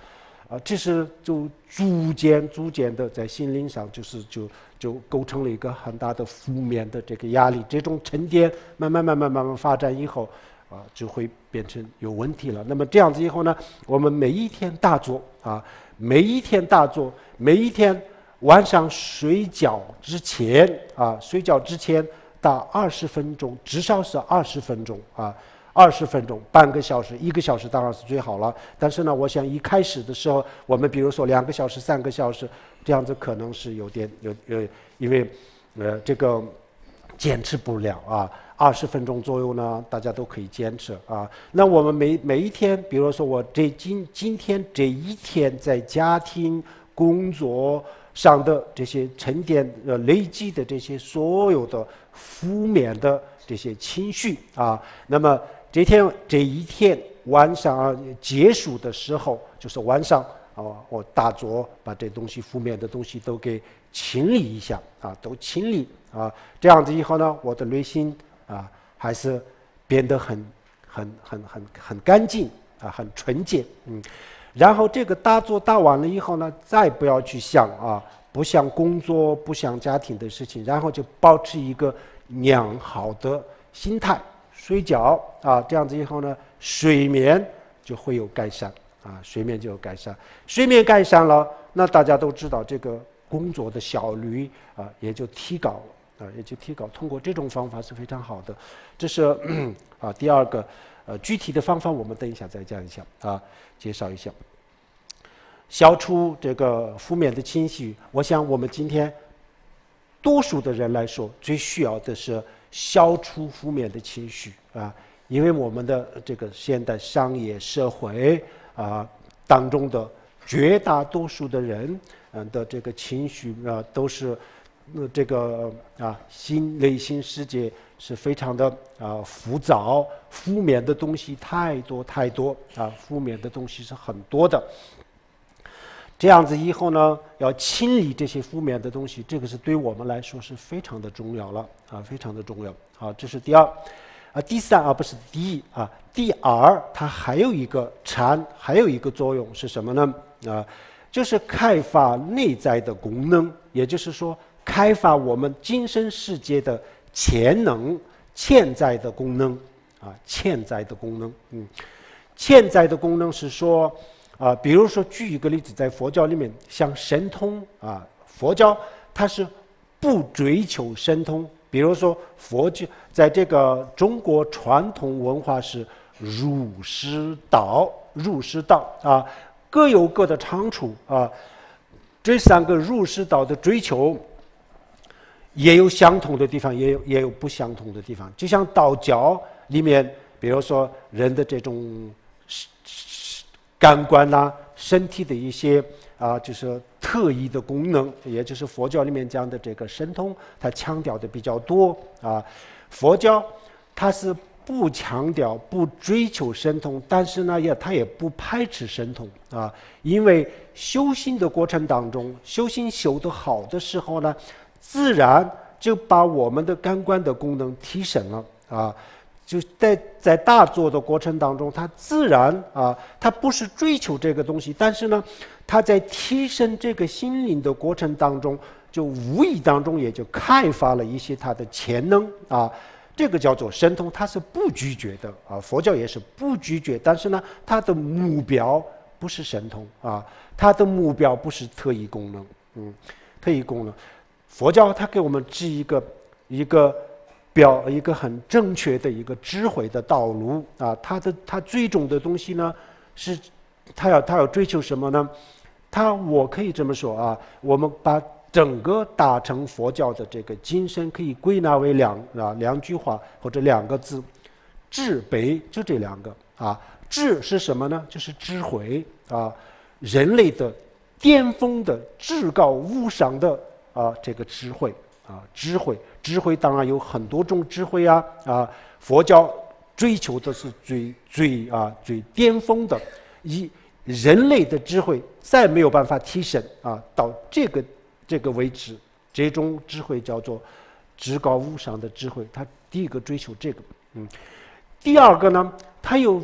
啊，这是就逐渐逐渐的在心灵上就是就就构成了一个很大的负面的这个压力。这种沉淀慢慢慢慢慢慢发展以后，啊，就会变成有问题了。那么这样子以后呢，我们每一天大做啊，每一天大做，每一天晚上睡觉之前啊，睡觉之前到二十分钟，至少是二十分钟啊。二十分钟、半个小时、一个小时当然是最好了。但是呢，我想一开始的时候，我们比如说两个小时、三个小时，这样子可能是有点有有，因为呃这个坚持不了啊。二十分钟左右呢，大家都可以坚持啊。那我们每每一天，比如说我这今今天这一天在家庭工作上的这些沉淀呃累积的这些所有的负面的这些情绪啊，那么。这天这一天晚上结束的时候，就是晚上啊，我大做把这东西负面的东西都给清理一下啊，都清理啊，这样子以后呢，我的内心啊还是变得很很很很很干净啊，很纯洁，嗯。然后这个大做大完了以后呢，再不要去想啊，不想工作，不想家庭的事情，然后就保持一个良好的心态。睡觉啊，这样子以后呢，睡眠就会有改善啊，睡眠就有改善，睡眠改善了，那大家都知道这个工作的效率啊也就提高了啊，也就提高。通过这种方法是非常好的，这是啊第二个，呃具体的方法我们等一下再讲一下啊，介绍一下。消除这个负面的情绪，我想我们今天多数的人来说，最需要的是。消除负面的情绪啊，因为我们的这个现代商业社会啊当中的绝大多数的人，嗯的这个情绪啊都是，呃这个啊心内心世界是非常的啊浮躁，负面的东西太多太多啊，负面的东西是很多的。这样子以后呢，要清理这些负面的东西，这个是对我们来说是非常的重要了啊，非常的重要。好，这是第二，啊，第三啊不是第一啊，第二它还有一个禅，还有一个作用是什么呢？啊，就是开发内在的功能，也就是说开发我们精神世界的潜能、潜在的功能啊，潜在的功能，嗯，潜在的功能是说。啊，比如说举一个例子，在佛教里面，像神通啊，佛教它是不追求神通。比如说佛教在这个中国传统文化是儒释道，儒释道啊各有各的长处啊。这三个儒释道的追求也有相同的地方，也有也有不相同的地方。就像道教里面，比如说人的这种。感官呐、啊，身体的一些啊，就是特异的功能，也就是佛教里面讲的这个神通，它强调的比较多啊。佛教它是不强调、不追求神通，但是呢，也它也不排斥神通啊。因为修行的过程当中，修行修得好的时候呢，自然就把我们的感官的功能提升了啊。就在在大做的过程当中，它自然啊，它不是追求这个东西，但是呢，它在提升这个心灵的过程当中，就无意当中也就开发了一些它的潜能啊。这个叫做神通，它是不拒绝的啊。佛教也是不拒绝，但是呢，它的目标不是神通啊，它的目标不是特异功能，嗯，特异功能。佛教它给我们指一个一个。表一个很正确的一个智慧的道路啊，它的它最终的东西呢，是它要它要追求什么呢？它我可以这么说啊，我们把整个大乘佛教的这个精神可以归纳为两啊两句话或者两个字，智悲，就这两个啊。智是什么呢？就是智慧啊，人类的巅峰的至高无上的啊这个智慧。啊，智慧，智慧当然有很多种智慧啊啊！佛教追求的是最最啊最巅峰的，以人类的智慧再没有办法提升啊，到这个这个为止，这种智慧叫做至高无上的智慧。他第一个追求这个，嗯，第二个呢，他又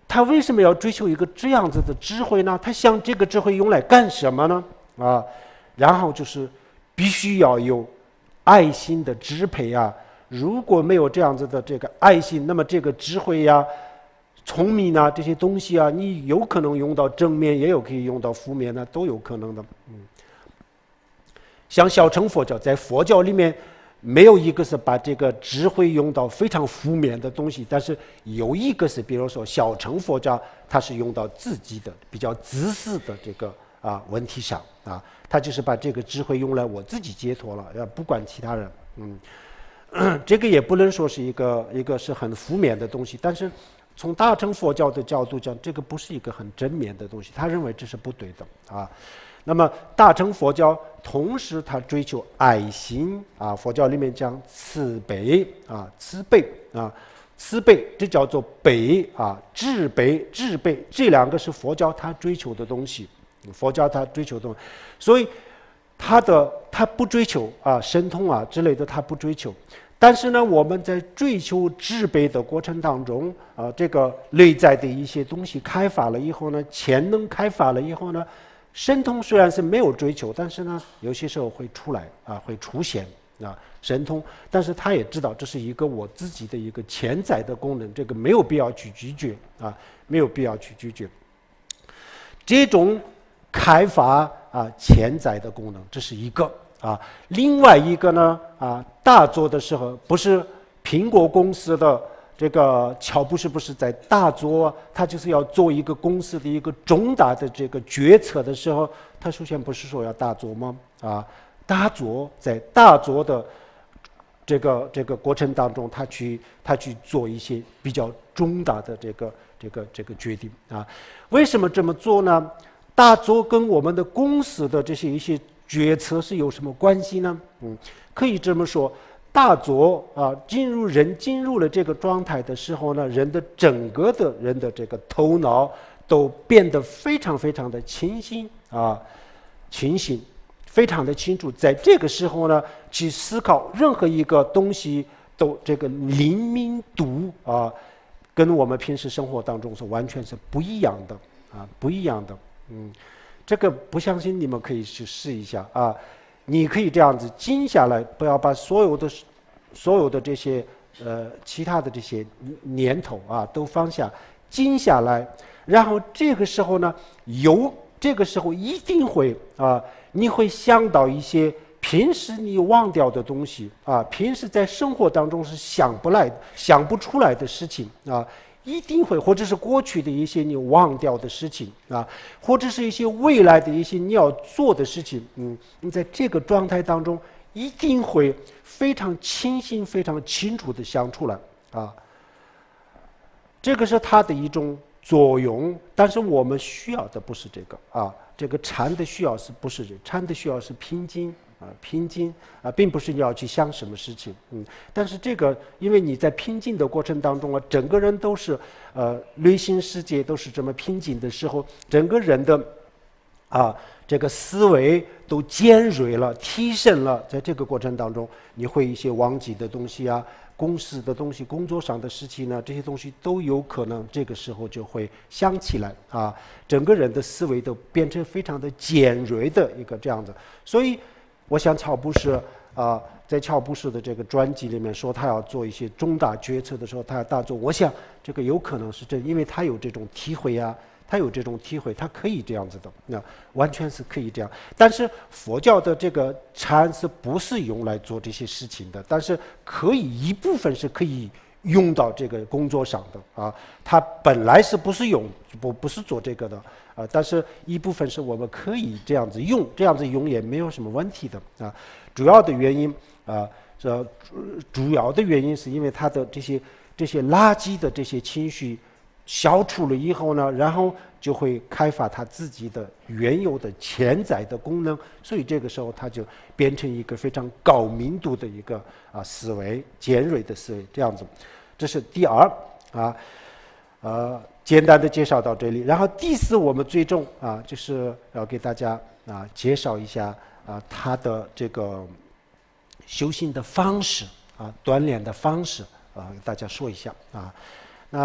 他为什么要追求一个这样子的智慧呢？他想这个智慧用来干什么呢？啊，然后就是必须要有爱心的支配啊。如果没有这样子的这个爱心，那么这个智慧呀、聪明啊这些东西啊，你有可能用到正面，也有可以用到负面呢，都有可能的。嗯，像小乘佛教，在佛教里面没有一个是把这个智慧用到非常负面的东西，但是有一个是，比如说小乘佛教，它是用到自己的比较自私的这个啊问题上啊，它就是把这个智慧用来我自己解脱了，要不管其他人。嗯，这个也不能说是一个一个是很负面的东西，但是从大乘佛教的角度讲，这个不是一个很正面的东西，他认为这是不对的啊。那么大乘佛教同时它追求爱心啊，佛教里面讲慈悲啊，慈悲啊，慈悲这叫做悲啊，智悲智悲这两个是佛教它追求的东西，佛教它追求的东西，所以它的它不追求啊神通啊之类的，它不追求。但是呢，我们在追求智悲的过程当中啊，这个内在的一些东西开发了以后呢，潜能开发了以后呢。神通虽然是没有追求，但是呢，有些时候会出来啊，会出现啊神通。但是他也知道这是一个我自己的一个潜在的功能，这个没有必要去拒绝啊，没有必要去拒绝。这种开发啊潜在的功能，这是一个啊。另外一个呢啊，大做的时候不是苹果公司的。这个乔布斯不是在大做，他就是要做一个公司的一个重大的这个决策的时候，他首先不是说要大做吗？啊，大做在大做的这个这个过程当中，他去他去做一些比较重大的这个这个这个决定啊。为什么这么做呢？大做跟我们的公司的这些一些决策是有什么关系呢？嗯，可以这么说。大作啊，进入人进入了这个状态的时候呢，人的整个的人的这个头脑都变得非常非常的清醒啊，清醒，非常的清楚。在这个时候呢，去思考任何一个东西都这个灵敏度啊，跟我们平时生活当中是完全是不一样的啊，不一样的。嗯，这个不相信你们可以去试一下啊。你可以这样子静下来，不要把所有的、所有的这些呃其他的这些念头啊都放下，静下来。然后这个时候呢，有这个时候一定会啊，你会想到一些平时你忘掉的东西啊，平时在生活当中是想不来、想不出来的事情啊。一定会，或者是过去的一些你忘掉的事情啊，或者是一些未来的一些你要做的事情，嗯，你在这个状态当中一定会非常清醒、非常清楚地想出来啊。这个是它的一种作用，但是我们需要的不是这个啊，这个禅的需要是不是这？禅的需要是平静。啊，平静啊，并不是你要去想什么事情，嗯，但是这个，因为你在平静的过程当中啊，整个人都是呃内心世界都是这么平静的时候，整个人的啊这个思维都尖锐了、提升了，在这个过程当中，你会一些忘记的东西啊、公司的东西、工作上的事情呢，这些东西都有可能这个时候就会想起来啊，整个人的思维都变成非常的尖锐的一个这样子，所以。我想乔布斯啊，在乔布斯的这个专辑里面说，他要做一些重大决策的时候，他要大做。我想这个有可能是真，因为他有这种体会啊，他有这种体会，他可以这样子的，那完全是可以这样。但是佛教的这个禅是不是用来做这些事情的？但是可以一部分是可以用到这个工作上的啊，他本来是不是用不不是做这个的。啊，但是一部分是我们可以这样子用，这样子用也没有什么问题的啊。主要的原因啊，这主要的原因是因为他的这些这些垃圾的这些情绪消除了以后呢，然后就会开发他自己的原有的潜在的功能，所以这个时候他就变成一个非常高密度的一个啊思维，尖锐的思维，这样子。这是第二啊，呃。简单的介绍到这里，然后第四，我们最终啊，就是要给大家啊介绍一下啊他的这个修行的方式啊，锻炼的方式啊，给大家说一下啊。那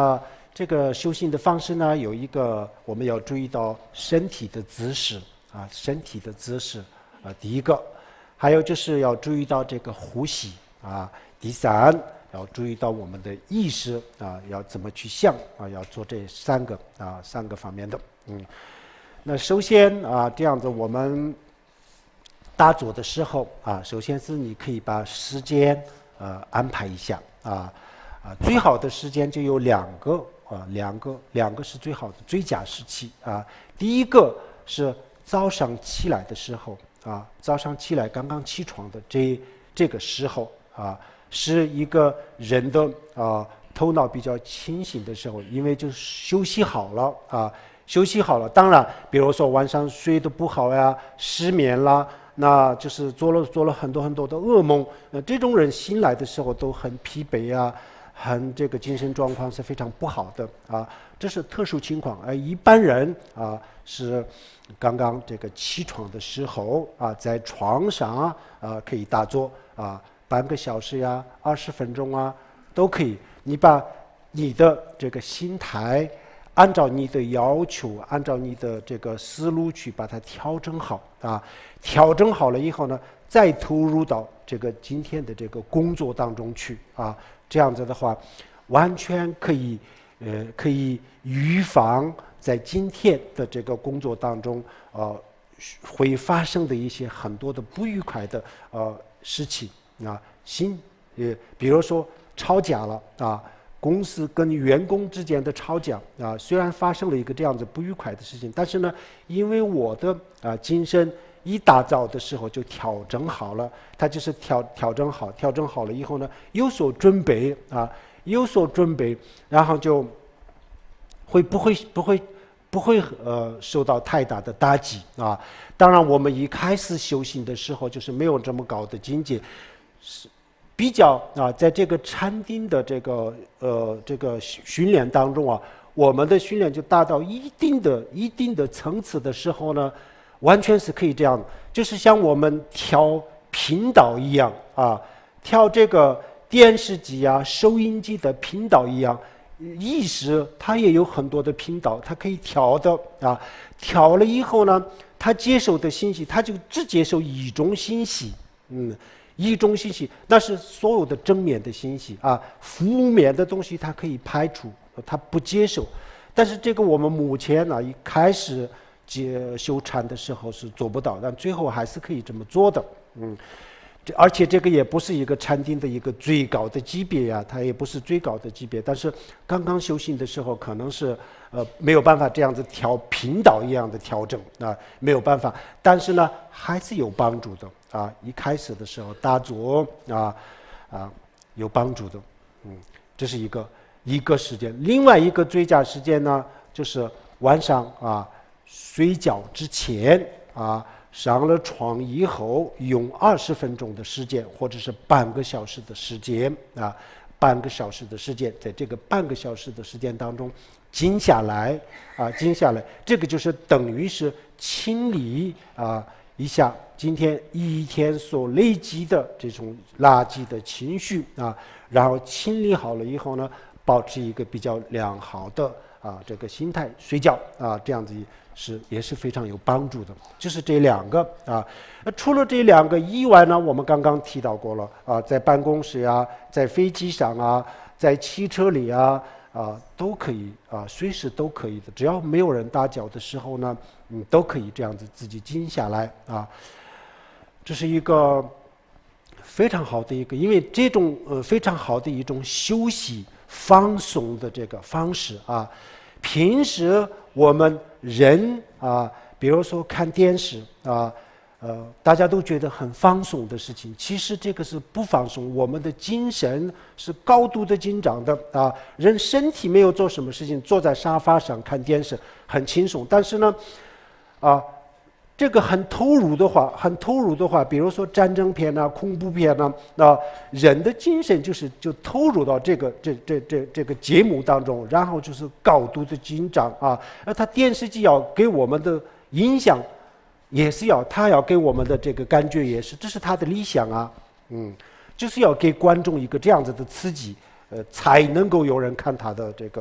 这个修行的方式呢，有一个我们要注意到身体的姿势啊，身体的姿势啊，第一个，还有就是要注意到这个呼吸啊，第三要注意到我们的意识啊，要怎么去想啊，要做这三个啊三个方面的。嗯，那首先啊，这样子我们打坐的时候啊，首先是你可以把时间呃安排一下啊啊，最好的时间就有两个。啊，两个两个是最好的最佳时期啊。第一个是早上起来的时候啊，早上起来刚刚起床的这这个时候啊，是一个人的啊头脑比较清醒的时候，因为就休息好了啊，休息好了。当然，比如说晚上睡得不好呀，失眠啦，那就是做了做了很多很多的噩梦，呃，这种人醒来的时候都很疲惫啊。很这个精神状况是非常不好的啊，这是特殊情况。而一般人啊是刚刚这个起床的时候啊，在床上啊可以打坐啊，半个小时呀、二十分钟啊都可以。你把你的这个心态，按照你的要求，按照你的这个思路去把它调整好啊，调整好了以后呢，再投入到这个今天的这个工作当中去啊。这样子的话，完全可以，呃，可以预防在今天的这个工作当中，呃，会发生的一些很多的不愉快的呃事情啊，新，呃，比如说吵架了啊，公司跟员工之间的吵架啊，虽然发生了一个这样子不愉快的事情，但是呢，因为我的啊精神。一大早的时候就调整好了，他就是调调整好，调整好了以后呢，有所准备啊，有所准备，然后就会不会不会不会呃受到太大的打击啊。当然，我们一开始修行的时候就是没有这么高的境界，是比较啊，在这个禅定的这个呃这个训练当中啊，我们的训练就达到一定的一定的层次的时候呢。完全是可以这样，就是像我们调频道一样啊，调这个电视机啊、收音机的频道一样，意识它也有很多的频道，它可以调的啊。调了以后呢，它接受的信息，它就只接受一种信息，嗯，一种信息，那是所有的正面的信息啊，负面的东西它可以排除，它不接受。但是这个我们目前呢，一开始。接修禅的时候是做不到，但最后还是可以这么做的，嗯，这而且这个也不是一个禅定的一个最高的级别呀、啊，它也不是最高的级别，但是刚刚修行的时候可能是呃没有办法这样子调频道一样的调整啊，没有办法，但是呢还是有帮助的啊，一开始的时候打坐啊啊有帮助的，嗯，这是一个一个时间，另外一个最佳时间呢就是晚上啊。睡觉之前啊，上了床以后，用二十分钟的时间，或者是半个小时的时间啊，半个小时的时间，在这个半个小时的时间当中，静下来啊，静下来，这个就是等于是清理啊一下今天一天所累积的这种垃圾的情绪啊，然后清理好了以后呢，保持一个比较良好的啊这个心态睡觉啊，这样子。是也是非常有帮助的，就是这两个啊。除了这两个以外呢，我们刚刚提到过了啊，在办公室啊，在飞机上啊，在汽车里啊啊都可以啊，随时都可以的，只要没有人打搅的时候呢，嗯，都可以这样子自己静下来啊。这是一个非常好的一个，因为这种呃非常好的一种休息放松的这个方式啊。平时我们人啊，比如说看电视啊，呃，大家都觉得很放松的事情，其实这个是不放松，我们的精神是高度的紧张的啊。人身体没有做什么事情，坐在沙发上看电视很轻松，但是呢，啊。这个很投入的话，很投入的话，比如说战争片啊、恐怖片啊，那人的精神就是就投入到这个这这这这个节目当中，然后就是高度的紧张啊。而他电视机要给我们的影响，也是要他要给我们的这个感觉也是，这是他的理想啊，嗯，就是要给观众一个这样子的刺激，呃，才能够有人看他的这个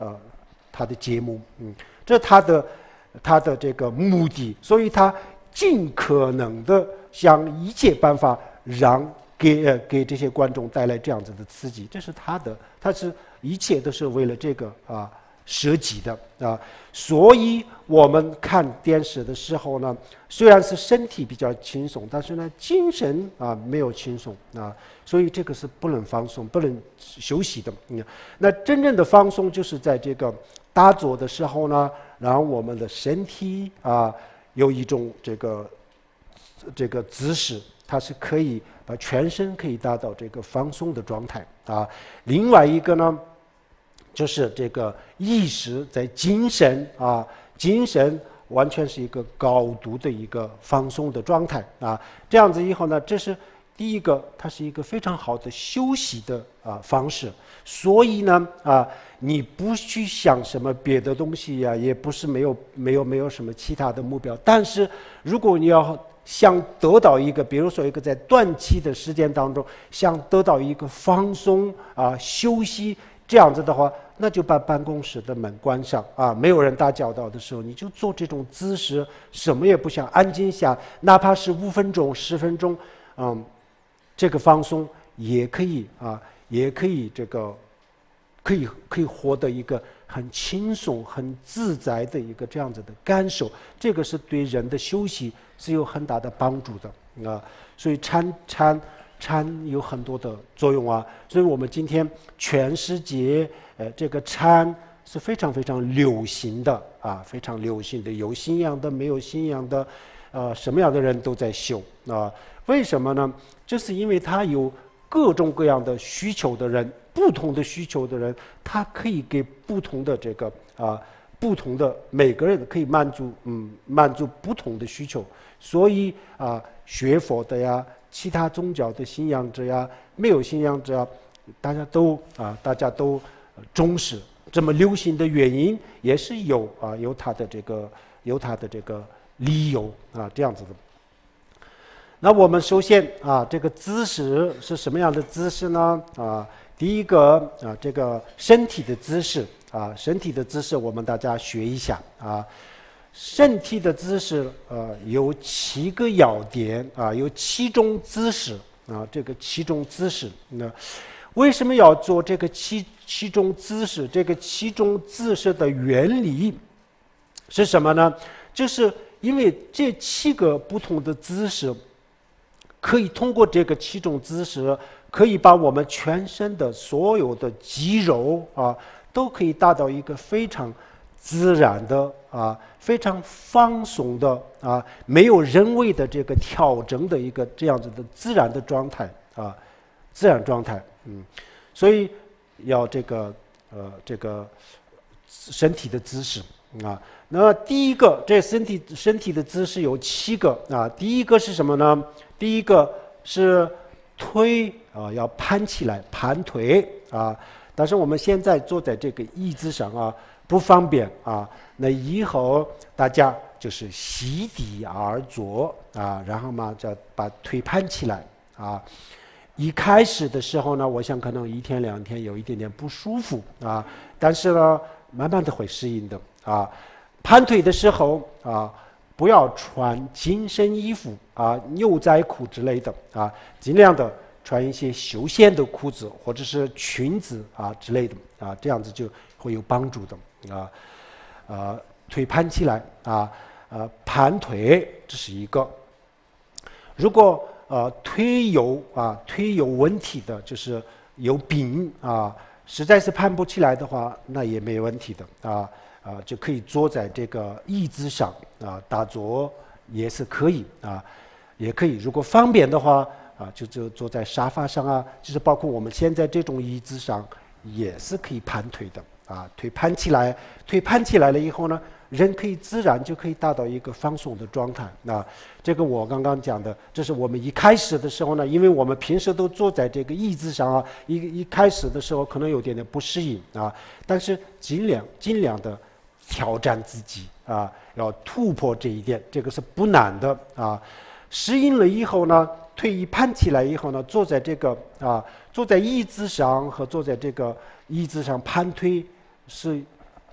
呃他的节目，嗯，这是他的他的这个目的，所以他尽可能的想一切办法让给呃给这些观众带来这样子的刺激，这是他的，他是一切都是为了这个啊设计的啊，所以我们看电视的时候呢，虽然是身体比较轻松，但是呢精神啊没有轻松啊，所以这个是不能放松、不能休息的。嗯，那真正的放松就是在这个打坐的时候呢，让我们的身体啊有一种这个这个姿势，它是可以把全身可以达到这个放松的状态啊。另外一个呢，就是这个意识在精神啊，精神完全是一个高度的一个放松的状态啊。这样子以后呢，这是第一个，它是一个非常好的休息的啊方式。所以呢啊，你不去想什么别的东西呀、啊，也不是没有没有没有什么其他的目标。但是如果你要想得到一个，比如说一个在短期的时间当中想得到一个放松啊休息这样子的话，那就把办公室的门关上啊，没有人打搅到的时候，你就做这种姿势，什么也不想，安静下，哪怕是五分钟、十分钟，嗯，这个放松也可以啊，也可以这个，可以可以获得一个很轻松、很自在的一个这样子的感受，这个是对人的休息是有很大的帮助的啊，所以禅禅。禅有很多的作用啊，所以我们今天全世界，呃，这个禅是非常非常流行的啊，非常流行的，有信仰的，没有信仰的，呃，什么样的人都在修啊。为什么呢？就是因为他有各种各样的需求的人，不同的需求的人，他可以给不同的这个啊，不同的每个人可以满足，嗯，满足不同的需求。所以啊，学佛的呀。其他宗教的信仰者呀，没有信仰者，大家都啊，大家都重视。这么流行的原因也是有啊，有它的这个有它的这个理由啊，这样子的。那我们首先啊，这个姿势是什么样的姿势呢？啊，第一个啊，这个身体的姿势啊，身体的姿势我们大家学一下啊。身体的姿势，呃，有七个要点啊，有七种姿势啊。这个七种姿势，那为什么要做这个七七种姿势？这个七种姿势的原理是什么呢？就是因为这七个不同的姿势，可以通过这个七种姿势，可以把我们全身的所有的肌肉啊，都可以达到一个非常自然的啊，非常放松的啊，没有人为的这个调整的一个这样子的自然的状态啊，自然状态，嗯，所以要这个呃这个身体的姿势啊。那第一个，这身体身体的姿势有七个啊。第一个是什么呢？第一个是腿啊，要盘起来，盘腿啊。但是我们现在坐在这个椅子上啊。不方便啊，那以后大家就是席地而坐啊，然后嘛，就把腿盘起来啊。一开始的时候呢，我想可能一天两天有一点点不舒服啊，但是呢，慢慢的会适应的啊。盘腿的时候啊，不要穿紧身衣服啊、牛仔裤之类的啊，尽量的穿一些休闲的裤子或者是裙子啊之类的啊，这样子就会有帮助的。啊，呃，腿盘起来啊，呃，盘腿这是一个。如果呃腿有啊腿有问题的，就是有病啊，实在是盘不起来的话，那也没问题的啊啊，就可以坐在这个椅子上啊，打坐也是可以啊，也可以。如果方便的话啊，就就坐在沙发上啊，就是包括我们现在这种椅子上也是可以盘腿的。啊，腿盘起来，腿盘起来了以后呢，人可以自然就可以达到一个放松的状态。啊，这个我刚刚讲的，这是我们一开始的时候呢，因为我们平时都坐在这个椅子上啊，一一开始的时候可能有点点不适应啊，但是尽量尽量的挑战自己啊，要突破这一点，这个是不难的啊。适应了以后呢，腿一盘起来以后呢，坐在这个啊，坐在椅子上和坐在这个椅子上盘腿。是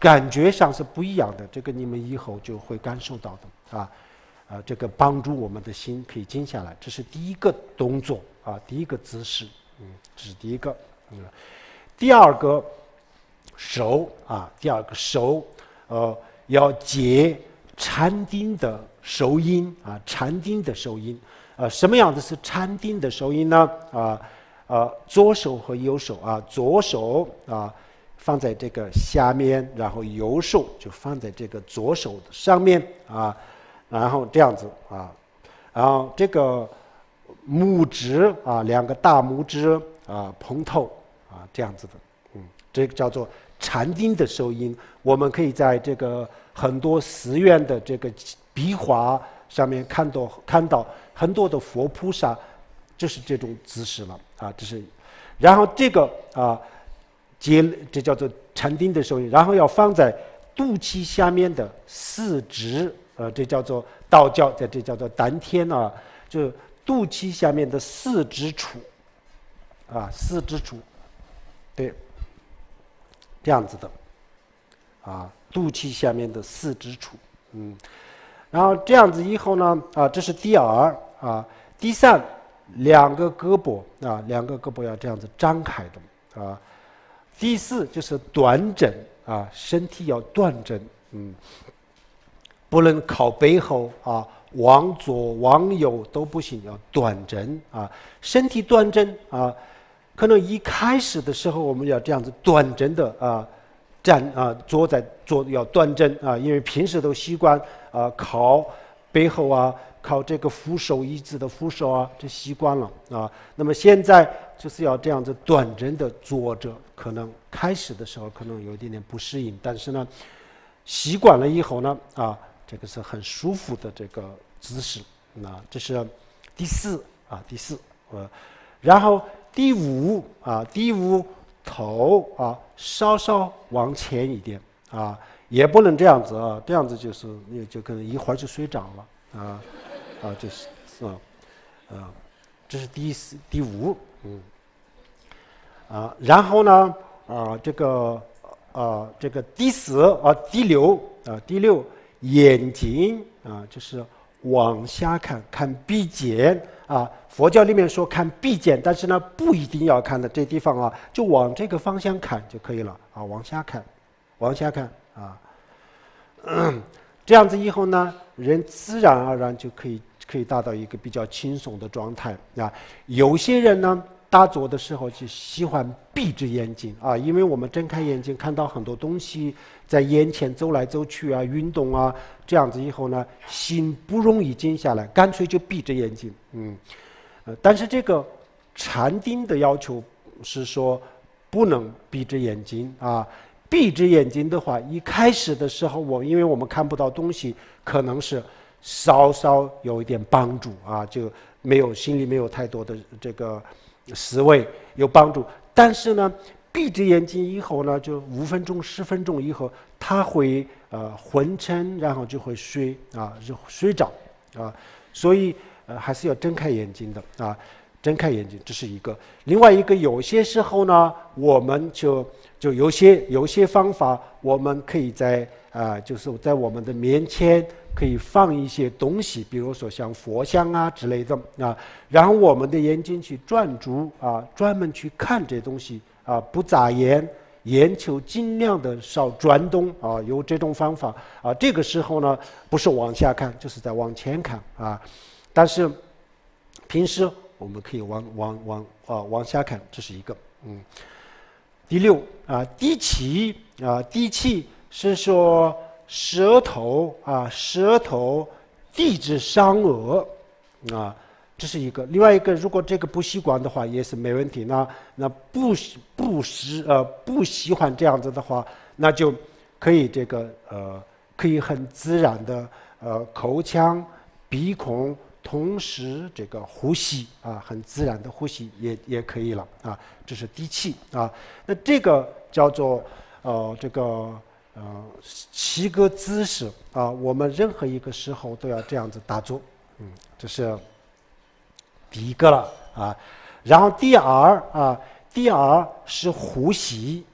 感觉上是不一样的，这个你们以后就会感受到的啊。啊，这个帮助我们的心可以静下来，这是第一个动作啊，第一个姿势，嗯，这是第一个。嗯，第二个手啊，第二个手，呃，要结禅定的手音啊，禅定的手音。呃，什么样的是禅定的手音呢？啊，呃，左手和右手啊，左手啊放在这个下面，然后右手就放在这个左手的上面啊。然后这样子啊，然后这个拇指啊，两个大拇指啊碰头啊，这样子的，嗯，这个叫做禅定的手音。我们可以在这个很多寺院的这个壁画上面看到看到很多的佛菩萨，就是这种姿势了啊，这是，然后这个啊，接这叫做禅定的手音，然后要放在肚脐下面的四指。呃，这叫做道教，在这叫做丹田啊，就肚脐下面的四指处，啊，四指处，对，这样子的，啊，肚脐下面的四指处，嗯，然后这样子以后呢，啊，这是第二啊，第三，两个胳膊啊，两个胳膊要这样子张开的啊，第四就是端正啊，身体要端正，嗯。不能靠背后啊，往左往右都不行，要端正啊，身体端正啊。可能一开始的时候，我们要这样子端正的啊，站啊，坐在坐要端正啊，因为平时都习惯啊靠背后啊，靠这个扶手椅子的扶手啊，这习惯了啊。那么现在就是要这样子端正的坐着，可能开始的时候可能有一点点不适应，但是呢，习惯了以后呢，啊。这个是很舒服的这个姿势，那这是第四啊，第四，呃，然后第五啊，第五头啊稍稍往前一点啊，也不能这样子啊，这样子就是你就可能一会儿就睡着了啊啊，就是啊啊，这是第四第五，嗯啊，然后呢啊这个啊这个第四啊第六啊第六。眼睛啊，就是往下看，看鼻尖啊。佛教里面说看鼻尖，但是呢不一定要看的这地方啊，就往这个方向看就可以了啊，往下看，往下看啊。嗯，这样子以后呢，人自然而然就可以可以达到一个比较轻松的状态啊。有些人呢，打坐的时候就喜欢闭着眼睛啊，因为我们睁开眼睛看到很多东西在眼前走来走去啊，运动啊，这样子以后呢，心不容易静下来，干脆就闭着眼睛。嗯，呃，但是这个禅定的要求是说不能闭着眼睛啊。闭着眼睛的话，一开始的时候我因为我们看不到东西，可能是稍稍有一点帮助啊，就没有心里没有太多的这个思维有帮助。但是呢，闭着眼睛以后呢，就五分钟、十分钟以后，他会呃昏沉，然后就会睡啊，就睡着啊。所以呃还是要睁开眼睛的啊，睁开眼睛，这是一个。另外一个，有些时候呢，我们就就有些有些方法，我们可以在啊、呃，就是在我们的面前可以放一些东西，比如说像佛像啊之类的啊，然后我们的眼睛去专注啊，专门去看这东西啊，不眨眼，眼球尽量的少转动啊，有这种方法啊。这个时候呢，不是往下看，就是在往前看啊。但是平时我们可以往往往啊往下看，这是一个嗯。第六啊，第七啊，第七是说舌头啊，舌头抵着上颚啊，这是一个。另外一个，如果这个不习惯的话，也是没问题。那那不不是呃不喜欢这样子的话，那就可以这个呃可以很自然的呃口腔鼻孔。同时，这个呼吸啊，很自然的呼吸也也可以了啊。这是第七啊。那这个叫做呃这个呃七个姿势啊，我们任何一个时候都要这样子打坐。嗯，这是第一个了啊。然后第二啊，第二是呼吸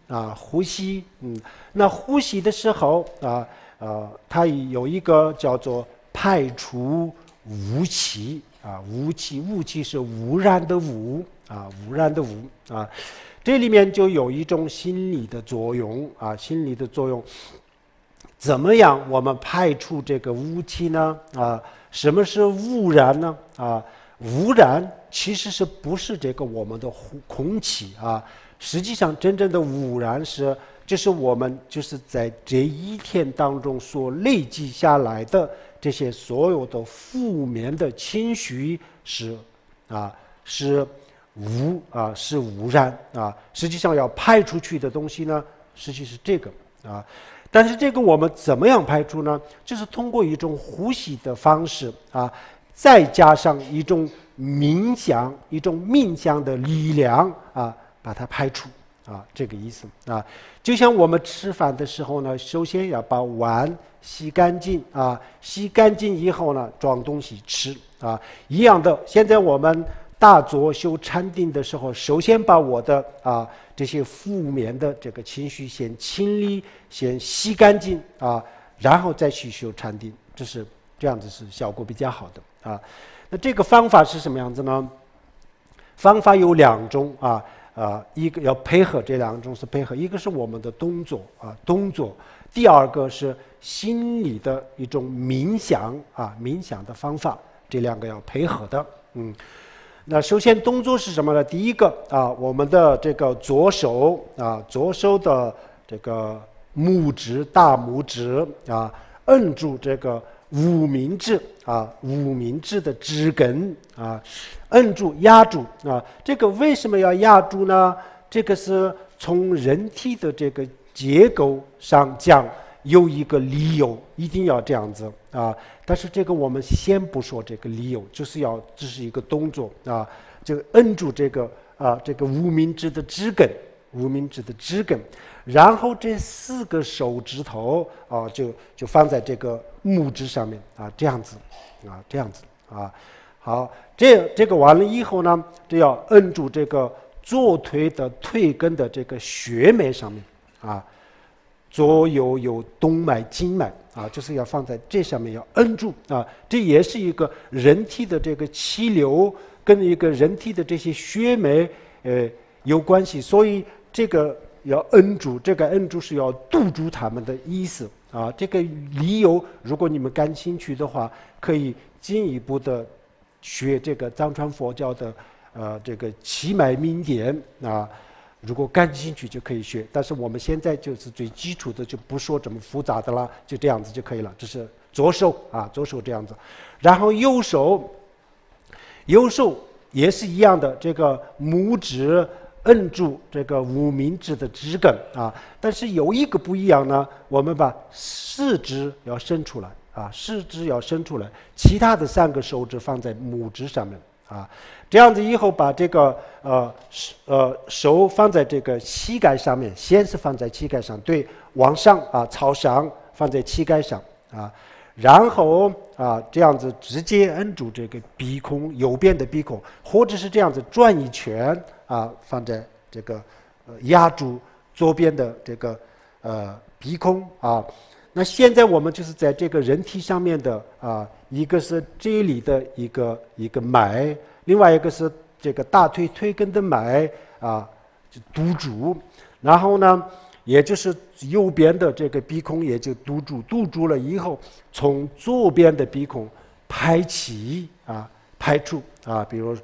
啊，呼吸，嗯，那呼吸的时候啊，呃，它有一个叫做排除污气啊，污气，污气是污染的污啊，污染的污啊，这里面就有一种心理的作用啊，心理的作用。怎么样我们排除这个污气呢？啊，什么是污染呢？啊，污染其实是不是这个我们的空气啊？实际上，真正的污染是，就是我们就是在这一天当中所累积下来的这些所有的负面的情绪是啊是污啊是污染啊。实际上要排出去的东西呢，实际是这个啊。但是这个我们怎么样排除呢？就是通过一种呼吸的方式啊，再加上一种冥想、一种冥想的力量啊，把它排除啊，这个意思啊。就像我们吃饭的时候呢，首先要把碗洗干净啊，洗干净以后呢，装东西吃啊，一样的。现在我们大坐修禅定的时候，首先把我的啊这些负面的这个情绪先清理，先洗干净啊，然后再去修禅定，这是这样子是效果比较好的啊。那这个方法是什么样子呢？方法有两种啊啊，一个要配合，这两种是配合，一个是我们的动作啊动作，第二个是心理的一种冥想啊冥想的方法，这两个要配合的，嗯。那首先动作是什么呢？第一个啊，我们的这个左手啊，左手的这个拇指、大拇指啊，摁住这个无名指啊，无名指的指根啊，摁住、压住啊。这个为什么要压住呢？这个是从人体的这个结构上讲，有一个理由，一定要这样子啊。但是这个我们先不说这个理由，就是要这是一个动作啊，就摁住这个啊这个无名指的指根，无名指的指根，然后这四个手指头啊就就放在这个拇指上面啊，这样子啊这样子啊。好，这这个完了以后呢，就要摁住这个左腿的腿根的这个血脉上面啊。左右有动脉、经脉啊，就是要放在这上面，要摁住啊。这也是一个人体的这个气流跟一个人体的这些血脉呃有关系，所以这个要摁住，这个摁住是要堵住他们的意思啊。这个理由，如果你们感兴趣的话，可以进一步的学这个藏传佛教的呃这个气脉明点啊。如果感兴趣就可以学，但是我们现在就是最基础的，就不说这么复杂的了，就这样子就可以了。这是左手啊，左手这样子，然后右手，右手也是一样的，这个拇指摁住这个无名指的指根啊，但是有一个不一样呢，我们把食指要伸出来啊，食指要伸出来，其他的三个手指放在拇指上面啊。这样子以后把这个呃呃手放在这个膝盖上面，先是放在膝盖上，对，往上啊朝上放在膝盖上啊，然后啊这样子直接摁住这个鼻孔，右边的鼻孔，或者是这样子转一圈啊，放在这个呃压住左边的这个呃鼻孔啊。那现在我们就是在这个人体上面的啊，一个是这里的一个一个脉。另外一个是这个大腿腿根的脉啊，就堵住，然后呢，也就是右边的这个鼻孔也就堵住，堵住了以后，从左边的鼻孔排气啊，排出啊，比如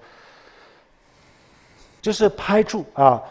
就是排出啊，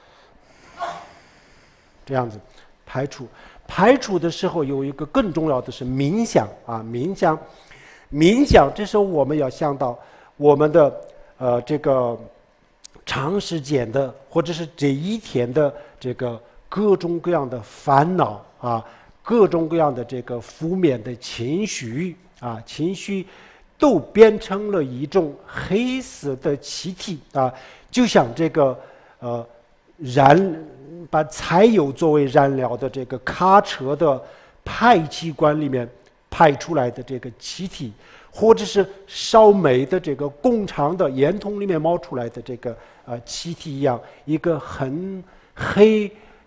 这样子排出，排出的时候有一个更重要的是冥想啊，冥想，冥想，这时候我们要想到。我们的呃这个长时间的或者是这一天的这个各种各样的烦恼啊，各种各样的这个负面的情绪啊，情绪都变成了一种黑色的气体啊，就像这个呃燃把柴油作为燃料的这个卡车的排气管里面排出来的这个气体。或者是烧煤的这个工厂的烟囱里面冒出来的这个呃气体一样，一个很黑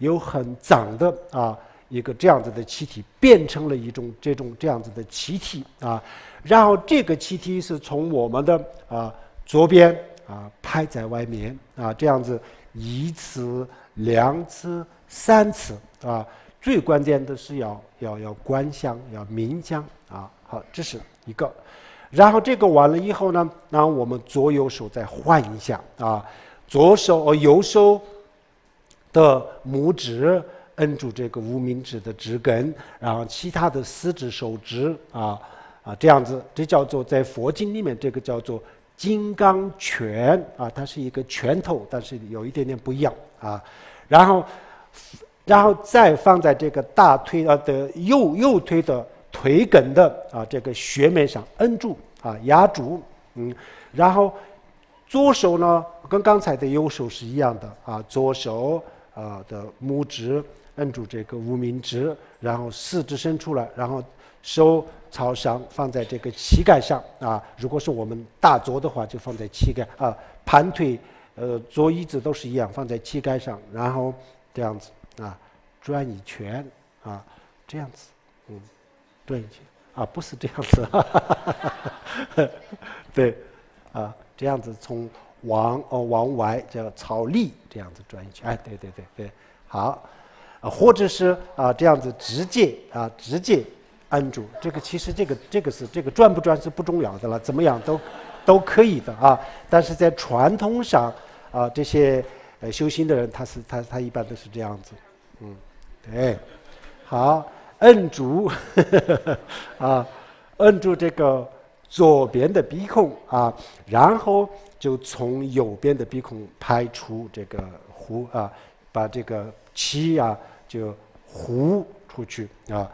有很脏的啊一个这样子的气体，变成了一种这种这样子的气体啊，然后这个气体是从我们的啊左边啊排在外面啊，这样子一次、两次、三次啊，最关键的是要要要观想，要冥想啊。好，这是一个。然后这个完了以后呢，那我们左右手再换一下啊，左手呃右手的拇指摁住这个无名指的指根，然后其他的四只手指啊啊这样子，这叫做在佛经里面这个叫做金刚拳啊，它是一个拳头，但是有一点点不一样啊。然后然后再放在这个大腿啊的右右腿的腿根的啊这个穴面上摁住啊压住，嗯，然后左手呢跟刚才的右手是一样的啊，左手啊的拇指摁住这个无名指，然后四肢伸出来，然后手朝上放在这个膝盖上啊。如果是我们大坐的话，就放在膝盖啊，盘腿呃坐椅子都是一样，放在膝盖上，然后这样子啊转一圈啊，这样子，嗯。转一圈啊，不是这样子，哈哈哈哈对，啊，这样子从往哦往外叫朝里这样子转一圈，哎，对对对对，好，啊，或者是啊这样子直接啊直接按住，这个其实这个这个是这个转不转是不重要的了，怎么样都都可以的啊，但是在传统上啊这些呃修行的人他是他他一般都是这样子，嗯，对，好。摁住呵呵啊，摁住这个左边的鼻孔啊，然后就从右边的鼻孔排出这个呼啊，把这个气啊就呼出去啊，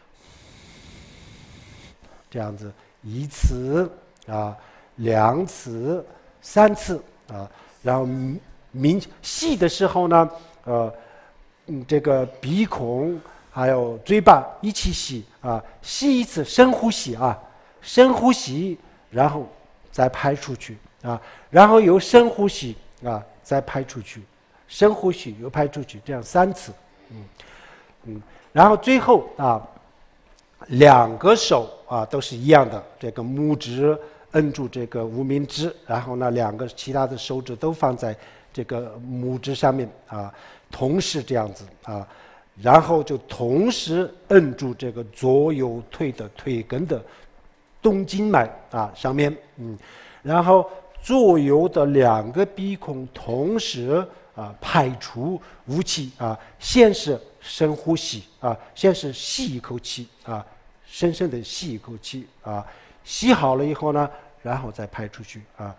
这样子一次啊，两次、三次啊，然后明细的时候呢，呃，嗯，这个鼻孔。还有嘴巴一起吸啊，吸一次深呼吸啊，深呼吸，然后再排出去啊，然后又深呼吸啊，再排出去，深呼吸又排出去，这样三次，嗯嗯，然后最后啊，两个手啊都是一样的，这个拇指摁住这个无名指，然后呢两个其他的手指都放在这个拇指上面啊，同时这样子啊。然后就同时摁住这个左右腿的腿根的动静脉啊上面，嗯，然后左右的两个鼻孔同时啊排出雾气啊，先是深呼吸啊，先是吸一口气啊，深深的吸一口气啊，吸好了以后呢，然后再排出去啊，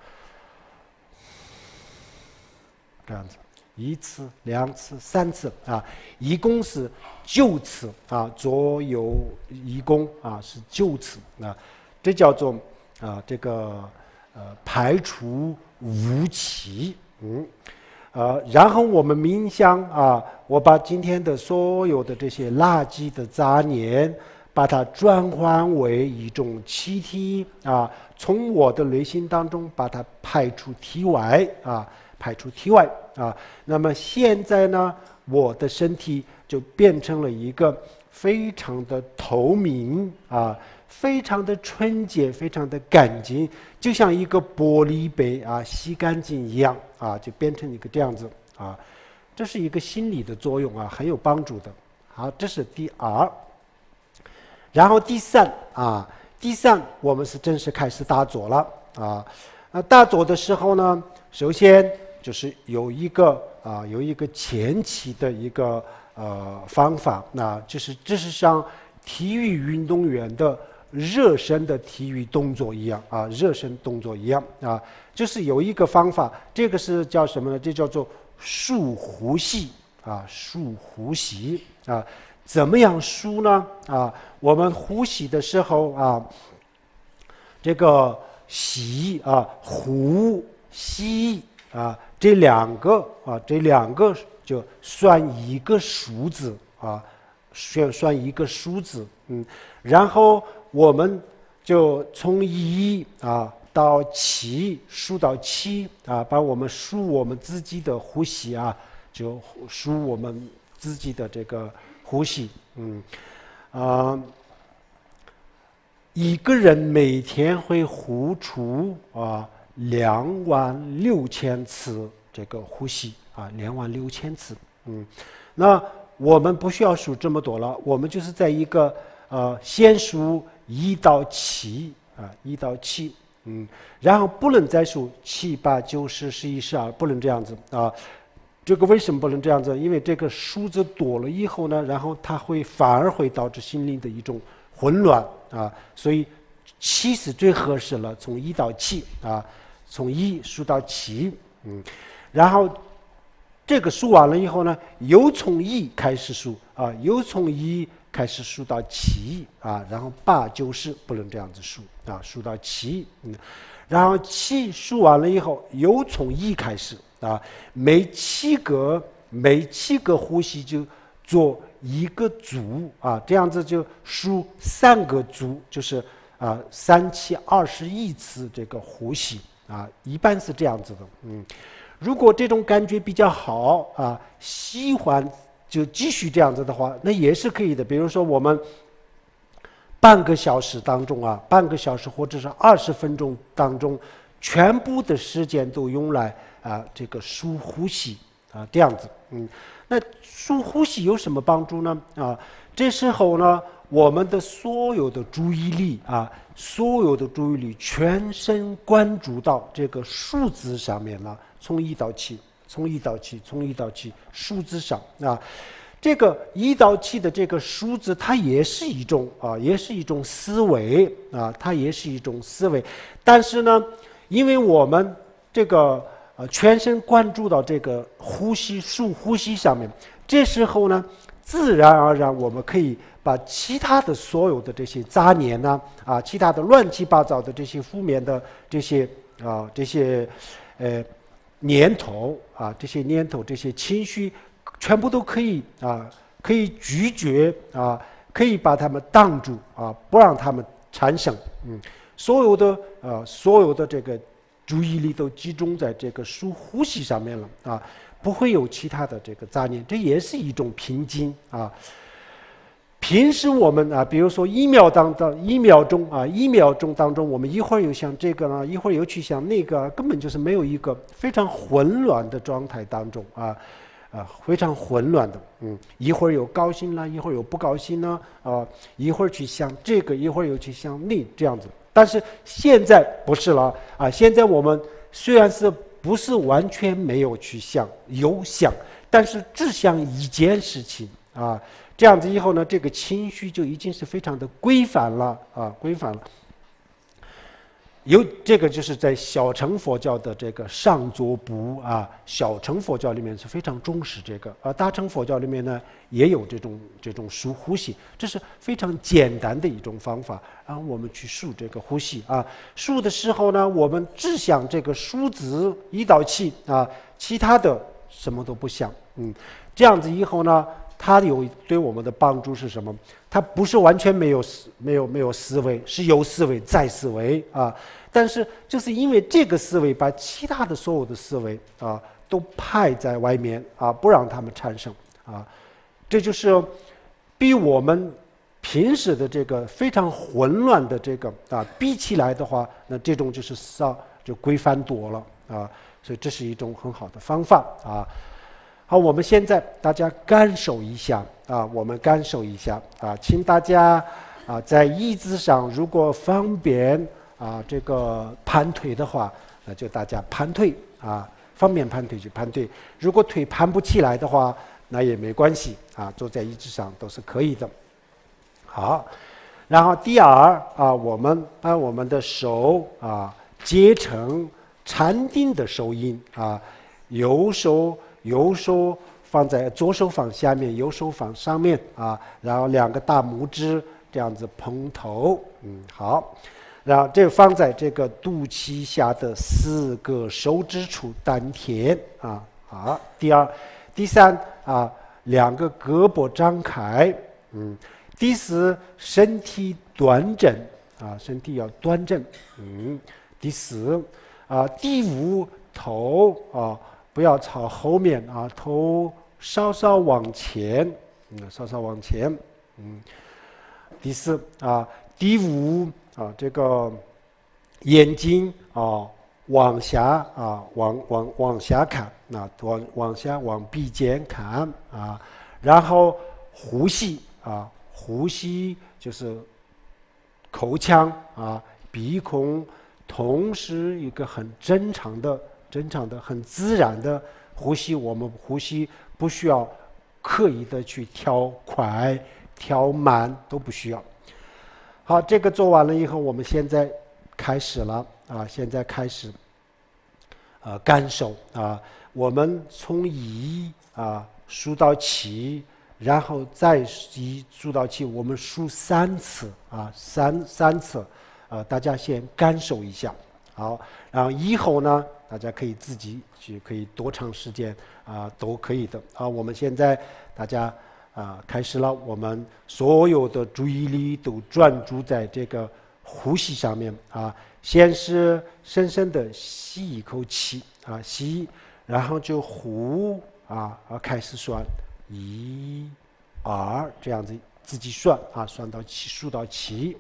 这样子。一次、两次、三次啊，一共是九次啊，左右一共啊是九次啊，这叫做啊这个呃排除污气，嗯，呃，然后我们冥想啊，我把今天的所有的这些垃圾的杂念，把它转换为一种气体啊，从我的内心当中把它排出体外啊。排出体外啊，那么现在呢，我的身体就变成了一个非常的透明啊，非常的纯洁，非常的干净，就像一个玻璃杯啊，洗干净一样啊，就变成一个这样子啊，这是一个心理的作用啊，很有帮助的。好，这是第二，然后第三啊，第三我们是正式开始打坐了啊，那打坐的时候呢，首先。就是有一个啊，有一个前期的一个呃方法，那就是这是像体育运动员的热身的体育动作一样啊，热身动作一样啊，就是有一个方法，这个是叫什么呢？这叫做数呼吸啊，数呼吸啊，怎么样数呢？啊，我们呼吸的时候啊，这个吸啊，呼吸。啊，这两个啊，这两个就算一个数字啊，算算一个数字，嗯，然后我们就从一啊到七数到七啊，把我们数我们自己的呼吸啊，就数我们自己的这个呼吸。嗯，啊、呃，一个人每天会呼出啊两万六千次这个呼吸啊，两万六千次。嗯，那我们不需要数这么多了，我们就是在一个呃先数一到七啊，一到七。嗯，然后不能再数七八九十十一十二，不能这样子啊。这个为什么不能这样子？因为这个数字多了以后呢，然后它会反而会导致心灵的一种混乱啊。所以七是最合适了，从一到七啊，从一数到七，嗯，然后这个数完了以后呢，又从一开始数啊，又从一开始数到七啊，然后八九十不能这样子数啊，数到七，嗯，然后七数完了以后，又从一开始啊，每七个每七个呼吸就做一个组啊，这样子就数三个组，就是啊三七二十一次这个呼吸啊，一般是这样子的，嗯，如果这种感觉比较好啊，喜欢。就继续这样子的话，那也是可以的。比如说，我们半个小时当中啊，半个小时或者是二十分钟当中，全部的时间都用来啊这个数呼吸啊，这样子。嗯，那数呼吸有什么帮助呢？啊，这时候呢，我们的所有的注意力啊，所有的注意力全神贯注到这个数字上面了，从一到七。从一到七，从一到七，数字上啊，这个一到七的这个数字，它也是一种啊，也是一种思维啊，它也是一种思维。但是呢，因为我们这个呃全神贯注到这个呼吸数呼吸上面，这时候呢，自然而然我们可以把其他的所有的这些杂念呢啊，其他的乱七八糟的这些负面的这些啊这些呃。念头啊，这些念头、这些情绪，全部都可以啊，可以拒绝啊，可以把它们挡住啊，不让它们产生。嗯，所有的呃，所有的这个注意力都集中在这个数呼吸上面了啊，不会有其他的这个杂念，这也是一种平静啊。平时我们啊，比如说一秒当当一秒钟啊，一秒钟当中，我们一会儿又想这个呢，一会儿又去想那个，根本就是没有一个非常混乱的状态当中啊，啊，非常混乱的，嗯，一会儿有高兴了，一会儿有不高兴呢，啊，一会儿去想这个，一会儿又去想那，这样子。但是现在不是了啊，现在我们虽然是不是完全没有去想，有想，但是只想一件事情啊。这样子以后呢，这个情绪就已经是非常的规范了啊，规范了。有这个就是在小乘佛教的这个上座部啊，小乘佛教里面是非常重视这个，而大乘佛教里面呢也有这种这种数呼吸，这是非常简单的一种方法，然后我们去数这个呼吸啊，数的时候呢，我们只想这个数字一到七啊，其他的什么都不想，嗯，这样子以后呢。它有对我们的帮助是什么？它不是完全没有思没有没有思维，是有思维再思维啊。但是就是因为这个思维，把其他的所有的思维啊都排在外面啊，不让他们产生啊。这就是比我们平时的这个非常混乱的这个啊比起来的话，那这种就是稍就规范多了啊。所以这是一种很好的方法啊。好，我们现在大家感受一下啊，我们感受一下啊，请大家啊在椅子上，如果方便啊这个盘腿的话，那就大家盘腿啊，方便盘腿就盘腿。如果腿盘不起来的话，那也没关系啊，坐在椅子上都是可以的。好，然后第二啊，我们把我们的手啊结成禅定的手印啊，右手。右手放在左手放下面，右手放上面啊，然后两个大拇指这样子碰头，嗯，好，然后这个放在这个肚脐下的四个手指处丹田啊，好，第二、第三啊，两个胳膊张开，嗯，第四身体端正啊，身体要端正，嗯，第四啊，第五头啊。不要朝后面啊，头稍稍往前，嗯，稍稍往前，嗯。第四啊，第五啊，这个眼睛啊往下啊，往往往下看啊，往往下往鼻尖看啊，然后呼吸啊，呼吸就是口腔啊，鼻孔同时一个很正常的、正常的、很自然的呼吸。我们呼吸不需要刻意的去调快、调慢，都不需要。好，这个做完了以后，我们现在开始了啊！现在开始，呃，感受啊，我们从一啊数到七，然后再一数到七，我们数三次啊，三三次，啊，大家先感受一下。好，然后以后呢，大家可以自己去，可以多长时间啊都可以的。好，我们现在大家。啊，开始了，我们所有的注意力都专注在这个呼吸上面啊。先是深深的吸一口气啊，吸，然后就呼啊，啊，开始算一、二，这样子自己算啊，算到七，数到七。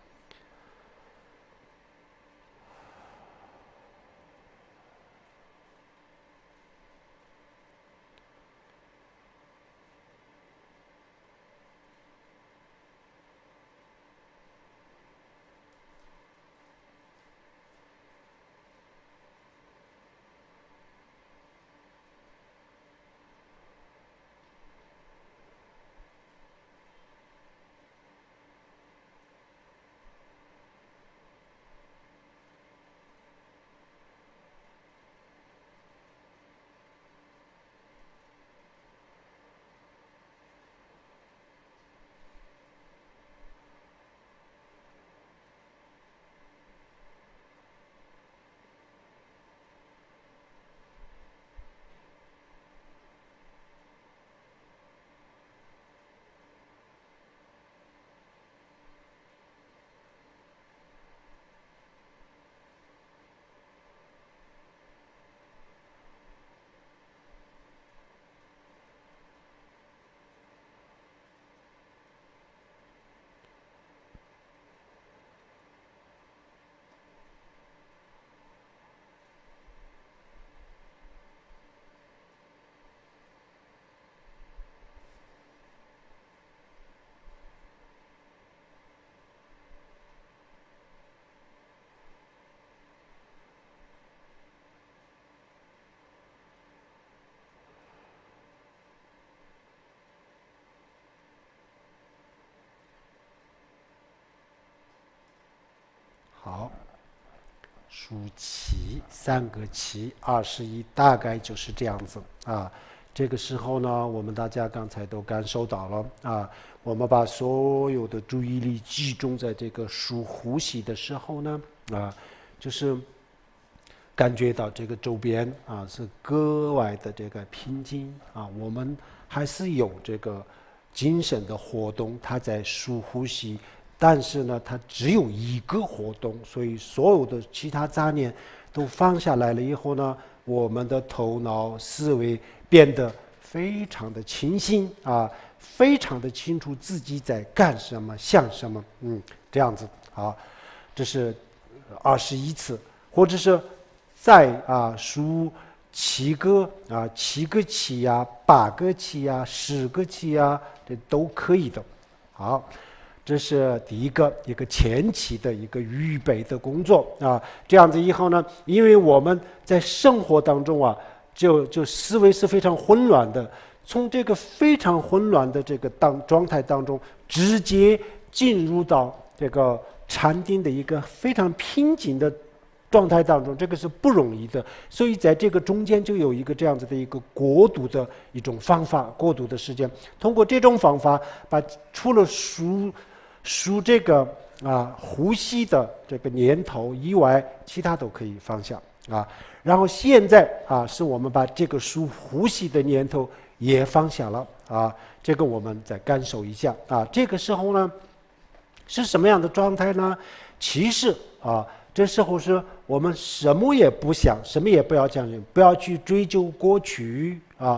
好，数七，三个七，二十一，大概就是这样子啊。这个时候呢，我们大家刚才都感受到了啊，我们把所有的注意力集中在这个数呼吸的时候呢，啊，就是感觉到这个周边啊是格外的这个平静啊，我们还是有这个精神的活动，它在数呼吸。但是呢，它只有一个活动，所以所有的其他杂念都放下来了以后呢，我们的头脑思维变得非常的清醒啊，非常的清楚自己在干什么、想什么，嗯，这样子啊，这是二十一次，或者是再啊数七个啊，七个七呀、八个七呀、十个七呀，这都可以的，好。这是第一个一个前期的一个预备的工作啊，这样子以后呢，因为我们在生活当中啊，就就思维是非常混乱的，从这个非常混乱的这个当状态当中，直接进入到这个禅定的一个非常平静的状态当中，这个是不容易的，所以在这个中间就有一个这样子的一个过渡的一种方法，过渡的时间，通过这种方法，把除了数数这个啊呼吸的这个念头以外，其他都可以放下啊。然后现在啊，是我们把这个数呼吸的念头也放下了啊。这个我们再感受一下啊。这个时候呢，是什么样的状态呢？其实啊，这时候是我们什么也不想，什么也不要讲，不要去追究过去啊，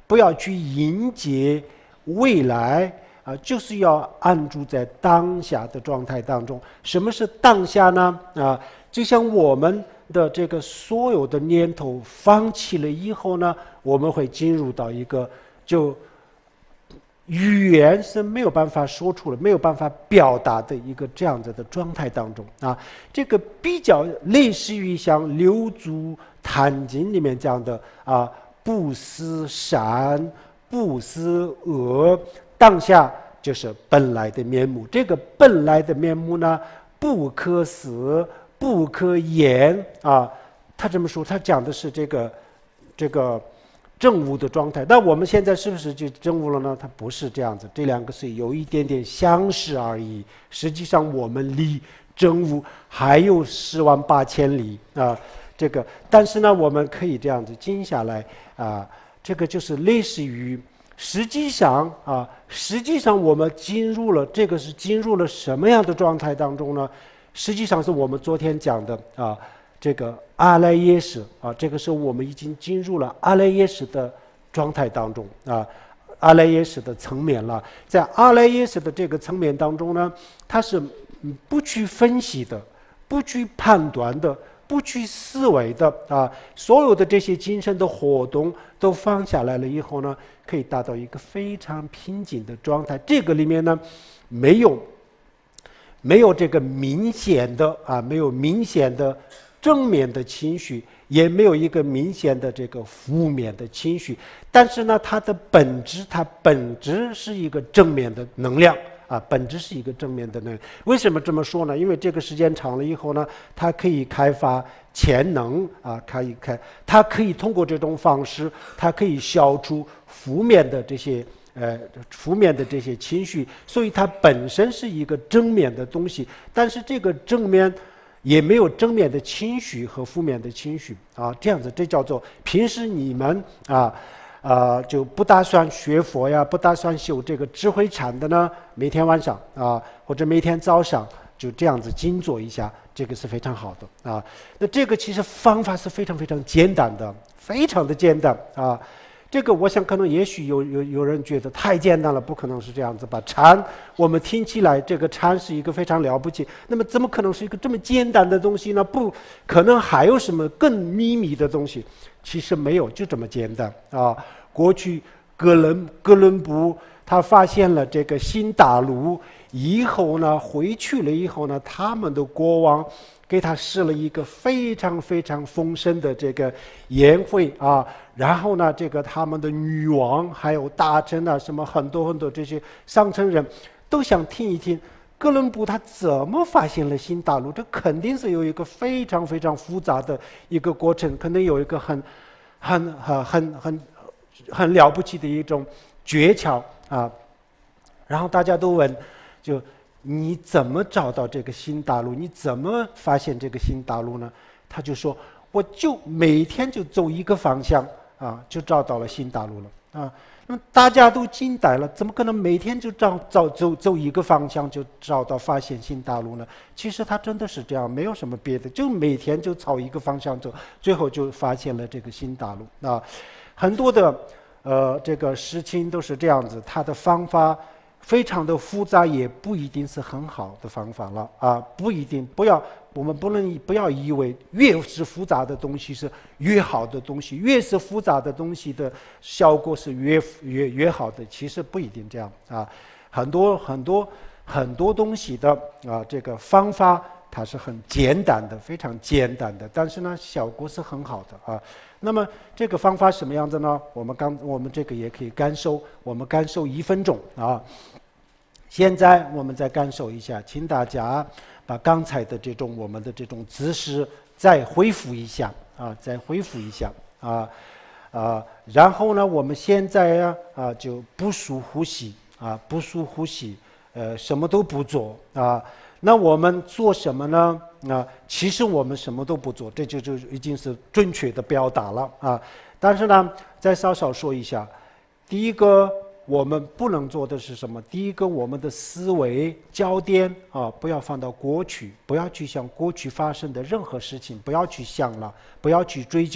不要去迎接未来啊，就是要安住在当下的状态当中。什么是当下呢？啊，就像我们的这个所有的念头放弃了以后呢，我们会进入到一个就语言是没有办法说出来、没有办法表达的一个这样子的状态当中啊。这个比较类似于像六祖坛经里面讲的啊，不思善，不思恶，当下就是本来的面目。这个本来的面目呢，不可思，不可言啊。他这么说，他讲的是这个这个证悟的状态。那我们现在是不是就证悟了呢？它不是这样子，这两个是有一点点相似而已。实际上，我们离证悟还有十万八千里啊。这个，但是呢，我们可以这样子静下来啊。这个就是类似于，实际上啊，实际上我们进入了这个是进入了什么样的状态当中呢？实际上是我们昨天讲的啊。这个阿赖耶识啊，这个时候我们已经进入了阿赖耶识的状态当中啊，阿赖耶识的层面了。在阿赖耶识的这个层面当中呢，它是不去分析的，不去判断的，不去思维的啊，所有的这些精神的活动都放下来了以后呢，可以达到一个非常平静的状态。这个里面呢，没有没有这个明显的啊，没有明显的正面的情绪，也没有一个明显的这个负面的情绪，但是呢，它的本质，它本质是一个正面的能量啊，本质是一个正面的能量。为什么这么说呢？因为这个时间长了以后呢，它可以开发潜能啊，可以开，它可以通过这种方式，它可以消除负面的这些呃负面的这些情绪，所以它本身是一个正面的东西，但是这个正面也没有正面的情绪和负面的情绪啊，这样子，这叫做平时你们啊啊就不打算学佛呀，不打算修这个智慧禅的呢，每天晚上啊或者每天早上就这样子静坐一下，这个是非常好的啊。那这个其实方法是非常非常简单的，非常的简单啊。这个我想可能也许有有有人觉得太简单了，不可能是这样子吧？禅我们听起来这个禅是一个非常了不起，那么怎么可能是一个这么简单的东西呢？不可能还有什么更秘密的东西？其实没有，就这么简单啊。过去哥伦哥伦布他发现了这个新大陆以后呢，回去了以后呢，他们的国王给他设了一个非常非常丰盛的这个宴会啊，然后呢，这个他们的女王还有大臣啊，什么很多很多这些上层人都想听一听哥伦布他怎么发现了新大陆。这肯定是有一个非常非常复杂的一个过程，肯定有一个很很很很很很了不起的一种诀窍啊。然后大家都问，就你怎么找到这个新大陆？你怎么发现这个新大陆呢？他就说，我就每天就走一个方向啊，就找到了新大陆了啊。那么大家都惊呆了，怎么可能每天就找找走走一个方向就找到发现新大陆呢？其实他真的是这样，没有什么别的，就每天就朝一个方向走，最后就发现了这个新大陆啊。很多的呃这个事情都是这样子，他的方法非常的复杂，也不一定是很好的方法了啊！不一定，不要我们不能不要以为越是复杂的东西是越好的东西，越是复杂的东西的效果是越越越好的，其实不一定这样啊！很多很多很多东西的啊，这个方法它是很简单的，非常简单的，但是呢，效果是很好的啊。那么这个方法什么样子呢？我们刚我们这个也可以感受，我们感受一分钟啊。现在我们再感受一下，请大家把刚才的这种我们的这种姿势再恢复一下啊，再恢复一下啊啊。然后呢，我们现在啊啊就不数呼吸啊，不数呼吸，呃，什么都不做啊。那我们做什么呢？啊，其实我们什么都不做，这就就已经是准确的表达了啊。但是呢，再稍稍说一下，第一个我们不能做的是什么？第一个，我们的思维焦点啊，不要放到过去，不要去想过去发生的任何事情，不要去想了，不要去追究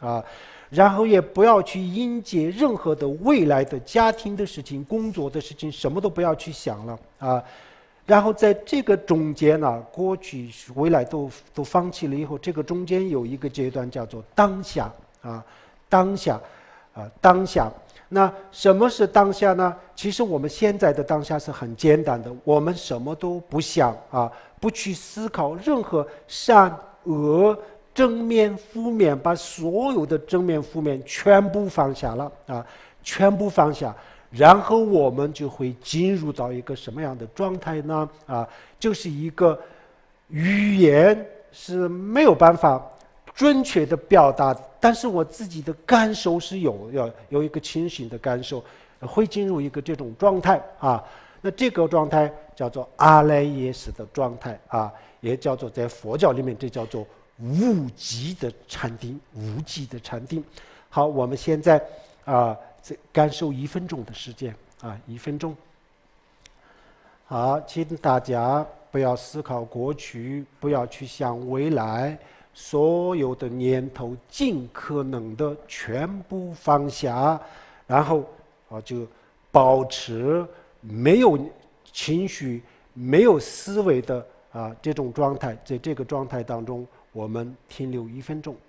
啊，然后也不要去迎接任何的未来的家庭的事情、工作的事情，什么都不要去想了啊。然后在这个中间呢、啊，过去、未来都都放弃了以后，这个中间有一个阶段叫做当下啊，当下啊，当下。那什么是当下呢？其实我们现在的当下是很简单的，我们什么都不想啊，不去思考任何善恶、正面、负面，把所有的正面、负面全部放下了啊，全部放下，然后我们就会进入到一个什么样的状态呢？啊，就是一个语言是没有办法准确的表达，但是我自己的感受是有要有一个清醒的感受，会进入一个这种状态啊。那这个状态叫做阿赖耶识的状态啊，也叫做在佛教里面这叫做无极的禅定，无极的禅定。好，我们现在啊，感受一分钟的时间啊，一分钟。好，请大家不要思考过去，不要去想未来。所有的念头尽可能的全部放下，然后啊就保持没有情绪、没有思维的啊这种状态，在这个状态当中，我们停留一分钟。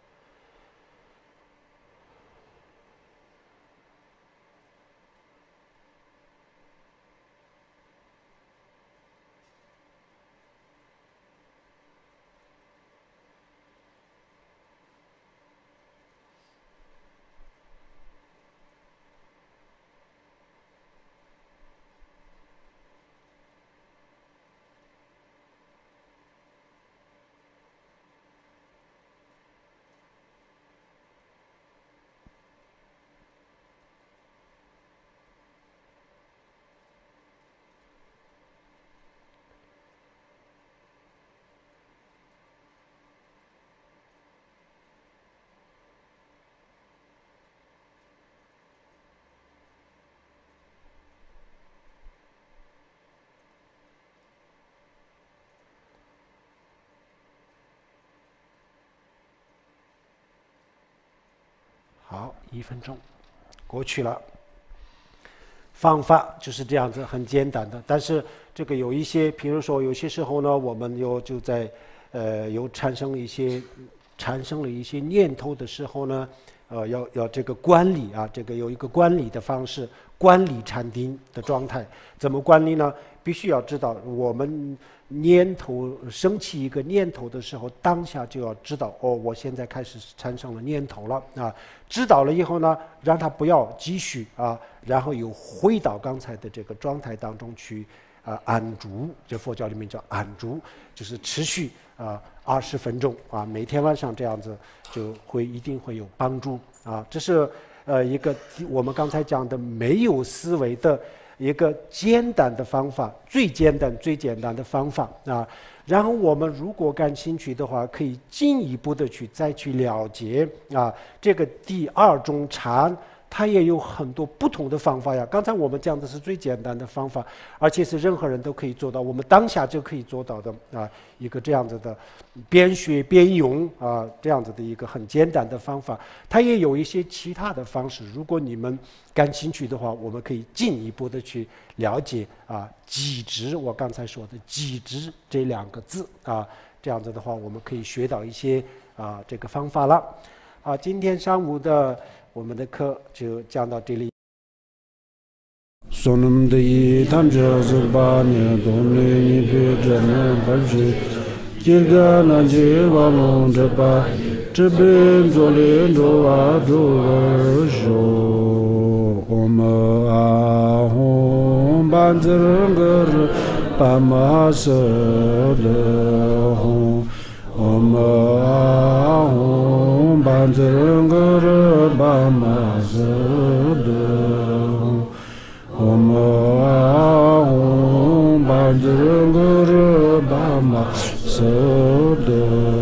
好，一分钟过去了。方法就是这样子，很简单的。但是这个有一些，比如说有些时候呢，我们又就在呃有产生了一些产生了一些念头的时候呢，呃要要这个管理啊，这个有一个管理的方式，管理禅定的状态。怎么管理呢？必须要知道，我们念头升起一个念头的时候，当下就要知道，哦，我现在开始产生了念头了啊。知道了以后呢，让它不要继续啊，然后又回到刚才的这个状态当中去啊，安住。这佛教里面叫安住，就是持续啊二十分钟啊，每天晚上这样子就会一定会有帮助啊。这是呃一个我们刚才讲的没有思维的一个简单的方法，最简单最简单的方法啊。然后我们如果感兴趣的话，可以进一步的去再去了解啊，这个第二种禅，它也有很多不同的方法呀。刚才我们讲的是最简单的方法，而且是任何人都可以做到，我们当下就可以做到的啊，一个这样子的边学边用啊，这样子的一个很简单的方法。它也有一些其他的方式，如果你们感兴趣的话，我们可以进一步的去了解啊，极致，我刚才说的极致这两个字啊，这样子的话，我们可以学到一些啊这个方法了。啊，今天上午的我们的课就讲到这里。 Sonum de Tanja Zurbani, Domini Pidana Baji, Kirgana Jivalon Japa, Jibin Zolindo Adojo, Oma Ahom Banzernger, Pamasadahom, Oma Ahom Banzernger, Pamasadahom. Om Ahom Bajrangara Bama Sada